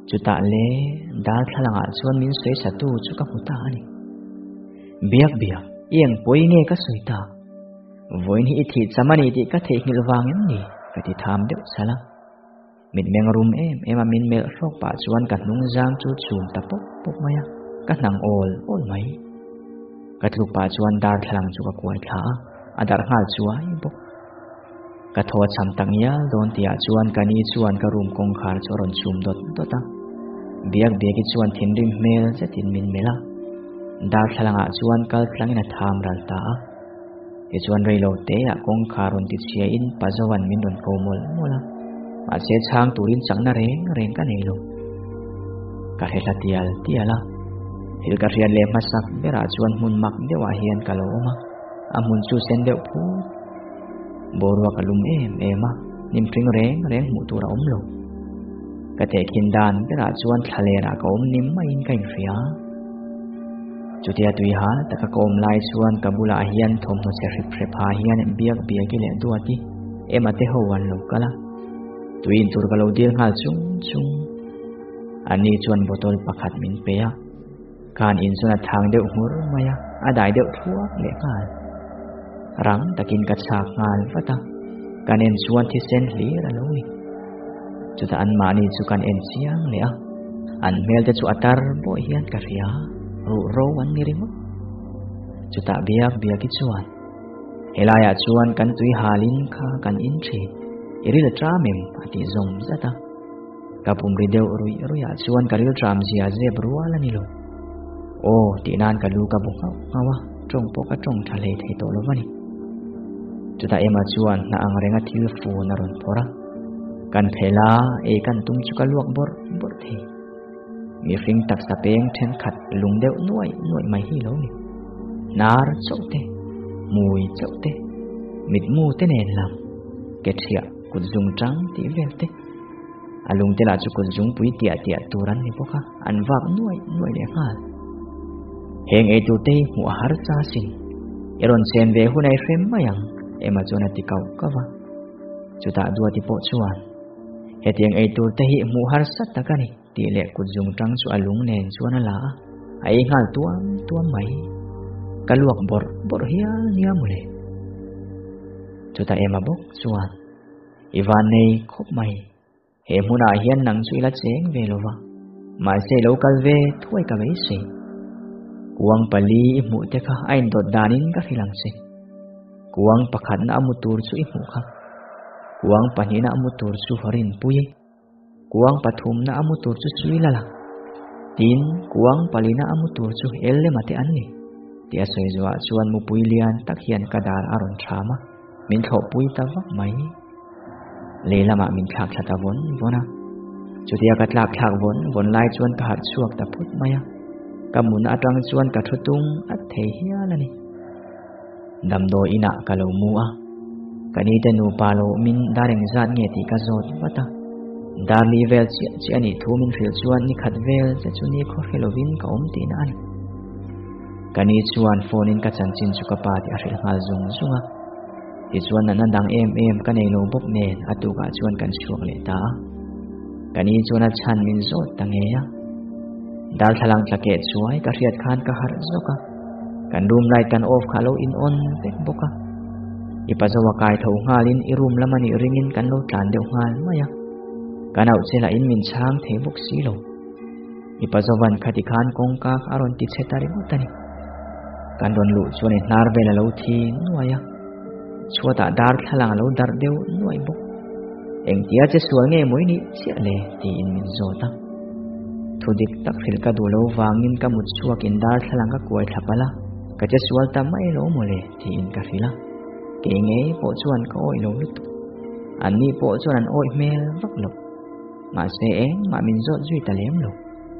จุตะเล่ดาลทลังอาชวนมินสวยสตูจุกมุตานี่เบียกเบียกเอียงป่วยเงี้ยก็สวยตาวันนี้อิทธิสมานิติก็เทหิลวางยันนี่ก็ติทำเด็กสละมิดเมงรุมเอ็มเอ็มมินเมลฟอกป่าชวนกัดนุ่งจางจูจูตะปกปกมายกัดนางโอลโอลไหมกัดลูกป่าชวนดาลทลังจุกกวยขาอดาร์หาชวยบกกัดทอดช้ำตังยาโดนตีอาชวนกันีชวนกรุมกงขาจรนชุมดดดตาเบียกเบียกิชวนทินริมเมลจะทินมินเมล่าดาลทลังอาชวนกัลพลังนัทธามรัลตาเอชวนเรโลเตะกงคารนติเชียอินปัจจุบันมินดนโกมลมลาอาเสียช้างตูรินจังนาเรงเรงกันเอโลกะเฮลติอัลติอัลฮิลกะเรียนเลมาสักเบราชวนมุนมักเดวะเฮียนกะโลมาอามุนชูเซนเดวพูโบรัวกะลุมเอมเอมานิมพริงเรงเรงมุตุระอมโลกะเตคินดานเบราชวนทะเลรากอมนิมมาอินกันฟิยาจุดที่ตุยหาตะกะกอมไลชวนกะบุลาเฮียนทอมโนเซริพเรพาเฮียนเบียกเบียกิเลตัวที่เอมาเตโฮวันโลกะลาตุยนตุรกะโลเดียงหาจุงจุงอันนี้ชวนบทลประคัดมินเปียการอินสุนัทางเดือดหัวมายาอาได้เดือดทั่วเละงานรังตะกินกัดฉากงานฟัตตาการเอ็นชวนที่เซนลีระลุยจุดอันมานี่จุกันเอ็นเสียงเลยอ่ะอันเมลจะจุอัตร์บ่เฮียนกะเรียรู้รู้วันนี้ริมจุดตะเบียกเบียกิจวนเฮลายาชวนกันตุยหาลินข้ากันอินทรีอิริลตรามิมอติซงซะตากับปุ่มริเดวรุยรุยอาชวนกันริลตรามเสียเจ็บรัวละนี่โลโอ้ตีนานกันลูกับบุกเอาเอาวะจงปกจงทะเลไทยโตแล้ววะนี่จุดตาเอมาชวนนาอังเรงทิลฟูนารอนพอระกันเพลาเอกันตุ้มจุกลวกบดบดเทมีฟิงตักสเปงเทนขัดลุงเดวน่วยน่วยไม่ฮีโลนี่นาร์โจเตมวยโจเตมิดมูเตเนลามเกตเชียกุดจุงจังตีเวลเตอลุงเตลาจุกุดจุงปุยเตียเตียตูรันนี่พวกเขาอันวักน่วยน่วยเลี้ยงอาเฮงเอตูเตหัวหาร์ซาสินเอรอนเซนเวหุนไอเฟมมายังเอมาจวนติเกากะวะจุดตาดัวติโปชวนเฮตียงเอตูเตหิหัวหาร์สัตตะกันนี่ตีเล็กกุดจุงจังจุอลุงเนนชวนละไอ้งานตัวตัวไม่กะลวกบดบดเฮียเนียมุเลจุดตาเอมาบกชวนอีวานเนยคบไม่เฮมุนาเฮียนนังสุยละเจงเวโลวะมาเซโลกัลเวถ้วยกะเวเซกวางปลีมุเตคะไอ้ดดดานินกะฟิลังเซกวางปะขันอามุตูร์สุอิมุคะกวางปะนีนาอามุตูร์สุฮรินปุยกวางปะทุมนาอามุตูร์สุสุยละละตินกวางปลีนาอามุตูร์สุเอลเลมาเตอันนี่เตียสวยจัวชวนมุปุยเลียนตักเฮียนกระดาษอารอนชามะมินเขาปุยตะวักไหมเลลามามินขักขัดวนวนะจุดที่กัดลักขักวนวนไล่ชวนกัดชวกตะพุดมายากำมุนอัดรังชวนกัดทุตุงอัดเทียละนี่ดำโดอินะกะโลมัวกันนี้เตนูปาโลมินดาริงจัดเงติกะโจดวัตาดาลีเวลเจียเจียนี่ทูมินฟิลชวนนี่ขัดเวลจะชุนี่ขอเฮโลวินกับอมตีนันกันนี้ชวนโฟนินกัดจันจินสุกปาติอาริลงาซุงซุงะที่ชวนนั้นดังเอ็มเอ็มกันในโลบกเนนอตุกะชวนกันช่วงเลตากันนี้ชวนชันมินโซตังเงียดาลทลังตะเกตช่วยกระเรียดคานกะหารซกะกันรูมไลกันออฟคาโลอินออนเต็กบกะอิปัจจวกายเท่างาลินอิรูมละมันอิริงินกันโลตานเดียวงานมายะกันเอาเซลาอินมินช้างเทบกซีโลอิปัจจวันคติคานกงกาอารอนติเซตาริมุตันิกันโดนลุชวนนารเวลโลทีนัวยะชัวตาดาร์ทลังเราดาร์เดียวหน่วยบุกเอ็งที่อาจจะสวยเงี้ยมวยนี่เสียเลยที่อินมินโซตังทุดิกตักฟิลกัดูโลวางินกับมุดชัวกินดาร์ทลังก็กวยทับละก็จะสวยตามไม่โลโมเลยที่อินกับฟิละเก่งเงี้ยโปชวนก็โอยโลลุตอันนี้โปชวนอันโอยเมลวักหลบมาเสเองมามินโซจุยตะเลี้ยมหลบ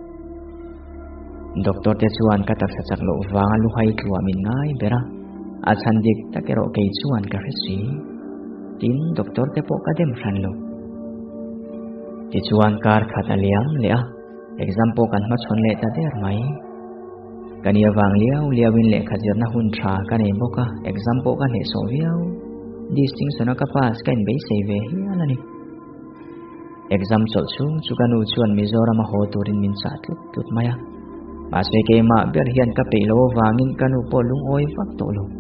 ด็อกเตอร์เตชวนก็ตักสักโลวางลูกให้ตัวมินง่ายเบระอาชันดิกตะเกโรเกยชวนกับสีตินด็อกเตอร์เตปกระเด็มฟันโลที่ชวนการขัดเลี้ยงเลี้ยเอ็กซัมโปกันมาชนเละตาเดียร์ไหมกันยาวางเลี้ยวเลี้ยวินเละขจัดน่าหุ่นชากันเองบอกว่าเอ็กซัมโปกันเหโซเวียวดิสติงสนกับป้าสกันเบสเซเวียนั่นนี่ exam sol chu chu kanu chuan Mizoram ho turin min cha tlut tlut maya ma se ke ma ber hian ka pe lo wangin kanu po lung oi vak to lo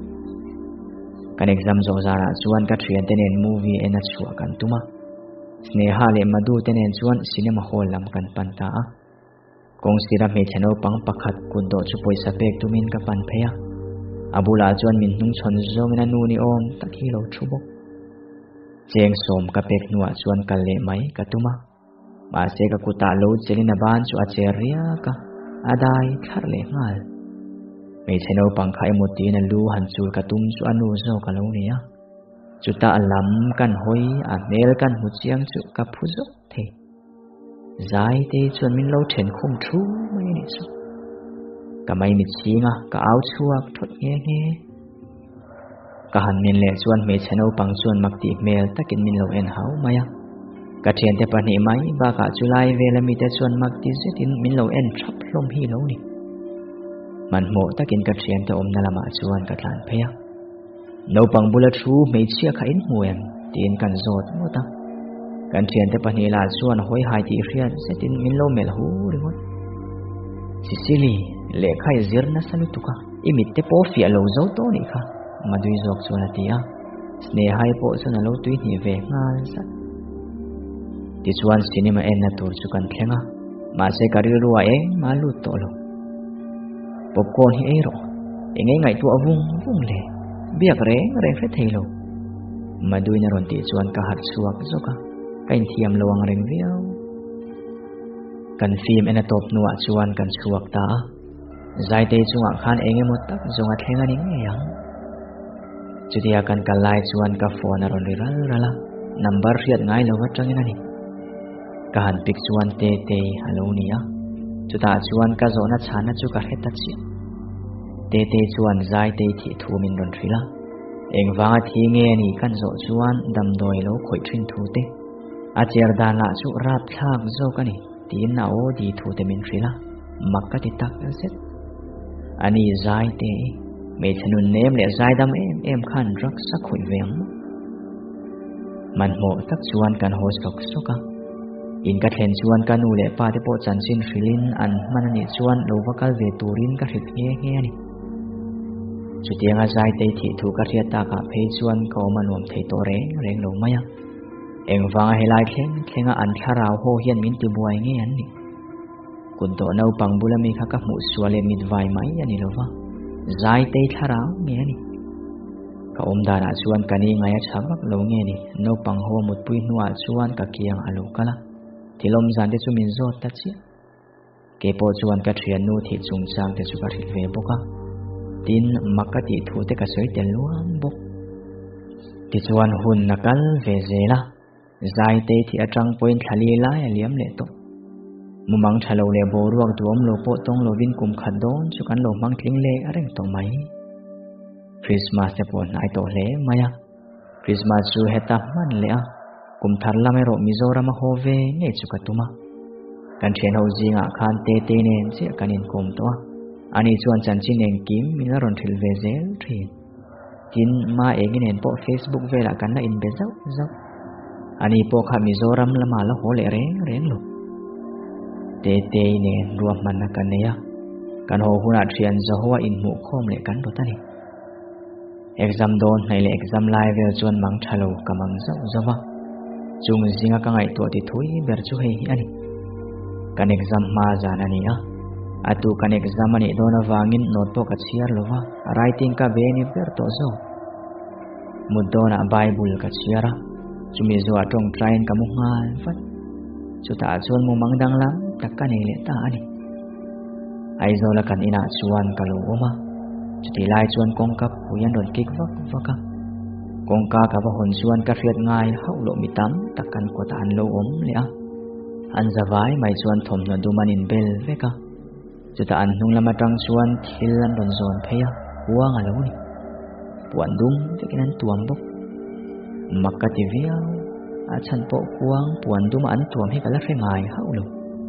kan exam zo zara chuan ka thian tenen movie ena chua kan tuma sneha le madu tenen chuan cinema hall lam kan panta a kong sira me chano pang pakhat kun do chu poisa pek tumin ka pan pheya abula chuan min hnung chhon zomina nu ni om takhi lo thubok cheng som ka pek nuwa chuan kal le mai ka tuma ma se ka kuta lo chelina ban chu a cheria ka adai thar le ngal me chano pang khai muti na lu han chul ka tum chu anu zo ka lo nia chuta alam kan hoi a mel kan hu chiang chu ka phuzo the zai te chuan min lo then khum thu mai ni chu ka mai mi chinga ka au chuak thot nge nge ka han min le chuan me chano pang chuan makti mel takin min lo en hau maya ka thian te pani mai ba ka chulai vela mi te chuan makti zetin min lo en thap hlom hi lo ni man mo takin ka thian te om na lama chuan ka tlan pheya no pang bula thu me chia kha in huem tin kan zot mota kan thian te pani la chuan hoi hai ti rian zetin min lo mel hu ringot sisili le khai zirna salutuka imit te po fi lo zo to ni kha madui zok chuan atia snehai po chuan lo tui ni ve ngal sa ti chuan cinema en na tur chu kan thlenga ma se kari ruwa e ma lu to lo popcorn hi ero engai ngai tu avung vung le biak re re fe thailo madui na ron ti chuan ka hat chuak zoka kain thiam lawang reng viau kan film ena top nuwa chuan kan chuak ta zai te chunga khan enge mot tak zonga thlenga ning yang chutia kan kalai chuan ka phone ron ral rala number riat ngai lo watangin ani ka han pik chuan te te halo nia chuta chuan ka zona chhana chu ka heta chi te te chuan zai te thi thu min ron thila engwa thi nge ni kan zo chuan dam doi lo khoi thin thu te a cher dan la chu rap thak zo ka ni tin na o di thu te min thila makka ti tak set ani zai te me chanun nem le zai dam em em khan rak sa khoi veng man mo tak chuan kan ho sok soka in ka thlen chuan kanu le pa te po chanchin filin an manani chuan lo vakal ve turin ka hrit nge nge ani chutianga zai te thi thu ka thia ta ka phei chuan ko manom thei to re reng lo maya engwa helai khen khenga an tharau ho hian min ti buai nge an ni kun to no pangbulami kha ka mu suale mit vai mai ani lova zai te tharau nge ani ka om dana chuan kani ngaya chhabak lo nge ni no pang ho mut pui nuwa chuan ka kiang alu kala tilom zan te chu min zot ta chi ke po chuan ka thian nu thi chung chang te chu ka thil ve boka tin makati thu te ka soi tel luam bok ti chuan hun nakal ve zela zai te thi atang point thali lai aliam le to mumang thalo le boruak duam lo po tong lo vin kum khadon chu kan lo mang thling le areng to mai Christmas te pon ai to le maya Christmas chu heta man le a kum thar lame ro Mizoram ho ve nge chu katuma kan thian ho jinga khan te te nen che kanin kom to ani chuan chanchin eng kim min ron thil ve zel thin tin ma eginen po Facebook vela kan na in be zau zau ani po kha Mizoram lama la ho le reng reng lo te te ne ruam man na kan ya kan ho huna thian zo wa in mu khom le kan do tani exam don nei le exam live vel chuan mang thalo kamang zau zawa chung zinga ka ngai to ti thui ber chu hei ani kan exam ma jan ani a atu kan exam ani dona wangin note to ka chiar lova writing ka ve ni ber to zo mudona bible ka chiara chumi zo atong train ka mu ngal fat chuta chuan mu mangdang lam takka nei le ta ani ai zo la kan ina chuan ka lo oma chuti lai chuan kong kap huyan ron kik vak vaka kong ka ka ba hon chuan ka riat ngai hau lo mitam takkan ko ta an lo om le a an zawai mai chuan thom na dumanin bel veka chuta an hnung lama tang chuan thil an ron zon pheya huang alo ni puan dum vekin an tuam bok makati via a chan po huang puan dum an tuam he kala ngai hau lo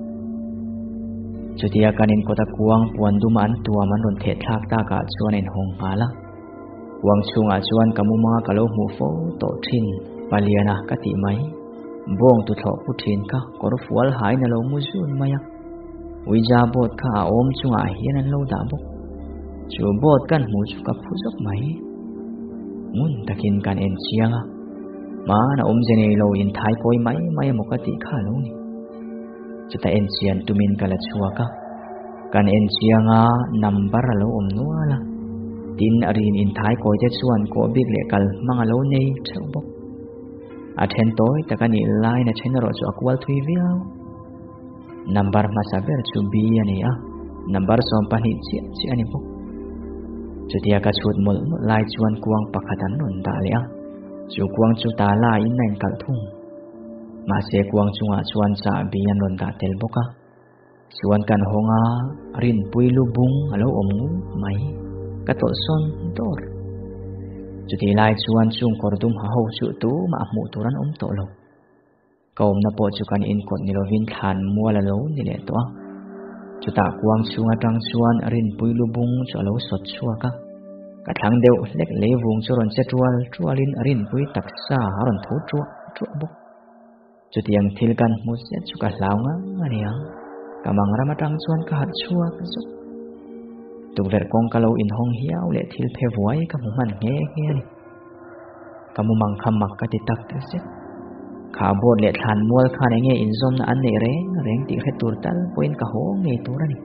chutia kanin kota kuang puan dum an tuam an ron the thak ta ka chuan en hong hala wang chunga chuan kamu ma kalo mu fo to thin paliana kati mai bong tu thọ putin ka kor fual hai na lo muzun maya uija bot ka om chunga hian an lo da bok chu bot kan mu chu ka phuzok mai mun takin kan en chianga ma na om jene lo in thai koi mai mai mokati kha lo ni chuta en chian tumin kala chuaka kan en chianga number lo om nuala tin arin in thai koi te chuan ko big le kal manga lo nei theu bok a then toy takani line na chen ro chu akwal thui viau number ma saber chu bi ani a number som pani chi chi ani bok chutia ka chut mol lai chuan kuang pakhatan non da le a chu kuang chu ta la in nain kal thung ma se kuang chunga chuan cha bi an non da tel boka chuan kan honga rin puilu bung alo om mai ka to son dor chuti lai chuan chung kordum ha ho chu tu ma mu turan om to lo kom na po chu kan in kot ni lovin than muala lo ni le to chuta kuang chunga tang chuan rin puilu bung chu lo sot chua ka ka thang deu lek le wung chu ron che tual tualin rin pui taksa ron thu chu chu bo chutiang thil kan mu se chu ka launga ania kamang rama tang chuan ka hat chua ka chu tu ver kong ka lo in hong hiao le thil phe vuai ka mu man nge nge ni ka mu mang kham mak ka ti tak te se kha bot le than mual kha ne nge in zom na an ne re reng ti khe tur tal point ka ho nge tur ani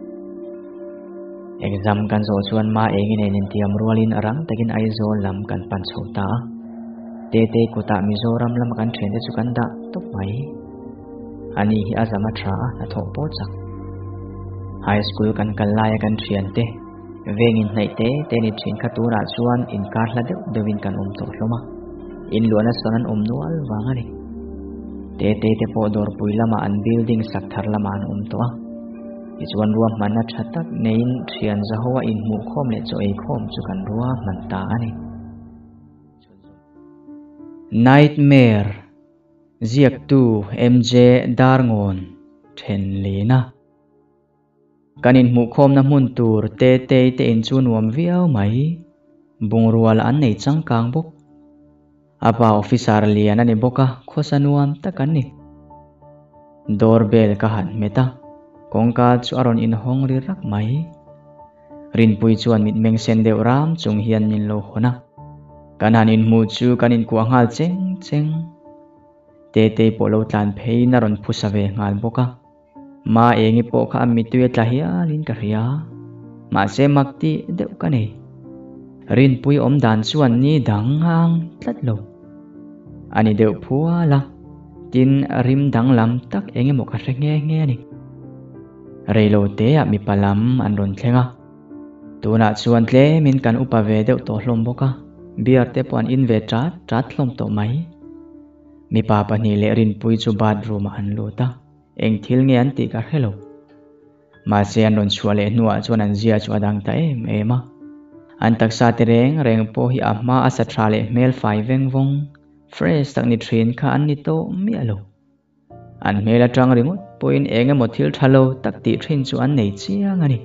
exam kan zo chuan ma engin en tiam rualin arang takin aizo lam kan pan chota te te kuta mizoram lam kan thlen te chu kan da tok mai ani hi azama tha na tho po chak high school kan kalai kan thian te vengin nei te te ni thin kha tura chuan in kar la deuh deuhin kan um to hloma in luana sonan um nual wangani te te te po dor puilama an building sak thar lama an um to a ichuan ruam manna thatak nein thian zahowa in mu khom le cho ei khom chu kan ruwa man ta ani nightmare ziak tu mj darngon then lena kanin mu khom na mun tur te te te in chu nuam viau mai bungrual an nei changkang bok apa officer lian ani boka khosanuam takani doorbell ka han meta kongka chu aron in hong ri rak mai rinpui chuan mit meng sen deu ram chung hian nin lo hona kanan in mu chu kanin kuangal cheng cheng te te polo tlan phei na ron phusave ngal boka ma engi po kha mi tuet la hian in ka ria ma se makti deu kani rinpui om dan chuan ni dang hang tlat lo ani deu phuala tin rim dang lam tak engi mo ka nge nge ni reilo te a mi palam an ron thlenga tuna chuan tle min kan upave deuh to hlom boka biar te pon in ve tra tra thlom to mai mi pa pani le rin pui chu bathroom an luta eng thil nge an ti ka hello ma se an ron chhuale nuwa chuan an zia chu adang ta em ema an taksa te reng reng po hi a ma asa thale mel fai veng vong fresh tak ni thin kha an ni to mi alo an mela tang ringot point enga mothil thalo takti thin chu an nei chiang ani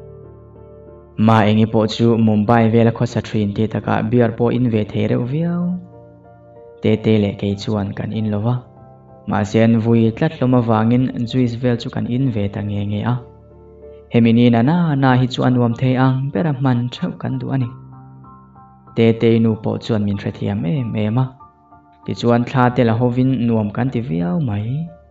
ma engi po chu mumbai vela khosa thin te taka biar po in ve thereu viau te te le ke chuan kan in lova ma sen vui tlat loma wangin juice vel chu kan in ve ta nge nge a hemini na na na hi chu anwam the ang bera man thau kan du ani te te nu po chuan min threthiam em ema ti chuan thla te la hovin nuam kan ti viau mai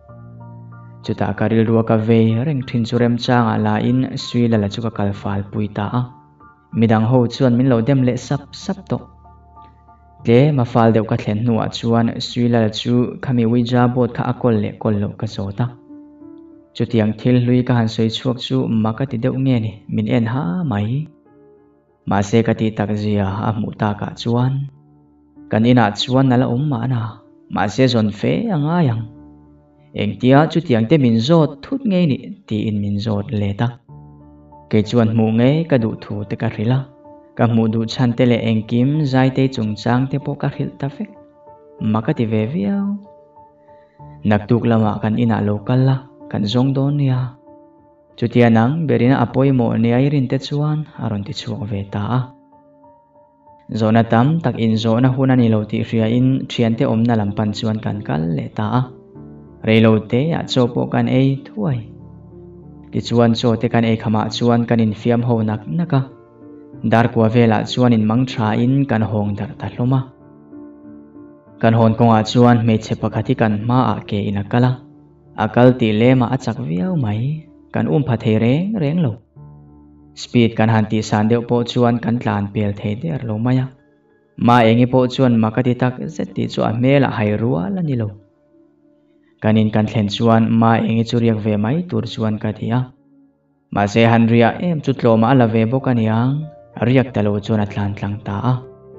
chuta karil ruwa ka ve reng thin churem changa la in suila la chuka kalfal puita a midang ho chuan min lo dem le sap sap to le ma fal deuh ka thlen nuwa chuan suila la chu khami wija bot kha akol le kol lo ka sota chutiang thil hlui ka han soi chuak chu maka ti deuh nge ni min en ha mai ma se ka ti tak zia a mu ta ka chuan kan ina chuan nala um ma na ma se zon fe anga yang eng tia chu tiang te min zot thut nge ni ti in min zot le ta ke chuan mu nge ka du thu te ka rila ka mu du chan te le eng kim zai te chung chang te po ka ril ta fe maka ti ve viau nak tuk lama kan ina local la kan zong don ya chu tia nang berina apoi mo ni ai rin te chuan aron ti chuak ve ta zona tam tak in zona huna ni lo ti ria in thian te om na lampan chuan kan kal le ta a reilo te a chopo kan ei thuai ti chuan cho te kan ei khama chuan kan in fiam ho nak naka dar kwa vela chuan in mang tha in kan hong dar ta hloma kan hon konga chuan me che pakhathi kan ma a ke ina kala akal ti lema achak viau mai kan um pha the reng reng lo speed kan han ti san deuh po chuan kan tlan pel the der lo maya ma engi po chuan makati tak zeti chu a mela hai rual ani lo kanin kan thlen chuan ma engi chu riak ve mai tur chuan ka thia ma se han ria em chu tloma ala ve bok aniang riak talo chuan a tlan tlang ta a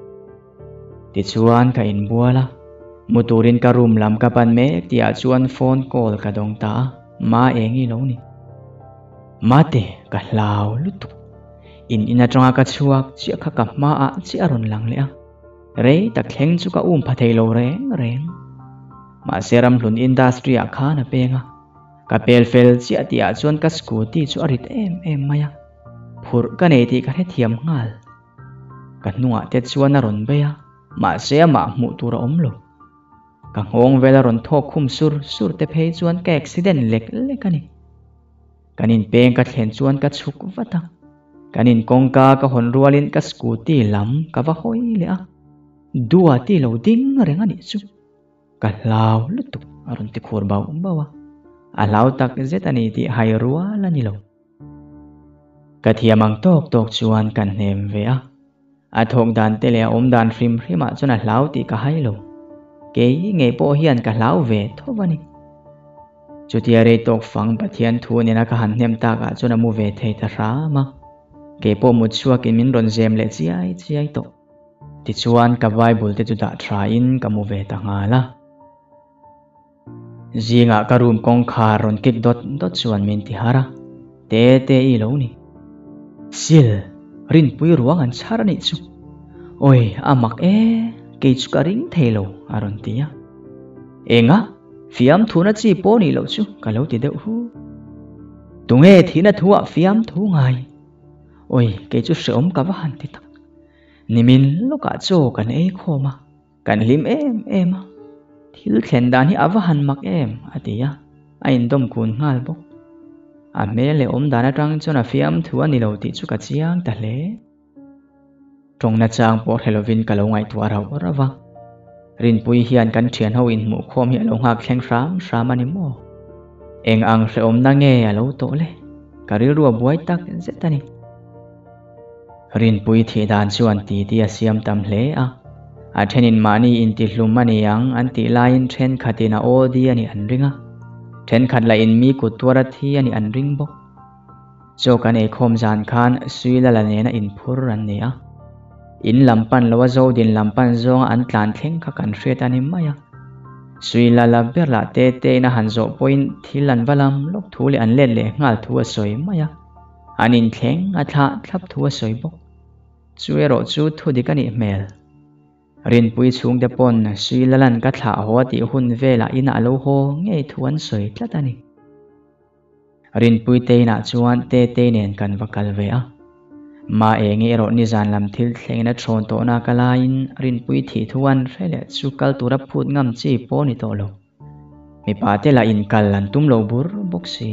ti chuan ka in buala muturin ka room lam ka pan me tia chuan phone call ka dong ta ma engi lo ni mate ka hlau lutu in ina tanga ka chuak chi kha ka ma a chi aron lang le a re ta thleng chu ka um phathei lo reng reng ma seram hlun industry a kha na penga ka pel fel chi atia chuan ka scooty chu arit em em maya phur ka nei ti ka he thiam ngal ka nuwa te chuan a ron beya ma se ma mu tur om lo ka ngong vela ron thok khum sur sur te phei chuan ka accident lek lek ani kanin peng ka thlen chuan ka chuk wata kanin kongka ka hon rualin ka scooty lam ka va hoi le a dua ti lo ding reng ani chu ka hlau lutu aron ti khur bau bawa a hlau tak zet ani ti hai rual ani lo ka thiamang tok tok chuan kan hnem ve a a thok dan te le om dan hrim hrima chuan a hlau ti ka hai lo ke nge po hian ka hlau ve thowani chutia re tok fang pathian thu nena ka han hnem ta ka chuan amu ve thei ta ra ma ke po mu chuak in min ron jem le chiai chiai to ti chuan ka bible te chu da thra in ka mu ve ta ngala zinga ka room kong kha ron kik dot dot chuan min ti hara te te i lo ni sil rin pui ruang an char ni chu oi amak e ke chu ka ring thelo aron tia enga fiam thuna chi po ni lo chu ka lo ti deuh hu tunge thina thuwa fiam thu ngai oi ke chu seom ka wa han ti tak nimin loka cho kan ei khoma kan lim em em thil thlen dan hi awa han mak em atia a in dom kun ngal bok a mele om dana tang chona fiam thu ani lo ti chu ka chiang ta hle tong na chang por halloween ka lo ngai tu arau rawa rin pui hian kan thian ho in mu khom hi lo ngak thleng ram ram ani mo eng ang hre om na nge alo to le karil ruwa buai tak zetani rin pui thi dan chuan ti ti a siam tam hle a a thenin mani in ti hlum ani yang an ti lain then khatina odi ani an ringa then khat la in mi ku twara thi ani an ring bok cho kan e khom jan khan suila la ne na in phur ran ne a in lampan lawa zo din lampan zong an tlan thleng kha kan hret ani maya suila la berla te te na hanzo point thilan walam lok thu le an let le ngal thu a soi maya anin thleng a thla thlap thu a soi bok chuero chu thu dikani mel rin pui chung te pon suila lan ka thla ho ti hun vela ina alo ho ngei thu an soi tlatani rin pui te na chuan te te nen kan vakal ve a ma engi ro ni zan lam thil thleng na thron to na kalain rin pui thi thuan rele chu kal tura phut ngam chi po ni to lo mi pa te la in kal lan tum lo bur boxi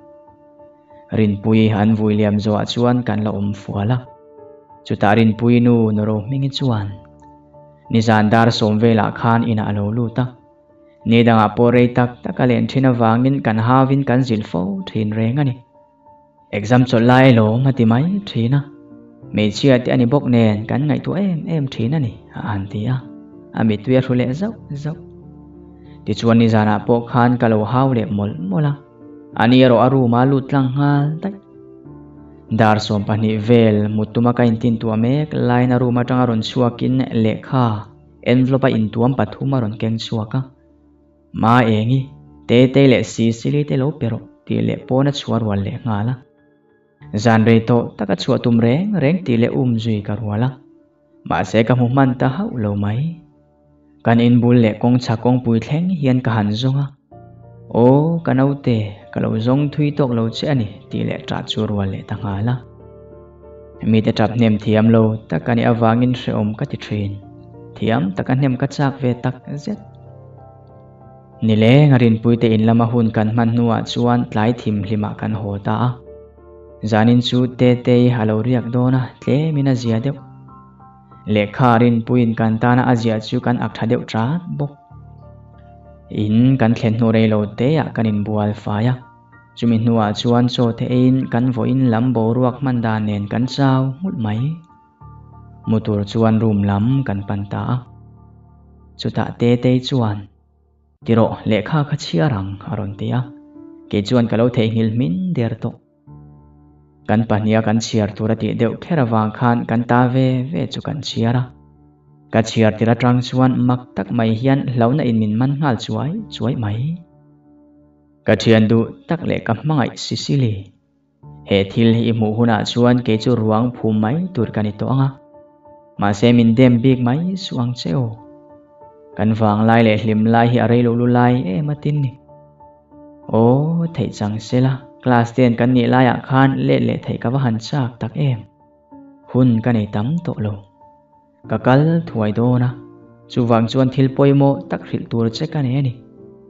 rin pui han vui liam zo chuan kan la om fuala chu ta rin pui nu no ro mingi chuan ni zan dar som vela khan ina alo lu ta ni danga porei tak takalen thina wangin kan havin kan zil fo thin reng ani exam chol lai lo mati mai thina me chia te ani bok nen kan ngai tu em em thina ni an tia ami tuya thule zau zau ti chuan ni zana po khan kalo haw le mol mola ani ro aru ma lut lang ngal tai dar som pani vel mutuma ka intin tu mek line aru ma tanga ron chuakin lekha envelope in tuam pathuma ron keng chuaka ma engi te te le si sili te lo pero ti le pona chuar wal le ngala zan re to taka chua tum reng reng ti le um zui ka ruala ma se ka mu man ta hau lo mai kan in bul le kong cha kong pui thleng hian ka han zonga o kanaute kalo zong thui tok lo che ani ti le tra chur wal le ta ngala mi te trap nem thiam lo takani awangin hreom ka ti thin thiam takan nem ka chak ve tak zet nile ngarin puite in lama hun kan man nuwa chuan tlai thim hlima kan ho ta zanin chu te te halo riak dona tle mina zia deuh lekha rin puin kan tana azia chu kan ak tha deuh tra bok in kan thlen nu rei lo te ya kanin bual faya chumi nuwa chuan cho te in kan voin lam bo ruak man da nen kan chau mut mai mutur chuan room lam kan panta chuta te te chuan tiro lekha kha chia rang aron tia ke chuan kalo thei ngil min der to kan pania kan chiar turati deuh kherawang khan kan ta ve ve chu kan chiara ka chiar tira tang chuan mak tak mai hian hlona in min man ngal chuai chuai mai ka thian du tak le ka mangai sisili he thil hi mu huna chuan ke chu ruang phum mai tur kani to anga ma se min dem big mai suang cheo kan wang lai le hlim lai hi arei lo lu lai e matin ni o thei chang sela class ten kan ni lai a khan le le thei ka wa han chak tak em hun ka nei tam to lo ka kal thuai do na chu wang chuan thil poimo tak hril tur che ka ne ni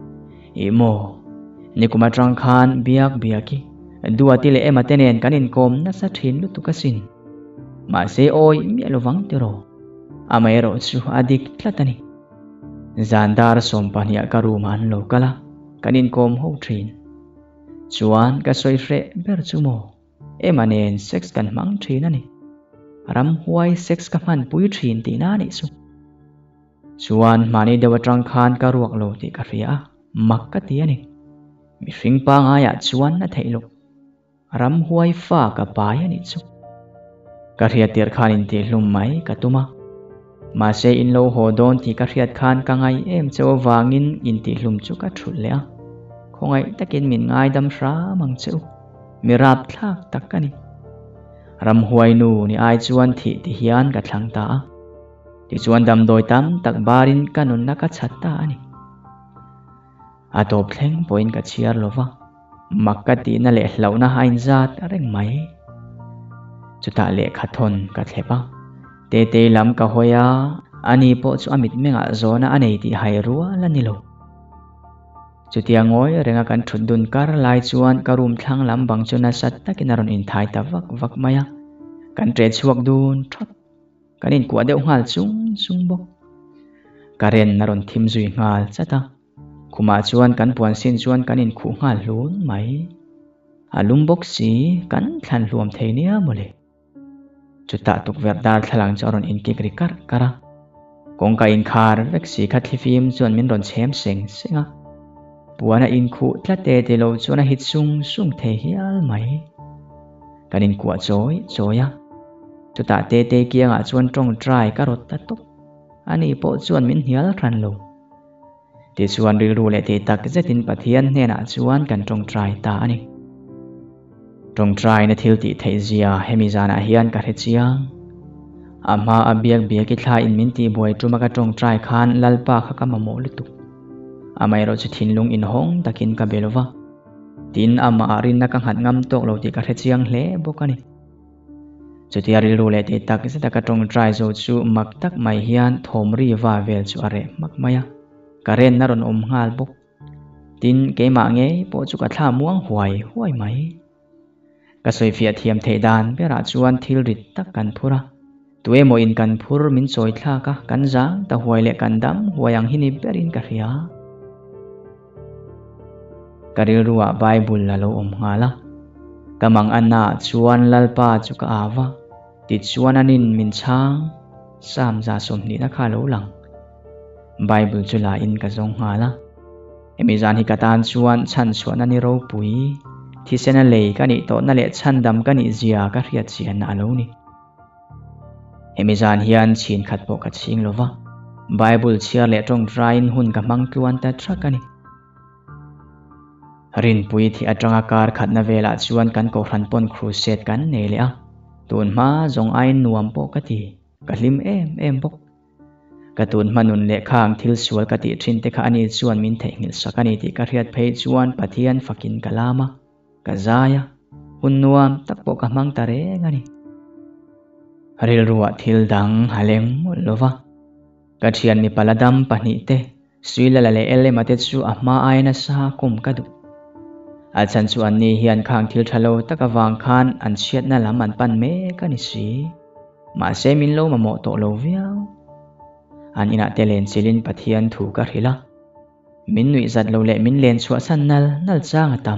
imo ni kuma tang khan biak biaki duati le ematenen kan in kom na sa thin lu tu ka sin ma se oi mi lo wang te ro amai ro chu adik tlatani zandar sompania ka ru man lo kala kan in kom ho thin chuan ka soi fre ber chu mo emanen sex kan mang thin ani ram huai sex ka man pui thin ti na ni su chuan mani dewa tang khan ka ruak lo ti ka ria mak ka ti ani mi hring pa nga ya chuan na theilo ram huai fa ka pai ani chu ka ria tir khan in ti hlum mai ka tuma ma se in lo ho don ti ka riat khan ka ngai em chaw wangin in ti hlum chu ka thul le a khongai takin min ngai dam hra mang cheu mirap thlak takani ram huai nu ni ai chuan thi ti hian ka thlang ta ti chuan dam doi tam tak barin kanun na ka chatta ani atop thleng point ka chiar lova makati na le hlauna hain zat areng mai chuta le khathon ka thlepa te te lam ka hoya ani po chu amit menga zona anei ti hai ruwa lanilo chutia ngoi renga kan thundun kar lai chuan karum thlang lam bang chuna sat takinaron in thai ta vak vak maya kan tre chuak dun thot kanin kwa deuh ngal chung chung bok karen naron thim zui ngal chata kuma chuan kan puan sin chuan kanin khu ngal hlun mai alum bok si kan thlan hluam theinia mole chuta tuk verdar thalang charon in kikri kar kara kongka in khar veksi khatli film chuan min ron chem seng senga puana in khu tlate te lo chuan hit sung sung the hial mai kanin kwa choi choya chuta te te kianga chuan tong try karot ta top ani po chuan min hial thran lo ti chuan ri ru le te tak zetin pathian hena chuan kan tong try ta ani tong try na thil ti thei zia hemizana hian ka he chiang ama abiak biaki thla in min ti boi tuma ka tong try khan lalpa kha ka mamo lutu amai ro chu thinlung in hong takin ka belova tin ama arin na ka hat ngam tok lo ti ka he chiang hle bokani chutia ri ru le te tak zeta ka tong try zo chu mak tak mai hian thom ri wa vel chu are mak maya karen naron om ngal bok tin ke ma nge po chu ka thla muang huai huai mai ka soi fia thiam thei dan bera chuan thil rit tak kan phura tuwe mo in kan phur min choi thla ka kan jang ta huai le kan dam huayang hini berin ka ria karil ruwa bible la lo om ngala kamang anna chuan lalpa chu ka awa ti chuan anin min chang sam za som ni na kha lo lang bible chu la in ka zong ngala emizan hi katan chuan chan chuan ani ro pui thi sena lei ka ni to na le chan dam ka ni zia ka riat chian na lo ni emizan hian chin khat po ka ching lova bible chiar le tong train hun ka mang tuan ta thrak ani rin pui thi atanga kar khat na vela chuan kan ko hran pon crusade kan nei le a tun ma zong ain nuam po ka ti ka hlim em em bok ka tun manun le khang thil sual ka ti thin te kha ani chuan min thei ngil sakani ti ka riat phei chuan pathian fakin kalama ka zaya hun nuam tak po ka mang tare ngani ril ruwa thil dang haleng mulova kathian mi paladam pahnih te suila la le ele mate chu ama aina sa kum kadu achan chu an ni hian khang thil thalo taka wang khan an chiat na lam an pan me kani si ma se min lo ma mo to lo viau an ina te len chilin pathian thu ka rila min nui zat lo le min len chua san nal nal chang tam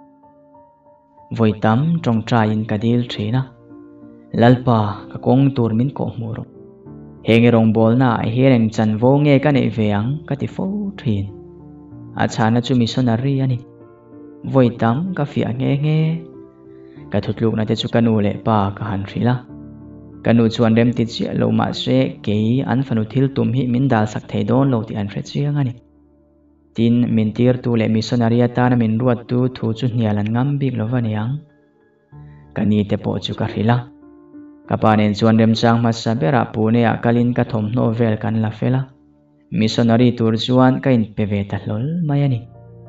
voi tam trong tra in kadil thina lalpa ka kong tur min ko muro henge rong bol na hereng chan vo nge ka nei veang ka ti fo thin achana chu missionary ani voi tam ka fi nge nge ka thutluk na te chu kanu le pa ka han rila kanu chuan rem ti chi lo ma se ke an fanu thil tum hi min dal sak thei don lo ti an re chiang ani tin min tir tu le missionary ta na min ruat tu thu chu hnialan ngam bik lo waniang kani te po chu ka rila kapanen chuan rem chang ma sa bera pune a kalin ka thom no vel kan la fela missionary tur chuan ka in pe ve ta hlol mai ani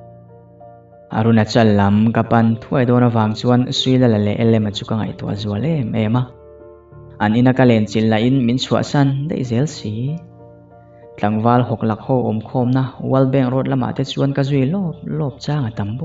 arunachal lam kapan thuai dona wang chuan suila la le ele ma chu ka ngai to zuale ema an ina ka len chil la in min chua san dei zel si tlangwal hoklak ho om khom na wal beng road lama te chuan ka zui lop lop chang a tambu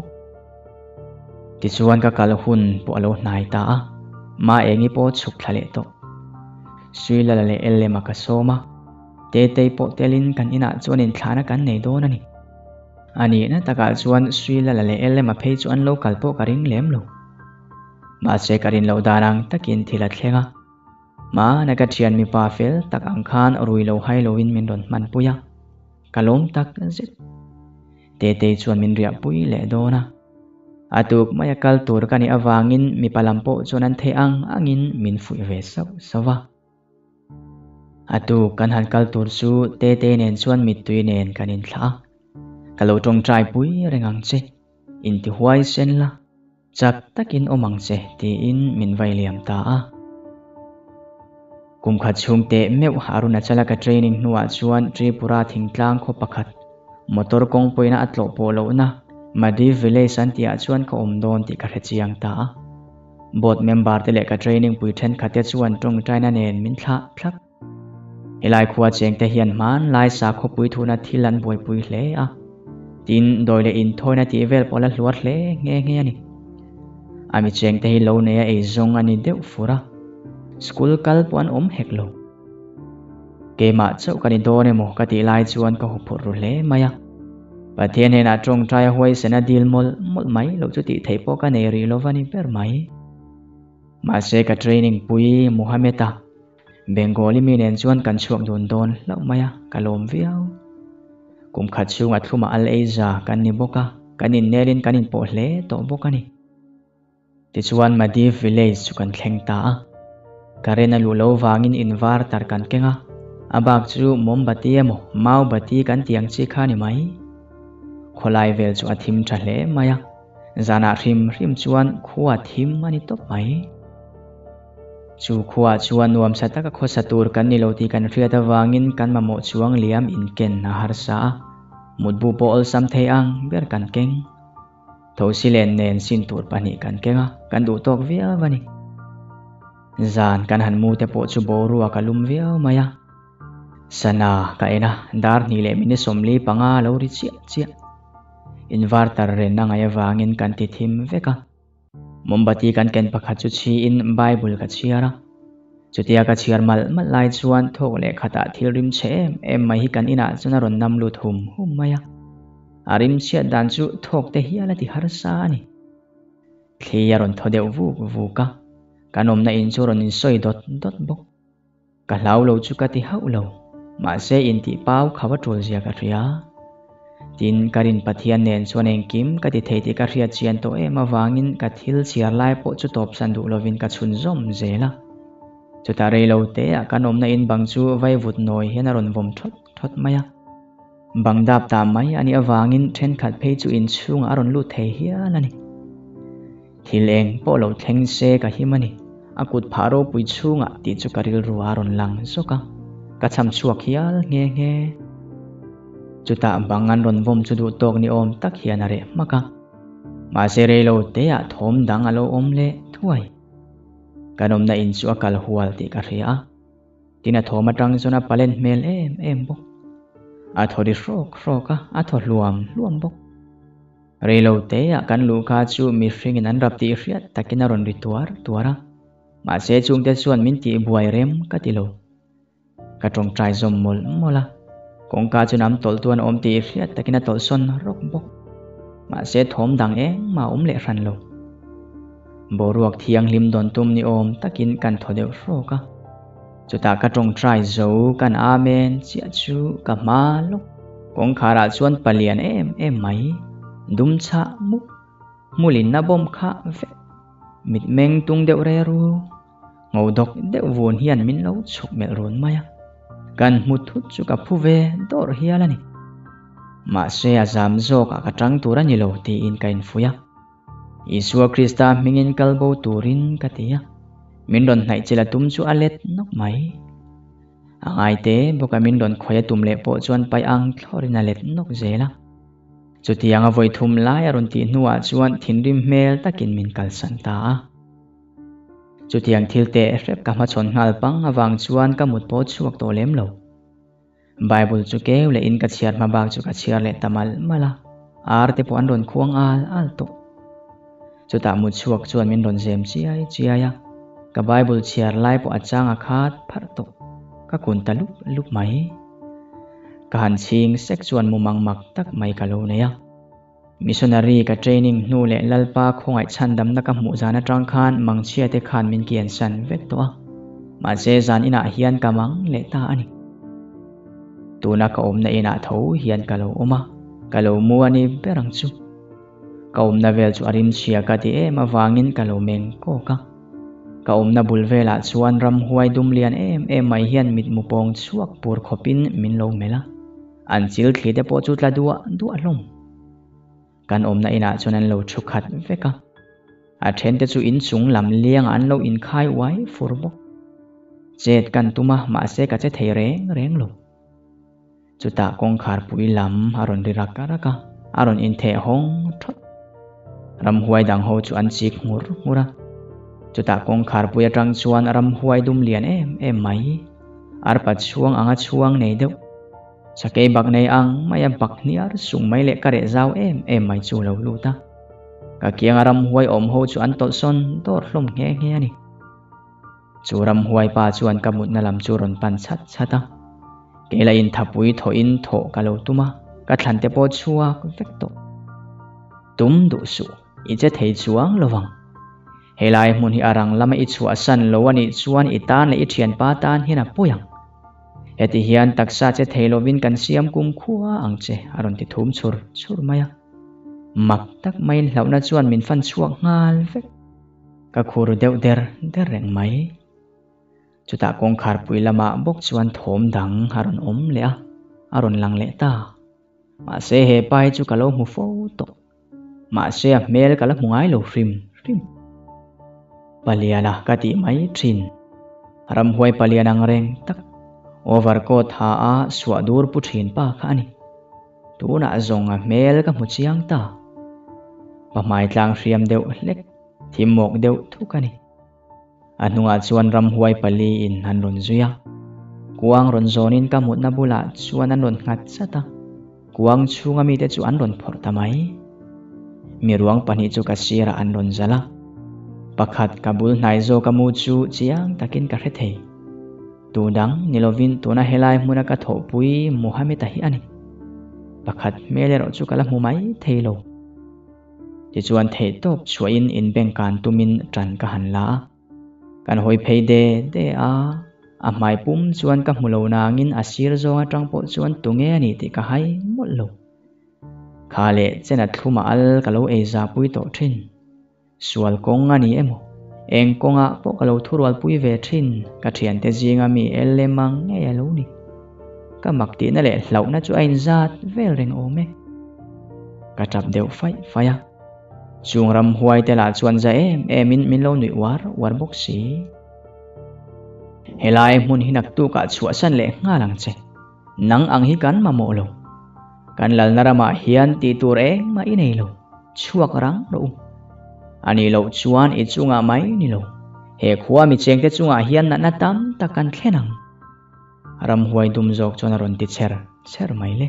ti chuan ka kal hun po alo nai ta a ma engi po chuk thale to suila la le ele ma ka soma te te po telin kan ina chuan in thlana kan nei don ani ani na takal chuan suila la le ele ma phei chuan local po ka ring lem lo ma se karin lo darang takin thila thlenga ma naga thian mi pa fel tak ang khan rui lo hai lo in min ron man puya kalom tak zet te te chuan min ria pui le dona atuk maya kal tur kani awangin mi palampo chuan an the ang angin min fui ve sau sawa atu kan han kal tur chu te te nen chuan mi tui nen kanin thla kalo tong trai pui rengang che in ti huai sen la chak takin omang che ti in min vai liam ta a kum khat chung te meu haruna chala ka training nuwa chuan tripura thingtlang kho pakhat motor kong poina atlo polo na madi village an tia chuan ka om don ti ka rechiang ta board member te le ka training pui then khate chuan tong traina nen min thla thlak helai khuwa cheng te hian man lai sa kho pui thuna thilan boi pui hle a tin doile in thoina ti vel pola hluar hle nge nge ani ami cheng te hi lo ne a zong ani deuh fura school kal puan om heklo ke ma chau kani done mo ka ti lai chuan ka hu phur hle maya pathian he na trong trai huai sena dil mol mol mai lo chu ti thei po ka nei ri lovani per mai ma se ka training pui muhammeda bengali mi nen chuan kan chuak don don lo maya kalom viau kum khat chung a thuma al eiza kan ni boka kanin nerin kanin po hle to bokani ti chuan madi village chu kan thleng ta karena lu lo wangin invar tar kan kenga abak chu mombati emo mau bati kan tiang chi khani mai kholai vel chu athim thahle maya zana rim rim chuan khuwa thim ani top mai chu khuwa chuan nuam sataka khosatur kan ni lo ti kan riata wangin kan mamo chuang liam in ken na harsa mutbu po ol sam thei ang ber kan keng thosilen nen sin tur pani kan kenga kan du tok via wani zan kan han mu te po chu boru akalum viau maya sana ka ena dar ni le min somli panga lo ri chia chia inverter ren na ngai wangin kan ti thim veka mombati kan ken pakha chu chi in bible ka chiara chutia ka chiar mal mal lai chuan thok le khata thil rim che em mai hi kan ina chuna ron nam lu thum hum maya arim chia dan chu thok te hiala ti har sa ni thlia ron thodeu vu vu ka kanom na in churon in soi dot dot bok ka lau lo chu ka ti hau lo ma se in ti pau khawa trol zia ka ria tin karin pathian nen chuan eng kim ka ti thei ti ka ria chian to ema wangin ka thil chiar lai po chu top san du lovin ka chun zom zela chu ta rei lo te a kanom na in bang chu vai vut noi hian ron vom thot thot maya bang dap ta mai ani awangin then khat phei chu in chung aron lu thei hian ani thil eng po lo thleng se ka himani akut pharo pui chunga ti chu karil ruaron lang zoka ka cham chuak hial nge nge chuta bangan ron vom chu du tok ni om tak hian are maka ma se re lo te a thom dang alo om le thuai kan om na in chu akal hual ti ka ria tina thoma tang chona palen mel em em bok a thori rok roka a tho luam luam bok reilo te a kan lu kha chu mi hring in an rap ti hriat takin a ron ri tuar tuara ma se chung te chuan min ti buai rem ka ti lo ka tong trai zom mol mola kong ka chu nam tol tuan om ti hriat takin a tol son rok bok ma se thom dang e ma om le ran lo boruak thiang lim don tum ni om takin kan thodeu roka chuta ka tong trai zo kan amen chia chu ka ma lok kong khara chuan palian em em mai dum cha mu mulin na bom kha ve mit meng tung deuh re ru ngodok deuh vun hian min lo chuk mel ron maya kan mu thut chu ka phu ve dor hialani ma se azam zo ka ka tang tura ni lo ti in kain fuya Isua Krista mingin kalbo turin katia min don nai chila tum chu alet nok mai angai te boka min don khoya tum le po chuan pai ang thlorin alet nok zela chuti anga voi thum lai aron ti nuwa chuan thinrim mel takin min kal san ta chuti ang thilte rep ka ma chon ngal pang awang chuan ka mut po chuak to lem lo Bible chu ke le in ka chiar ma bak chu ka chiar le tamal mala arte po an ron khuang al al to chuta mu chuak chuan min ron zem chiai chiaya ka Bible chiar lai po achanga khat phar to ka kun talup lup mai ka han ching sek chuan mu mangmak tak mai ka lo neya missionary ka training nu le lalpa khongai chandam na ka mu jana tang khan mangchia te khan min kian san vek to ma se zan ina hian ka mang le ta ani tuna ka om na ina tho hian ka lo oma ka lo mu ani berang chu ka om na vel chu arin chia ka ti em awangin ka lo meng ko ka ka om na bul vela chuan ram huai dum lian em em mai hian mit mu pong chuak pur khopin min lo mela an chil thli te po chu tla duwa duwa hlom kan om na ina chuan an lo thu khat veka a then te chu in chung lam liang an lo in khai wai fur bok chet kan tuma ma se ka che thei reng reng lo chuta kong khar pui lam aron ri rak raka aron in the hong thot ram huai dang ho chu an chik ngur ngura chuta kong khar pui atang chuan ram huai dum lian em em mai ar pa chuang anga chuang nei deuh sakei bak nei ang maya bak niar sung mai le kare zau em em mai chu lo luta ka kiang ram huai om ho chu an tol son dor hlom nge nge ani chu ram huai pa chuan ka mut na lam chu ron pan chat chata kela in thapui tho in tho ka lo tuma ka thlan te po chua vek to tum du su i che thei chuang lowang helai mun hi arang lama i chua san lo ani chuan i tan le i thian pa tan hina poyang heti hian taksa che thei lovin kan siam kum khuwa ang che aron ti thum chur chur maya mak tak mai hlauna chuan min fan chuak ngal vek ka khur deuh der der reng mai chuta kong khar pui lama bok chuan thom dang aron om le a aron lang le ta ma se he pai chu kalo mu fo to ma se a mel kala mungai lo rim rim paliana ka ti mai thin ram huai palianang reng tak overcoat ha a swadur pu thin pa kha ani tuna zonga mel ka mu chiang ta pa mai tlang hriam deuh hlek thimok deuh thukani anunga chuan ram huai pali in han ron zuya kuang ron zonin ka mut na bula chuan an ron ngat chata kuang chunga mi te chu an ron phor tamai mi ruang pani chu ka sira an ron zala pakhat kabul nai zo ka mu chu chiang takin ka hre thei tu dang nilovin tuna helai muna ka tho pui muhammad hi ani pakhat mele ro chu kala mu mai theilo ti chuan thei top chuain in bengkan tumin tran ka han la kan hoi phei de de a a mai pum chuan ka mulo nangin asir zonga tangpo chuan tunge ani ti ka hai mollo khale chena thuma al kalo eiza pui to thin sual kong ani emo eng konga po kalo thurwal pui ve thin ka thian te jinga mi elemang nge alo ni ka makti na le hlauna chu ain zat vel reng ome ka tap deu fai faya chung ram huai te la chuan za em emin min lo nui war war bok si helai mun hinak tu ka chua san le nga lang che nang ang hi kan ma mo lo kan lal narama hian ti tur eng ma inei lo chuak rang ro ani lo chuan i chunga mai ni lo he khuwa mi cheng te chunga hian na na tam takan thlenang ram huai dum jok chona ron ti cher cher mai le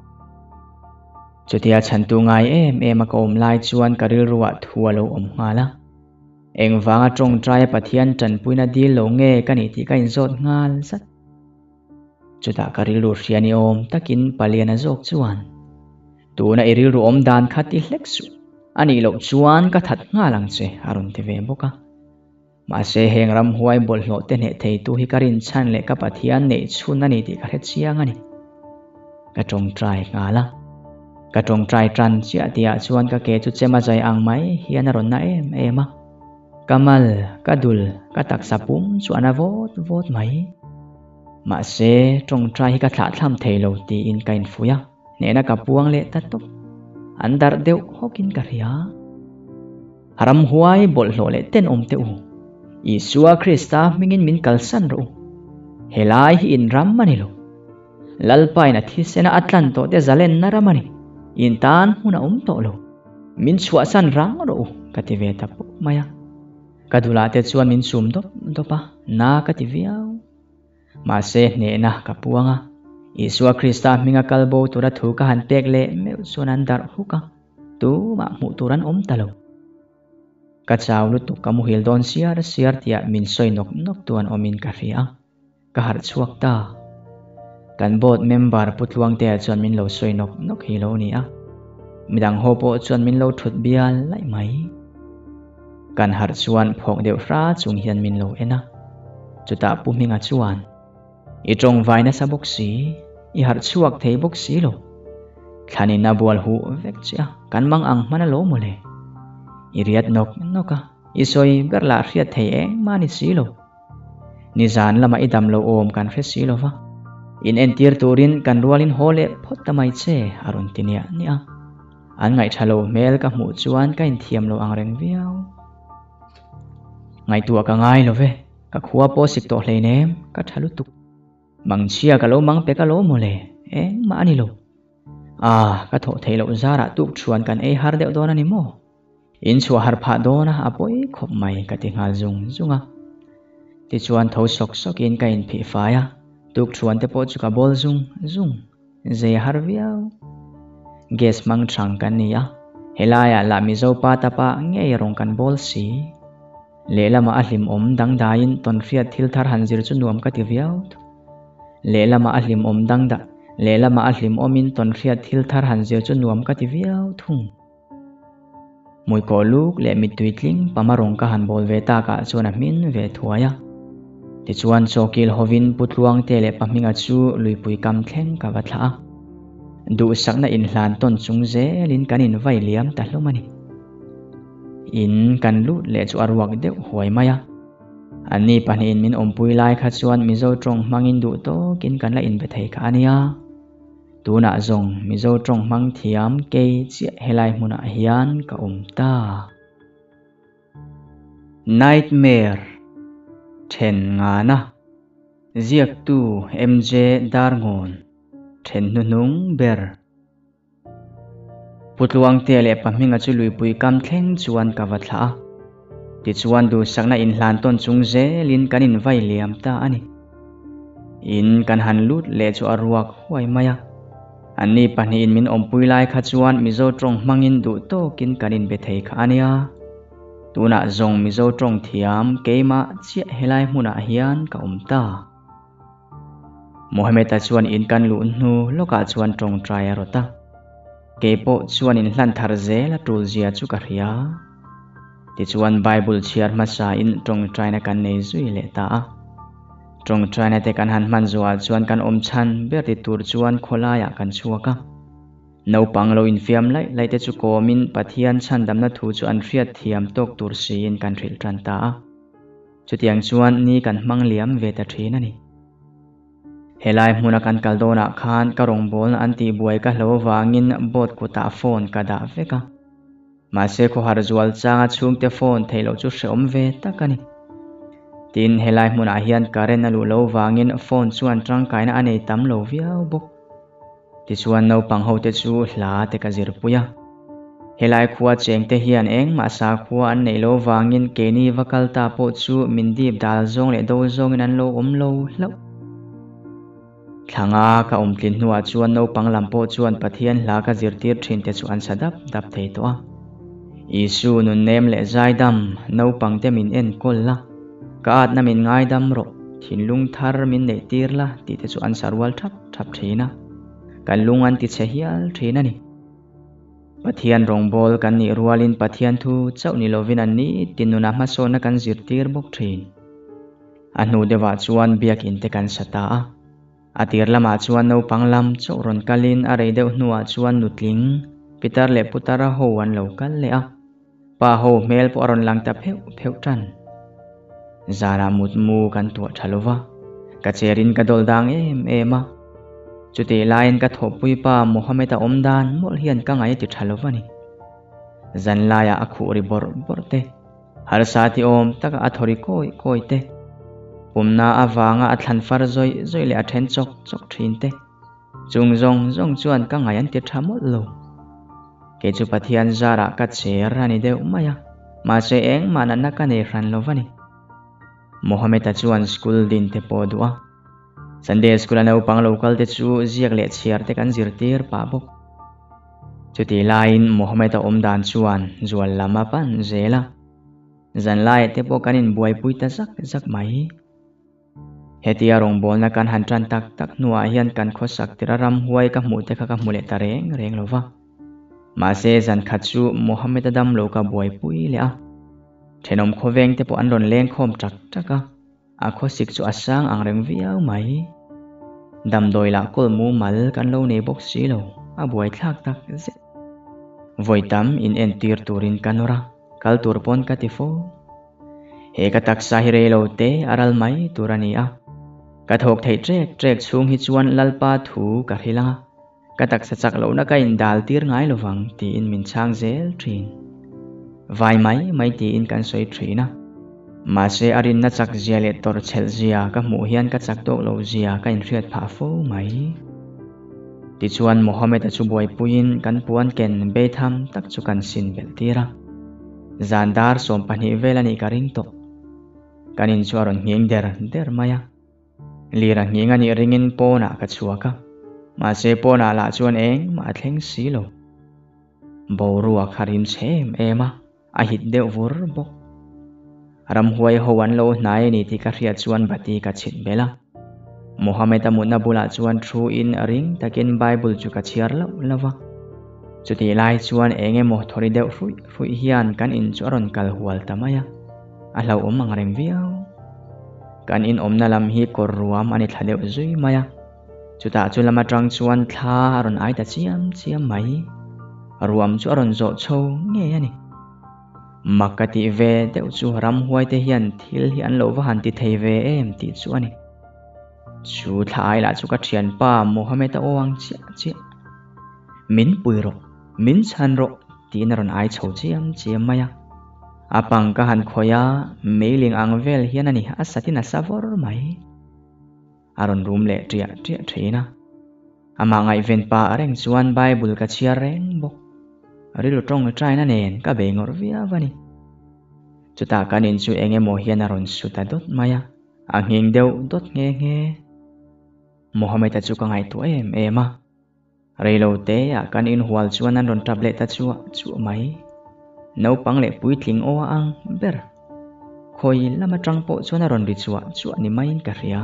chutia chantu ngai em em a kom lai chuan karil ruwa thua lo om ngala eng wanga tong trai pathian tran puina dil lo nge kani ti kain zot ngal sat chuta karil ru hriani om takin paliana jok chuan tuna iril ru om dan khati hleksu ani lo chuan ka that ngalang che arun ti ve boka ma se heng ram huai bol hlo te ne thei tu hi karin chan le ka pathian nei chhun ani ti ka he chiang ani ka tong trai ngala ka tong trai tran chia tia chuan ka ke chu chema jai ang mai hian ron na em ema kamal kadul ka tak sapum chuan a vot vot mai ma se tong trai hi ka thla thlam thei lo ti in kain fuya ne na ka puang le ta tok andar deu hokin ka ria haram huai bol hlo le ten om te u Isua Krista mingin min kalsan ro helai hi in ram mani lo lalpai na thisena atlanto te zalen na ramani in tan huna um to lo min chua san rang ro kative ta pu maya kadula te chuan min sum dop dopa na kativiau ma se ne na kapuanga Isua Krista minga kalbo tura thu ka han pek le me sunan dar huka tu ma mu turan om talo ka chaw lu tu kamu hil don siar siar tia min soi nok nok tuan omin ka ria ka har chuak ta kan board member putluang te chuan min lo soi nok nok hi lo ni a midang ho po chuan min lo thut bial lai mai kan har chuan phok deu fra chung hian min lo ena chuta pu minga chuan i tong vaina sa boxi i har chuak thei boxi lo thani na bual hu vek chia kan mang ang mana lo mole iriat nok noka isoi berla riat thei eng mani silo ni zan lama idam lo om kan fe silo wa in entir turin kan rualin hole photamai che arun tinia nia an ngai thalo mel ka mu chuan ka in thiam lo ang reng viau ngai tua ka ngai lo ve ka khuwa po sik to hleinem ka thalu tuk mang chia ka lo mang pe ka lo mole eng ma ani lo a ka tho thei lo zara tuk chuan kan e har deuh don ani mo in chua har pha dona apoi khop mai ka ti ngal zung zunga ti chuan tho sok sok in ka in phi faya tuk chuan te po chu ka bol zung zung ze har viau ges mang thang kan nia helaya la mi zo pa ta pa nge rong kan bol si lelama ahlim om dang dain ton fiat thil thar hanjir chu nuam ka ti viau lelama ahlim om dang da lelama ahlim omin ton fiat thil thar hanjir chu nuam ka ti viau thung mui ko luk le mi tuitling pamarong ka han bol ve ta ka chuan a min ve thuaya ti chuan chokil hovin putluang te le paminga chu luipui kam thleng ka va thla du sakna in hlan ton chung ze lin kanin vai liam ta hlomani in kan lu le chu arwak deuh huai maya ani panin min ompui lai kha chuan mizo tong mangin du to kin kan la in be thei kha ania tuna zong mizo tong mang thiam ke chi helai muna hian ka umta nightmare then ngana ziak tu mj darngon then nu nung ber putluang te le pahminga chu luipui kam thleng chuan ka va thla ti chuan du sakna in hlan ton chung ze lin kanin vai liam ta ani in kan han lut le chu arwak huai maya ani pani in min ompui lai kha chuan mizo tong mangin du to kin kanin be thei kha ania tuna zong mizo tong thiam keima chia helai hmuna hian ka umta mohammed ta chuan in kan lu nu loka chuan tong trai rota kepo chuan in hlan thar ze la tul zia chu ka ria ti chuan bible chiar ma sa in tong trai na kan nei zui le ta trong trai te kan han man zual chuan kan om chan ber ti tur chuan kholaya kan chuaka no panglo in fiam lai lai te chu komin pathian chan damna thu chu an riat thiam tok tur si in kan ril tran ta chutiang chuan ni kan mang liam ve ta thina ni helai hmuna kan kaldona khan ka rong bol anti buai ka hlo wangin bot ku ta phone ka da veka ma se kho har zual changa chung te phone thailo chu hreom ve takani tin helai hmuna hian karen alu lo wangin phone chuan tangkaina anei tam lo viau bok ti chuan no pang ho te chu hla te ka zir puya helai khuwa chengte hian eng ma sa khuwa an nei lo wangin keni vakal ta po chu min dip dal zong le do zong in an lo om lo hlo thanga ka om tlin hnuah chuan naupang lam pawh chuan pathian hla ka zirtir thin te chu an sadap dap thei to a Isu nun nem le zaidam naupang te min en kol la ka at na min ngai dam ro thinlung thar min nei tir la ti te chu an sarwal thap thap thina kan lung an ti che hial thina ni pathian rong bol kan ni rualin pathian thu chau ni lovin an ni tinuna ma so na kan zirtir bok thin anu dewa chuan biak in te kan sata a atir lama chuan naupang lam chau ron kalin a rei deuh hnuah chuan nutling pitar le putara ho an lo kal le a pa ho mel po aron lang ta pheu pheu tran zara mutmu kan tu thalowa ka cherin ka dol dang em ema chuti lain ka thopui pa Mohammed a omdan mol hian ka ngai ti thalowa ni zan laya akhu ri bor borte har sati om taka athori koi koi te umna awanga athlan far zoi zoi le athen chok chok thin te chung zong zong chuan ka ngai an ti thamol lo ke chu pathian zara ka cherani deu maya ma se eng manana ka ne ran lovani Mohammed a chuan school din te podua Sunday school an upang local te chu ziak le chiar te kan zirtir pa bok chuti lain Mohammed a omdan chuan zual lama pan zela zan lai te po kanin buai pui ta zak zak mai hetia rong bol na kan han tran tak tak nuwa hian kan khosak tiraram huai ka mu te kha ka mule ta reng reng lova ma se zan khachu Mohammed adam lo ka buai pui le a thenom khoveng te po an ron leng khom tak taka a kho sik chu asang ang reng viau mai dam doila kol mu mal kan lo nei bok si lo a buai thak tak ze voitam in en tir turin kanora kal tur pon ka ti fo he ka tak sa hi re lo te aral mai turani a ka thok thei trek trek chung hi chuan lalpa thu ka hilanga ka tak sa chak lo na ka in dal tir ngai lowang ti in min chang zel thin vai mai mai ti in kan soi thina ma se arin na chak zia le tor chel zia ka mu hian ka chak tok lo zia ka in riat pha fo mai ti chuan Mohammed a chu boi puin kan puan ken be tham tak chu kan sin bel tira zandar som pani velani ka ring to kanin chuaron ngeng der der maya lira nginga ni ringin pona ka chuaka ma se pona la chuan eng ma thleng si lo boruwa kharin chem ema a hit deuh vur bok ram huai howan lo nai ni ti ka ria chuan bati ka chit bela Mohammed amuna bula chuan thu in ring takin Bible chu ka chiar lo lawa chuti lai chuan enge mo thori deuh rui rui hian kan in chuaron kal hual tamaya a hlau om ang reng viau kan in omna lam hi kor ruam ani thladeu zui maya chuta chulama tang chuan thla aron ai ta chiam chiam mai ruam chu aron zo chho nge ani makati ve deuh chu ram huai te hian thil hi an lo wa han ti thei ve em ti chu ani chu thlai la chu ka thian pa Mohammed a owang chia chia min pui ro min chan ro ti naron ai chho chiam chiam maya apang ka han khoya mailing ang vel hian ani asatina savor mai aron room le tria tria thina ama ngai ven pa areng chuan Bible ka chia reng bok rilu tong trai na nen ka bengor via vani chuta kanin chu enge mo hian aron suta dot maya anging deu dot nge nge Mohammed chu ka ngai tu em ema reilo te ya kan in hual chuan an ron tablet ta chu chu mai no pang le pui tling o ang ber khoi lama tang po chuan aron ri chuwa chu ani main ka ria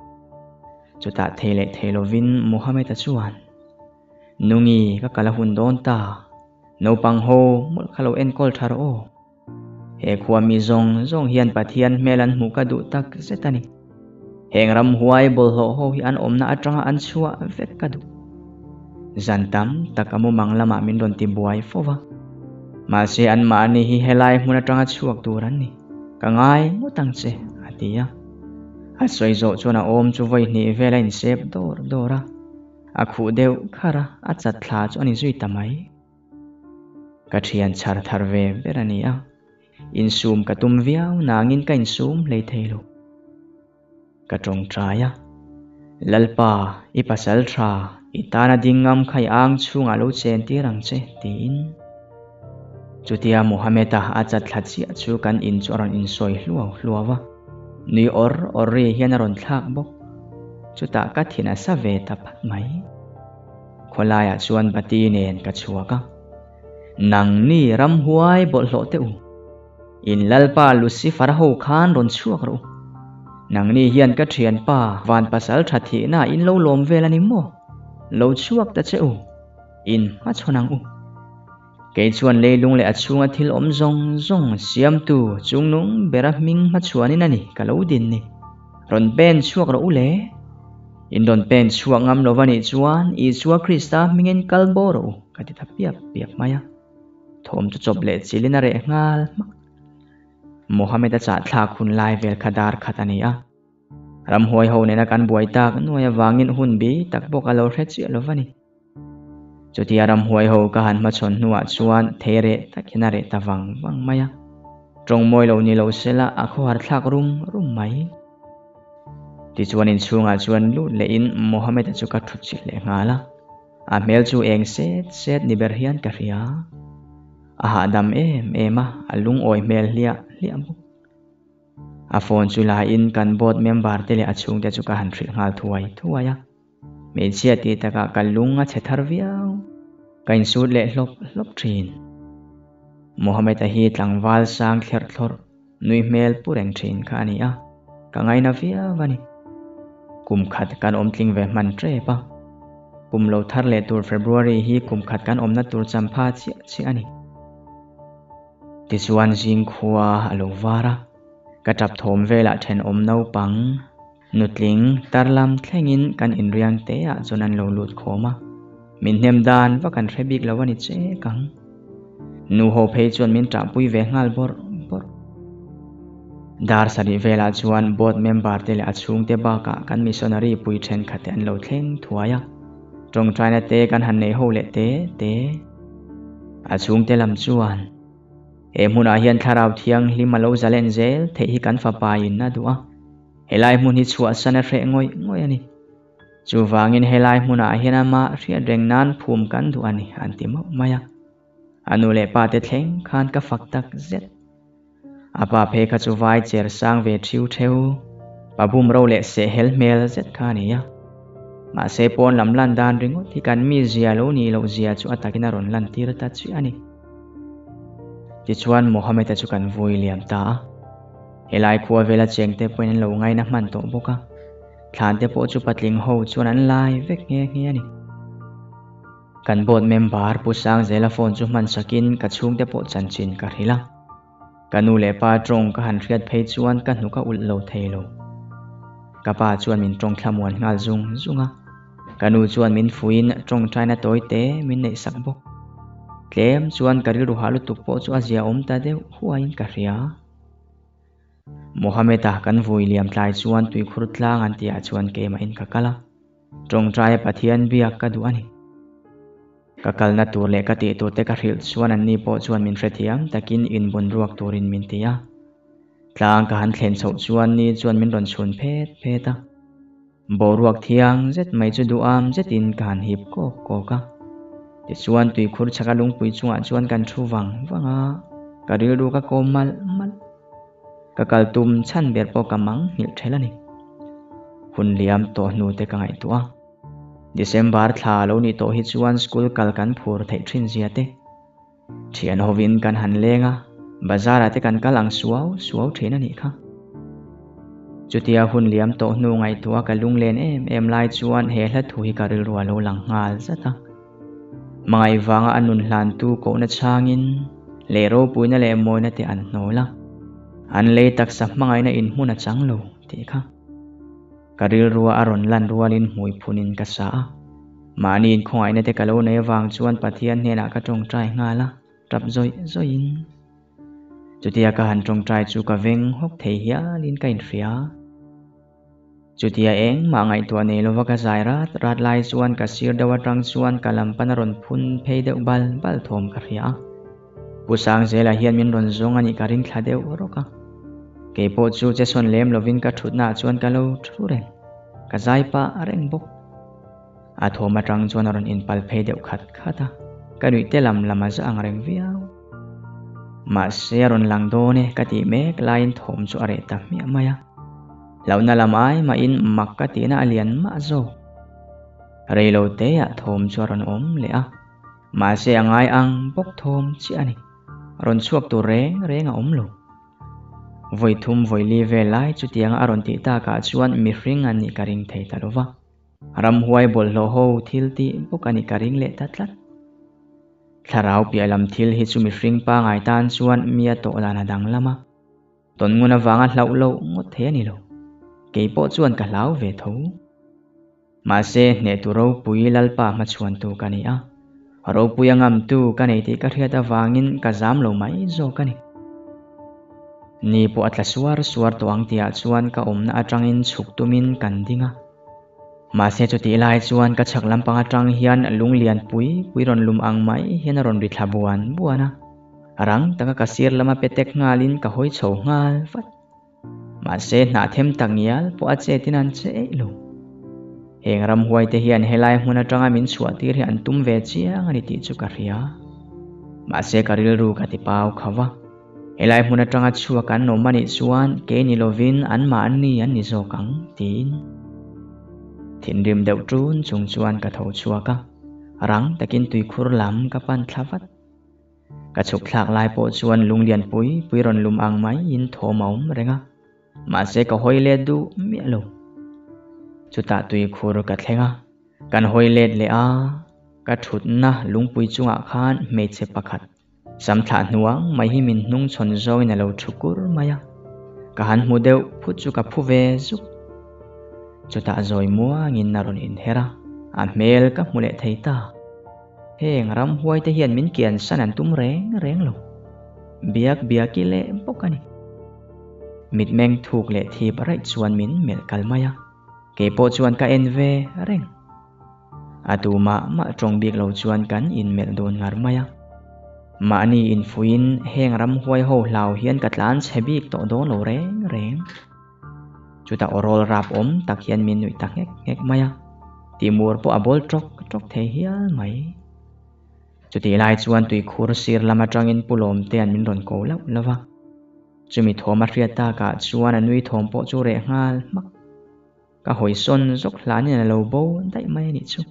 chuta thele thelovin Mohammed chuan nungi ka kala hun don ta no pang ho mol khalo en kol thar o he khuwa mi zong zong hian pathian melan mu ka du tak zetani hengram huai bol ho ho hi an omna atanga an chuwa vek ka du zantam takamu manglama min ron ti buai fowa ma se an ma ni hi helai hmuna tanga chuak turan ni kangai mutang che atia a soi zo chuna om chu voi ni velain sep dor dora a khu deu khara a chat thla chu ani zui tamai ka thian char thar ve berania in sum ka tum viau nangin ka in sum lei theilo ka tong traya lalpa ipasal tha itana dingam khai ang chunga lo chen ti rang che tin chutia Muhammad a achat thachia chu kan in chu aron in soi hluaw hluawa ni or orri hian aron thlak bok chuta ka thina sa ve ta phat mai kholaya chuan bati nen ka chuaka nang ni ram huai bol hlo te u in lalpa Lucifer ho khan ron chuak ro nang ni hian ka thian pa van pasal thathi na in lo lom velani mo lo chuak ta che u in ma chonang u ke chuan leilung le achunga thil om zong zong siam tu chungnung bera ming ma chuanin ani kalo din ni ron ben chuak ro ule in don pen chuak ngam lovani chuan i chuak Krista mingen kalboro kati thapiap piap maya thom chu chop le chilina re ngal Muhammad cha thla khun lai vel khadar khatania ram hoi ho ne na kan buai tak noya wangin hun bi tak bok alo hre chi lovani chuti aram hoi ho ka han ma chon nuwa chuan there takhina re tawang wang maya trong moi lo ni lo sela a kho har thlak rum rum mai ti chuan in chunga chuan lu le in Muhammad chu ka thu chi le ngala a mel chu eng set set ni ber hian ka ria a ha dam em ema alung oi mel lia liam a phone chu la in kan board member te le achung te chu ka han thil ngal thuai thuaya me chia ti taka kalunga chethar viau kain sut le hlop hlop thin Muhammad a hi tlangwal sang thler thlor nui mel pureng thin kha ani a ka ngai na via wani kum khat kan om tling ve man tre pa kum lo thar le tur February hi kum khat kan om na tur champha chi chi ani ti chuan jing khuwa alo wara ka tap thom vela then om no pang nutling tarlam thlengin kan inriang te a chonan lo lut khoma min hnem dan wa kan threbik lawani che kang nu ho phei chon min tra pui ve ngal bor bor dar sari vela chuan board member te le achung te ba ka kan missionary pui then khate an lo thleng thuaya trong china te kan han nei ho le te te achung te lam chuan e hmuna hian tharau thiang hlimalo zalen zel the hi kan fa pa in na duwa helai mun hi chua sana hre ngoi ngoi ani chu wangin helai hmuna hian ama hria reng nan phum kan du ani antima maya anu le pa te thleng khan ka fak tak zet apa phe kha chu vai cher sang ve thiu theu pabum ro le se hel mel zet kha ni ya ma se pon lam lan dan ringo thi kan mi zia lo ni lo zia chu atakina ron lan tir ta chi ani ti chuan Muhammad chu kan vui liam ta helai khuwa vela chengte poin lo ngai na man to boka thlan te po chu patling ho chuan an lai vek nge nge ani kan board member pu sang zela phone chu man sakin ka chung te po chan chin ka hila kanu le pa trong ka han riat phei chuan ka hnu ka ul lo theilo ka pa chuan min trong thlamon ngal zung zunga kanu chuan min fuin trong china toite min nei sak bok tlem chuan karil ru halu tuk po chu azia om ta deu huain ka ria Muhammad a kan vui liam tlai chuan tui khur tlang an tia chuan ke ma in ka kala trong trai pathian biak ka du ani ka kalna tur le ka ti tu te ka hril chuan an ni po chuan min hrethiam takin in bun ruak turin min tia tlang ka han thlen chho chuan ni chuan min ron chhun phet pheta bo ruak thiang zet mai chu du am zetin kan hip ko ko ka ti chuan tui khur chaka lung pui chunga chuan kan thu wang wanga ka ril ru ka komal mal ka kaltum chan ber po kamang hil thelani hun liam to nu te ka ngai tua December thla lo ni to hi chuan school kal kan phur thei thin zia te thian hovin kan han lenga bazara te kan kalang suaw suaw thena ni kha chutia hun liam to nu ngai tua ka lung len em em lai chuan he hla thu hi ka ril ru lo lang ngal zata mai wanga anun hlan tu ko na changin le ro puina le moina te an nola an le tak sa mangai na in hmuna changlo ti kha karil ruwa aron lan rualin hui phunin ka sa mani in khongai na te kalo nei wang chuan pathian hena ka tong trai ngala tap zoi zoin chutia ka han tong trai chu ka veng hok thei hia lin kain ria chutia eng ma ngai tua nei lo waka zaira rat lai chuan ka sir dawa tang chuan kalam panaron phun phei deuh bal bal thom ka ria pusang zela hian min ron zong ani ka ring thla deuh roka ke po chu che son lem lovin ka thutna chuan ka lo thureng ka zai pa areng bok a thoma tang chuan ron in pal phei deuh khat khata ka nui te lam lama za ang reng viau mà xe ron lang do ne ka ti mek lain thom chu are ta mi maya lau na lamai ma in mak ka ti na alian ma zo reilo te a thom chu ron om le a mà xe angai ang bốc thom chi ani ron chuak tu reng reng a om lo voi thum voi li ve lai chu tiang a ron ti ta ka chuan mi hring ani ka ring thei ta lova ram huai bol lo ho thil ti bok ani ka ring le ta tlat tharau pi alam thil hi chu mi hring pa ngai tan chuan mia to lana dang lama ton nguna wanga hlau lo ngot the ani lo ke po chuan ka hlau ve tho ma se ne tu ro pui lalpa ma chuan tu ka ni a ro pui angam tu ka nei ti ka thriata wangin ka zam lo mai zo ka ni ni po atla suar suar to ang tia chuan ka omna atangin chuk tumin kan dinga ma se chu ti lai chuan ka chak lampang atang hian lung lian pui pui ron lum ang mai hian ron ri thlabuan buana rang taka ka sir lama petek ngalin ka hoi chho ngal vat ma se na them tangial po ache tinan che lo heng ram huai te hian helai hmun atanga min chhuat tir hi an tum ve chiang ani ti chu ka ria ma se ka ril ru ka ti pau khawa helai hmun atanga chhuwa kan no mani chuan ke ni lovin an ma an ni an ni zo kang tin thin rim deuh trun chung chuan ka tho chua ka rang takin tui khur lam ka pan thlavat ka chuk thlak lai po chuan lung lian pui pui ron lum ang mai in thom om renga ma se ka hoi le du mi lo chuta tui khur ka thlenga kan hoi let le a ka thut na lung pui chunga khan me che pakhat sam thla nuang mai hi min hnung chon zoi na lo thukur maya ka han mu deuh phut chu ka phu ve zu chuta zoi mua ngin na ron in hera a mel ka mule theita heng ram huai te hian min kian san an tum reng reng lo biak biaki le pokani mit meng thuk le thi barai chuan min mel kalmaya ke po chuan ka en ve reng atuma ma tong bik lo chuan kan in mel don ngar maya ma ni in fuin heng ram huai ho hlau hian ka tlan chebik to don lo reng reng chuta orol rap om tak hian min nui tak ngek ngek maya timur po abol trok trok the hial mai chuti lai chuan tui khur sir lama tangin pulom te an min ron ko lau lova chumi thoma hriata ka chuan anui thom po chu re ngal mak ka hoi son zok hlan in lo bo dai mai ni chu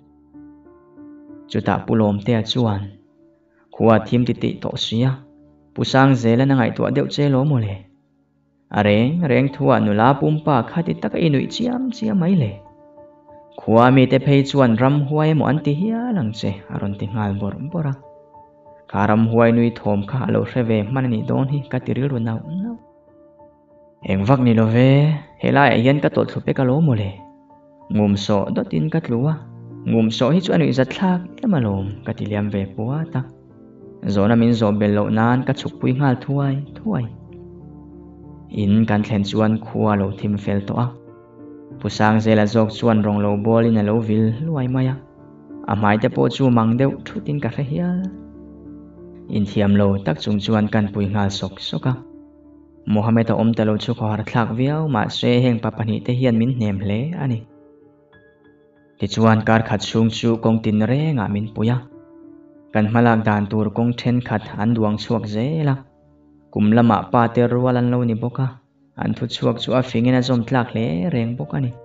chuta pulom te chuan khuwa thim ti ti to sia pusang zela na ngai to deuh che lo mo le areng reng thua nula pumpa khati taka inui chiam chiam mai le khuwa mi te phei chuan ram huai mo an ti hia lang che aron ti ngal bor bora karam huai nui thom kha lo hreve manani don hi ka tiril ru nau nau eng vak ni lo ve helai hian ka tol thupe ka lo mo le ngum so dotin ka tluwa ngum so hi chu anui zat thlak lemalom ka ti liam ve puwa ta zona min zo bel lo nan ka chuk pui ngal thuai thuai in kan thlen chuan khuwa lo thim fel to a pusang zela jok chuan rong lo bol in a lo vil luai maya a mai te po chu mang deuh thutin ka hre hial in thiam lo tak chung chuan kan pui ngal sok soka Mohammed a om ta lo chu khar thlak viau ma se heng papani te hian min hnem hle ani ti chuan kar khat chung chu kong tin re nga min puya kan malak dan tur kong then khat an duang chuak zela kum lama pa te rualan lo ni boka an thu chuak chu a fingin a zom tlak hle reng boka ni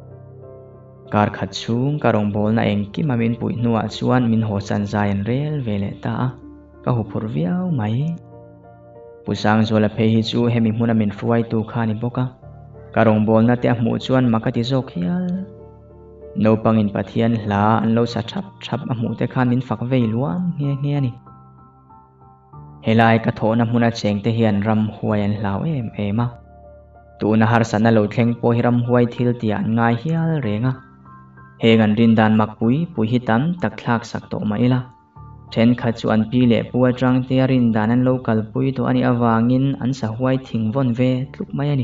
kar khat chung karong bol na eng ki mamin pui nuwa chuan min ho san zain rel vele ta a ka hu phur viau mai pusang zola phe hi chu hemi hmuna min ruai tu kha ni boka karong bol na te a mu chuan makati zok hial no pangin pathian hla an lo sa thap thap a mu te khan min fak vei luam nge nge ni helai ka thona hmuna cheng te hian ram huai an hlau em ema tu na har sana lo thleng po hi ram huai thil ti an ngai hial renga heng an rin dan mak pui pui hi tam tak thlak sak to maila then kha chu an pi le pu atang te rin dan an local pui to ani awangin an sa huai thing von ve tluk mai ani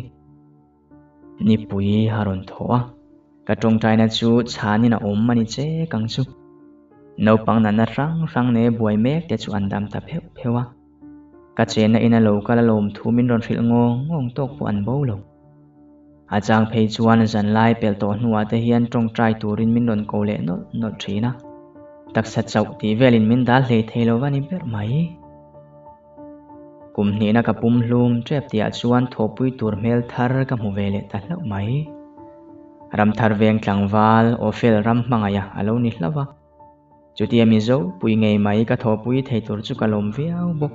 ni pui haron thoa ka tong tai na chu chhani na om mani che kang chu no pang na na rang rang ne buai mek te chu an dam ta pheu phewa ka chen na ina lo kala lom thu min ron hril ngong ngong tok pu an bo lo a chang phei chuan zan lai pel to hnuwa te hian tong trai turin min ron ko le no no thina tak sa chau ti velin min dal hle thelo wani ber mai kum ni na kapum hlum trep tia chuan thopui tur mel thar ka mu vele ta hlau mai ram thar veng tlangwal ofel ram hmangaya alo ni hlawa chuti ami zo pui ngei mai ka thopui theitur chu kalom viau bok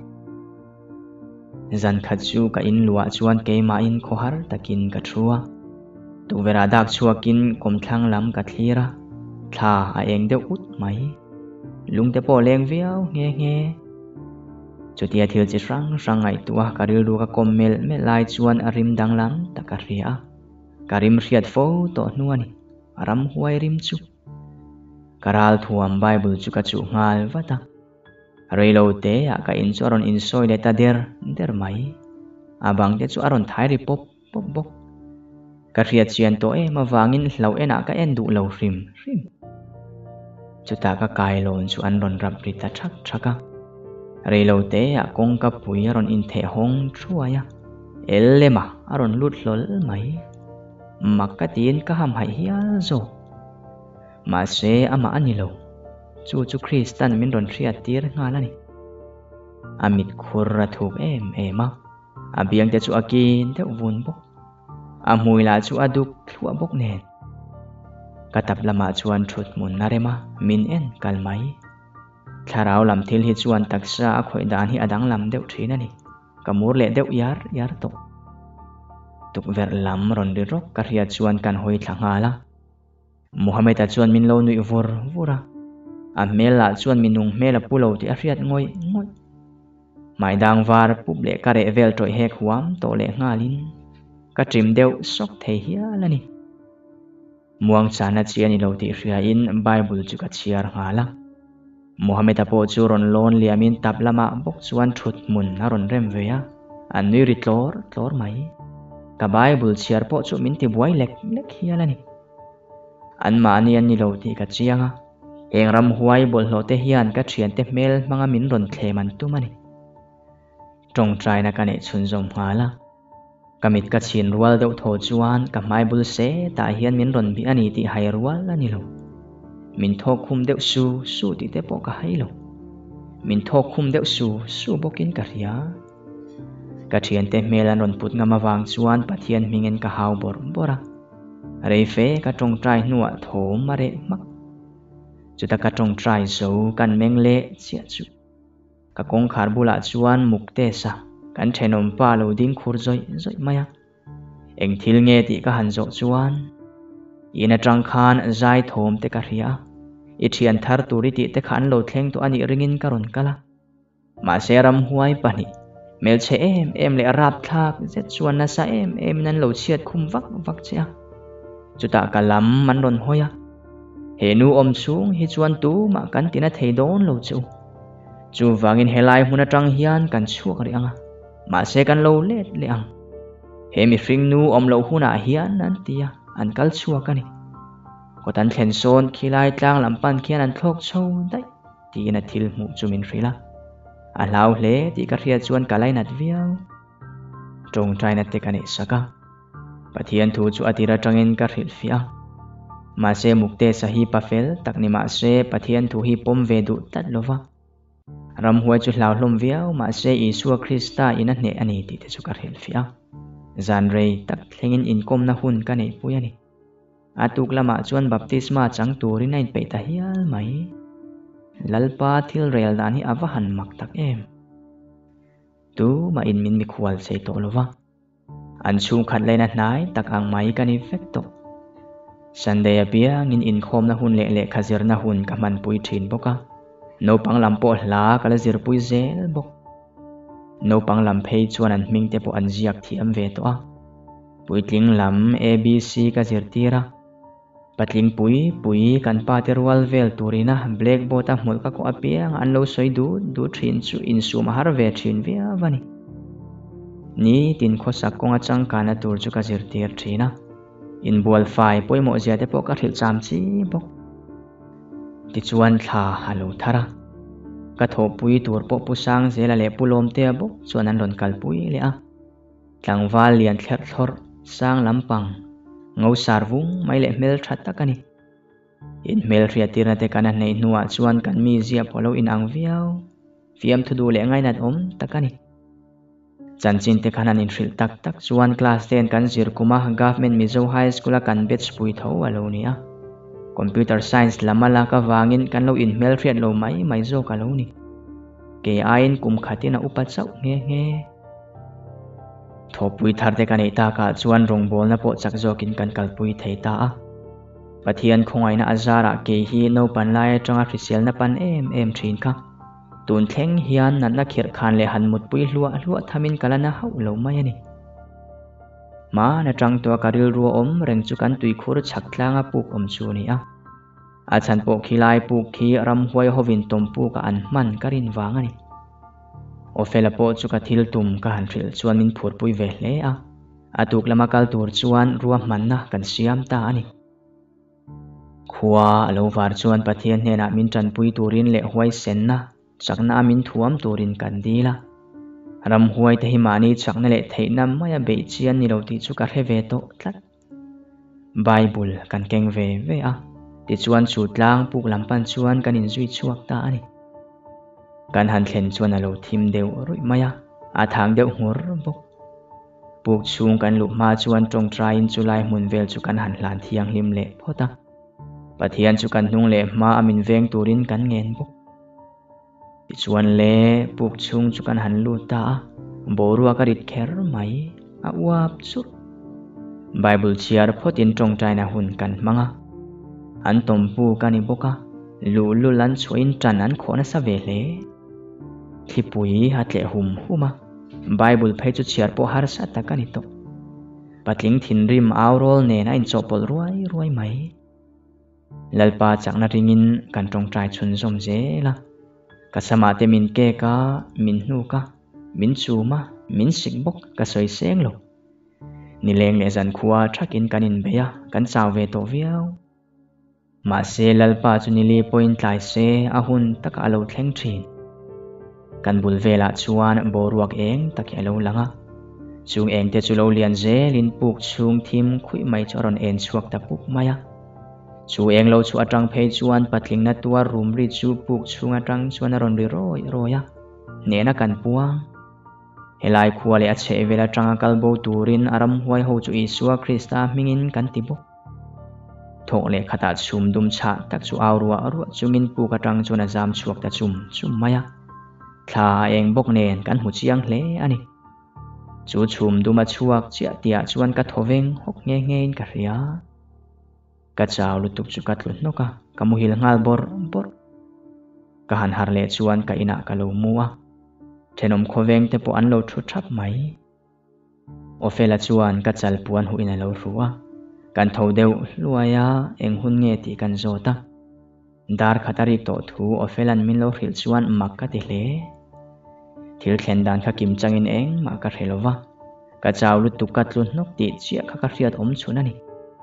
zan khat chu ka in lua chuan keima in khohar takin ka thua tu vera dak chuakin komthlang lam ka thlira thla a eng deuh ut mai lungte po leng viau nge nge chutia thil chi rang rangai tua karil ru ka kommel me lai chuan arim danglam takaria karim riat fo to nuani aram huai rim chu karal thuam bible chu ka chu ngal wata reilo te a ka in chu aron in soi le ta der der mai abang te chu aron thai ri pop pop bok ka riat chian to e ma wangin hlau ena ka en du lo rim rim chuta ka kai lon chu an ron rap ri ta thak thaka reilo te a kong ka pui aron in the hong thuaya ellema aron lut hlol mai makatin ka ham hai hial zo ma se ama anilo chu chu Christian min ron thriat tir ngalani amit khurra thuk em ema abiang te chu akin te vun bok amuila chu aduk thua bok nen katap lama chuan thut mun narema min en kalmai tharau lam thil hi chuan taksa a khoi dan hi adang lam deuh thina ni kamur le deuh yar yar tok tuk ver lam ron ri rok ka riat chuan kan hoi thangala Muhammad a chuan min lo nui vur vura a mela chuan minung mela pulo ti a riat ngoi ngoi mai dang var pup le ka re vel troi hek huam to le ngalin ka trim deuh sok thei hialani muang chana chiani lo ti ria in Bible chu ka chiar ngala Muhammad a po chu ron lon liamin taplama bok chuan thut mun a ron rem veya an nui ri tlor tlor mai ka Bible chiar po chu min ti buai lek lek hialani an ma ni an ni lo ti ka chianga engram huai bol hlote hian ka thian te mel manga min ron thleman tumani tong trai na kane chun zom ngala kamit ka chin rual deuh tho chuan ka Bible se ta hian min ron bi ani ti hai rual ani lo min thok khum deuh su su ti te po ka hai lo min thok khum deuh su su bokin ka ria ka thian te mel an ron put ngama wang chuan pathian mingen ka hau bor bora rei fe ka tong trai nuwa thom mare mak chuta ka tong trai zo kan mengle chia chu ka kong khar bula chuan mukte sa kan thenom pa lo ding khur zoi zoi maya eng thil nge ti ka han zo chuan ina tang khan zai thom te ka ria i thian thar turi ti te khan lo thleng to ani ringin karon kala ma seram huai pani mel che em em le rap thak zet chuan na sa em em nan lo chiat khum vak vak chia chuta kalam man ron hoya henu om chung hi chuan tu ma kan tina theidon lo chu chu wangin helai huna tang hian kan chuak ri anga ma se kan lo let le ang hemi fring nu om lo huna hian an tia an kal chuak ani kotan thlen son khilai tlang lampan khian an thlok chho dai ti na thil mu chumin rila a lau hle ti ka ria chuan kalai nat viau tong trai na te kani saka pathian thu chu atira tangin ka ril fia ma se mukte sahi pafel takni ma se pathian thu hi pom ve du tat lova ram huai chu hlau hlom viau ma se Isua Krista ina hne ani ti te chu ka ril fia zan rei tak thlengin inkom na hun ka nei puyani atuk lama chuan baptisma chang turin nain pe ta hial mai lalpa thil rel dan hi awahan mak tak em tu ma in min mi khwal sei to lova an chung khat leina hnai tak ang mai kani vek to Sunday apia ngin in khom na hun le le khazir na hun ka man pui thin boka no panglam po hla kala zir pui zel bok no panglam phei chuan an hming te po an ziak thi am ve to a puitling lam A B C ka zir tira patling pui pui kan pa terwal vel turina blackboard a hmul ka ko apia an lo soi du du thin chu in sum har ve thin via vani ni tin kho sakkonga chang kana tur chu ka zir tir thina in bual fai poimo zia te po ka thil cham chi bok ti chuan thla halo thara ka tho pui tur po pu sang zela le pulom te bok chuan an ron kal pui le a tlangwal lian thler thlor sang lampang ngau sarvung mai le mel that takani in mel ria tirna te kana nei nuwa chuan kan mi zia polo in ang viau fiam thu du le ngai nat om takani chan chin te khan an in hril tak tak chuan class ten kan zir kuma government Mizo High School a kan batch pui tho alo ni a computer science lamala ka wangin kan lo in hmel hriat lo mai mai zo ka lo ni ke ain kum khatina upa chau nge nge thopui thar te kan eta ka chuan rong bol na po chak zokin kan kalpui theita a pathian khongai na azara ke hi no pan lai atanga hrisel na pan em em thin kha tun thleng hian nan na khir khan le han mut pui hlua hlua thamin kalana hau lo mai ani ma na tang to karil ru om reng chu kan tui khur chak tlanga puk om chu ni a a chan po khilai puk khi ram huai hovin tom pu ka an man karin wang ani ofela po chu ka thil tum ka han thil chuan min phur pui ve hle a atuk lama kal tur chuan ruwa man na kan siam ta ani khuwa alo war chuan pathian hena min tran pui turin le huai sen na chakna min thuam turin kan dila ram huai te himani chakna le theinam maya be chian ni lo ti chu ka hre ve to tlat bible kan keng ve ve a ti chuan chu tlang puk lampan chuan kan in zui chuak ta ani kan han thlen chuan alo thim deu rui maya a thang deu hur bok puk chung kan lu ma chuan tong trai in chulai mun vel chu kan han hlan thiang hlim le phota pathian chu kan hnung le ma amin veng turin kan ngen bok ti chuan le puk chung chu kan han lu ta borua ka rit kher mai a wap chu bible chiar photin tong trai na hun kan manga an tom pu kani boka lu lu lan chuin tran an khona sa ve hle thipui hatle hum huma bible phei chu chiar po har sa ta kani to patling thin rim aurol ne na in chopol ruai ruai mai lalpa chakna ringin kan tong trai chun zom zela kasama te min ke ka min nu ka min chuma min sikbok ka soi seng lo ni leng le zan khuwa thakin kanin beya kan chaw ve to viau ma se lalpa chu ni li point lai se a hun tak alo thleng thin kan bul vela chuan boruak eng tak alo langa chung eng te chu lo lian je lin puk chung thim khui mai choron en chuak ta puk maya chu eng lo chu atang phei chuan patling na tua room ri chu puk chunga tang chuan ron ri roi roya ne na kan puang helai khuale a che vela tanga kalbo turin aram huai ho chu isua krista mingin kan tibo thok le khata chum dum cha tak chu awruwa arwa chungin pu ka tang chuna jam chuak ta chum chum maya thla eng bok nen kan hu chiang hle ani chu chum duma chuak chia tia chuan ka thoveng hok nge nge in ka ria ka chaw lutuk chu ka tlut noka ka muhil ngal bor bor ka han har le chuan ka ina ka lo muwa thenom khoveng te po an lo thu thap mai ofela chuan ka chal puan hu ina lo ruwa kan tho deu luaya eng hun nge ti kan zota dar khatari to thu ofelan min lo hril chuan mak ka ti hle thil thlen dan kha kim changin eng ma ka hrelowa ka chaw lutuk ka tlut nok ti chia kha ka hriat om chunani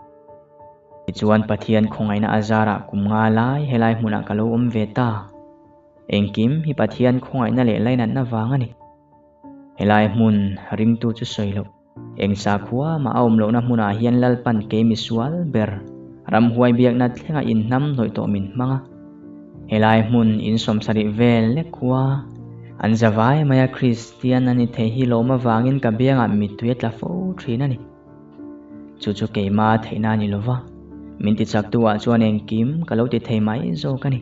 chuan pathian khongai na azara kumnga lai helai hmuna kalo om veta engkim hi pathian khongai na le lainan na wangani helai hmun ring tu chu soilo eng sa khuwa ma aum lo na hmuna hian lalpan ke misual ber ram huai biak na thlenga in nam noi to min manga helai hmun in som sari vel le khuwa an zawai maya christian ani the hi lo ma wangin ka bianga mi tuet la fo thinani chu chu ke ma theina ni lova min ti chak tuwa chuan engkim kalo ti thei mai zo kani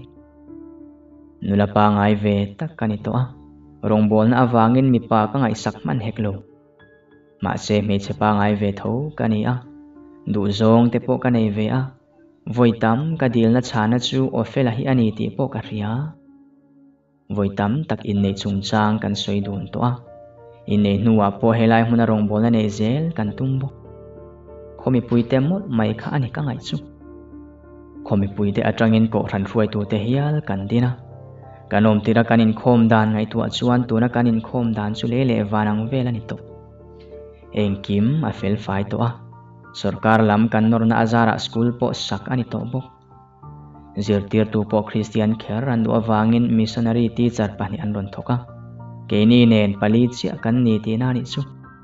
nula pa ngai ve tak kani to a rong bol na awangin mi pa ka ngai sak man heklo ma se me che pa ngai ve tho kani a du zong te po ka nei ve a voitam ka dil na chana chu ofela hi ani ti po ka ria voitam tak in nei chung chang kan soi dun to a in nei nuwa po helai huna rong bol na nei zel kan tumbo khomi puite mot mai kha ani ka ngai chu khomi puite atangin ko ran ruai tu te hial kan dina kanom tira kanin khom dan ngai tu chuan tu na kanin khom dan chu le le wanang vel ani to engkim a fel fai to a sarkar lam kan nor na azara school po sak ani to bok zirtir tu po christian kher ran du awangin missionary teacher pani an ron thoka keini nen pali chia kan ni ti na ni chu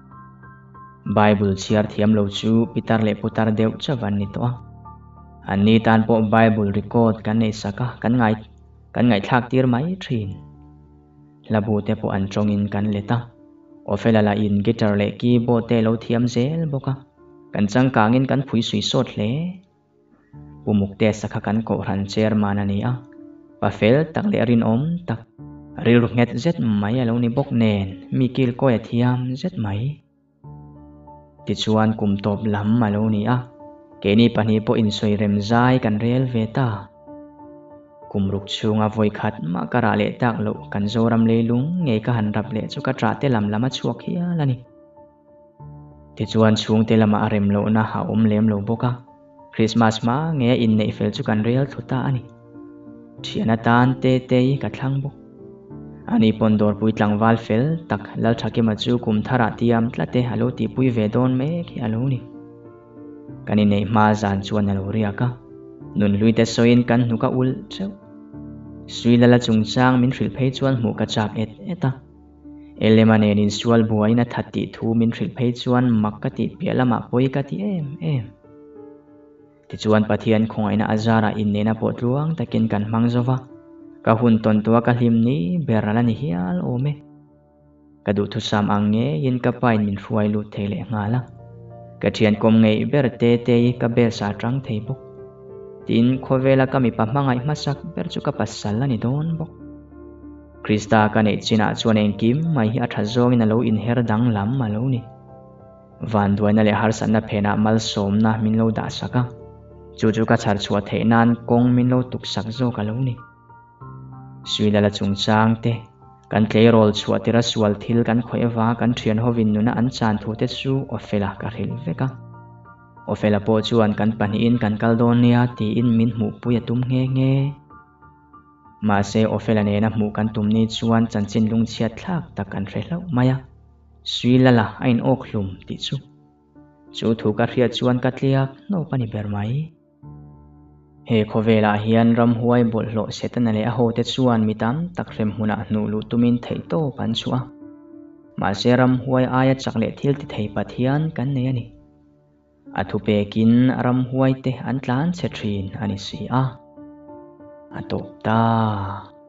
bible chiar thiam lo chu pitar le putar deu chawan ni to ani tan po bible record kan nei saka kan ngai kan ngai thak tir mai thin labu te po an chongin kan leta ofela la in guitar le keyboard te lo thiam zel boka kan changkangin kan phui sui sot hle pumuk te sakha kan ko ran chairman ania pafel tak le rin om tak ril nget zet mai alo ni bok nen mikil ko ya thiam zet mai ti chuan kum top lam malo ni a keni pani po in soi rem zai kan rel veta kumruk chunga voi khat ma kara le tak lo kan zoram le lung nge ka han rap le chu ka tra te lam lama chuak hia lani ti chuan chung te lama arem lo na ha om lem lo boka Christmas ma nge in nei fel chu kan rel thuta ani thiana tan te te ka thlang bok ani pondor pui tlangwal fel tak lal thake ma chu kum thara tiam tlate halo ti pui ve don me ki alo ni kani nei ma zan chuan alo riaka nun lui te soin kan nuka ul cheu sui lala chungchang min hril phei chuan mu ka chak et eta elemane nin sual buai na thati thu min hril phei chuan makati pialama poi ka ti em em ti chuan pathian khongaina azara innena potluang takin kan mangzowa ka hun ton tua ka hlim ni berala ni hial ome kadu thu sam ange yin ka pain min ruai lu thele ngala ka thian kom ngei ber te te ka bel sa tang thei bok tin khovela ka mi pa mangai masak ber chu ka pasal ani don bok krista ka nei china chuan eng kim mai hi atha zong in alo in her dang lam malo ni van duaina le har sanna phena mal som na min lo da saka chu chu ka chhar chhuat theinan kong min lo tuk sak zo ka lo ni suilala chungchang te kan tlei rol chhuatira sual thil kan khoewa kan thian hovin nuna an chan thu te chu ofela ka ril veka ofela po chuan kan pani in kan kaldon nia ti in min mu puya tum nge nge ma se ofela ne na mu kan tum ni chuan chanchin lung chiat thlak tak kan relo maya suilala ain ok hlum ti chu chu thu ka ria chuan ka tliak no pani ber mai he khovela hian ram huai bol lo setana le a ho te chuan mitam tak rem huna nu lu tumin thei to pan chua ma se ram huai aya chakle thil ti thei pathian kan nei ani athu pekin ram huai te an tlan che thin ani si a atop ta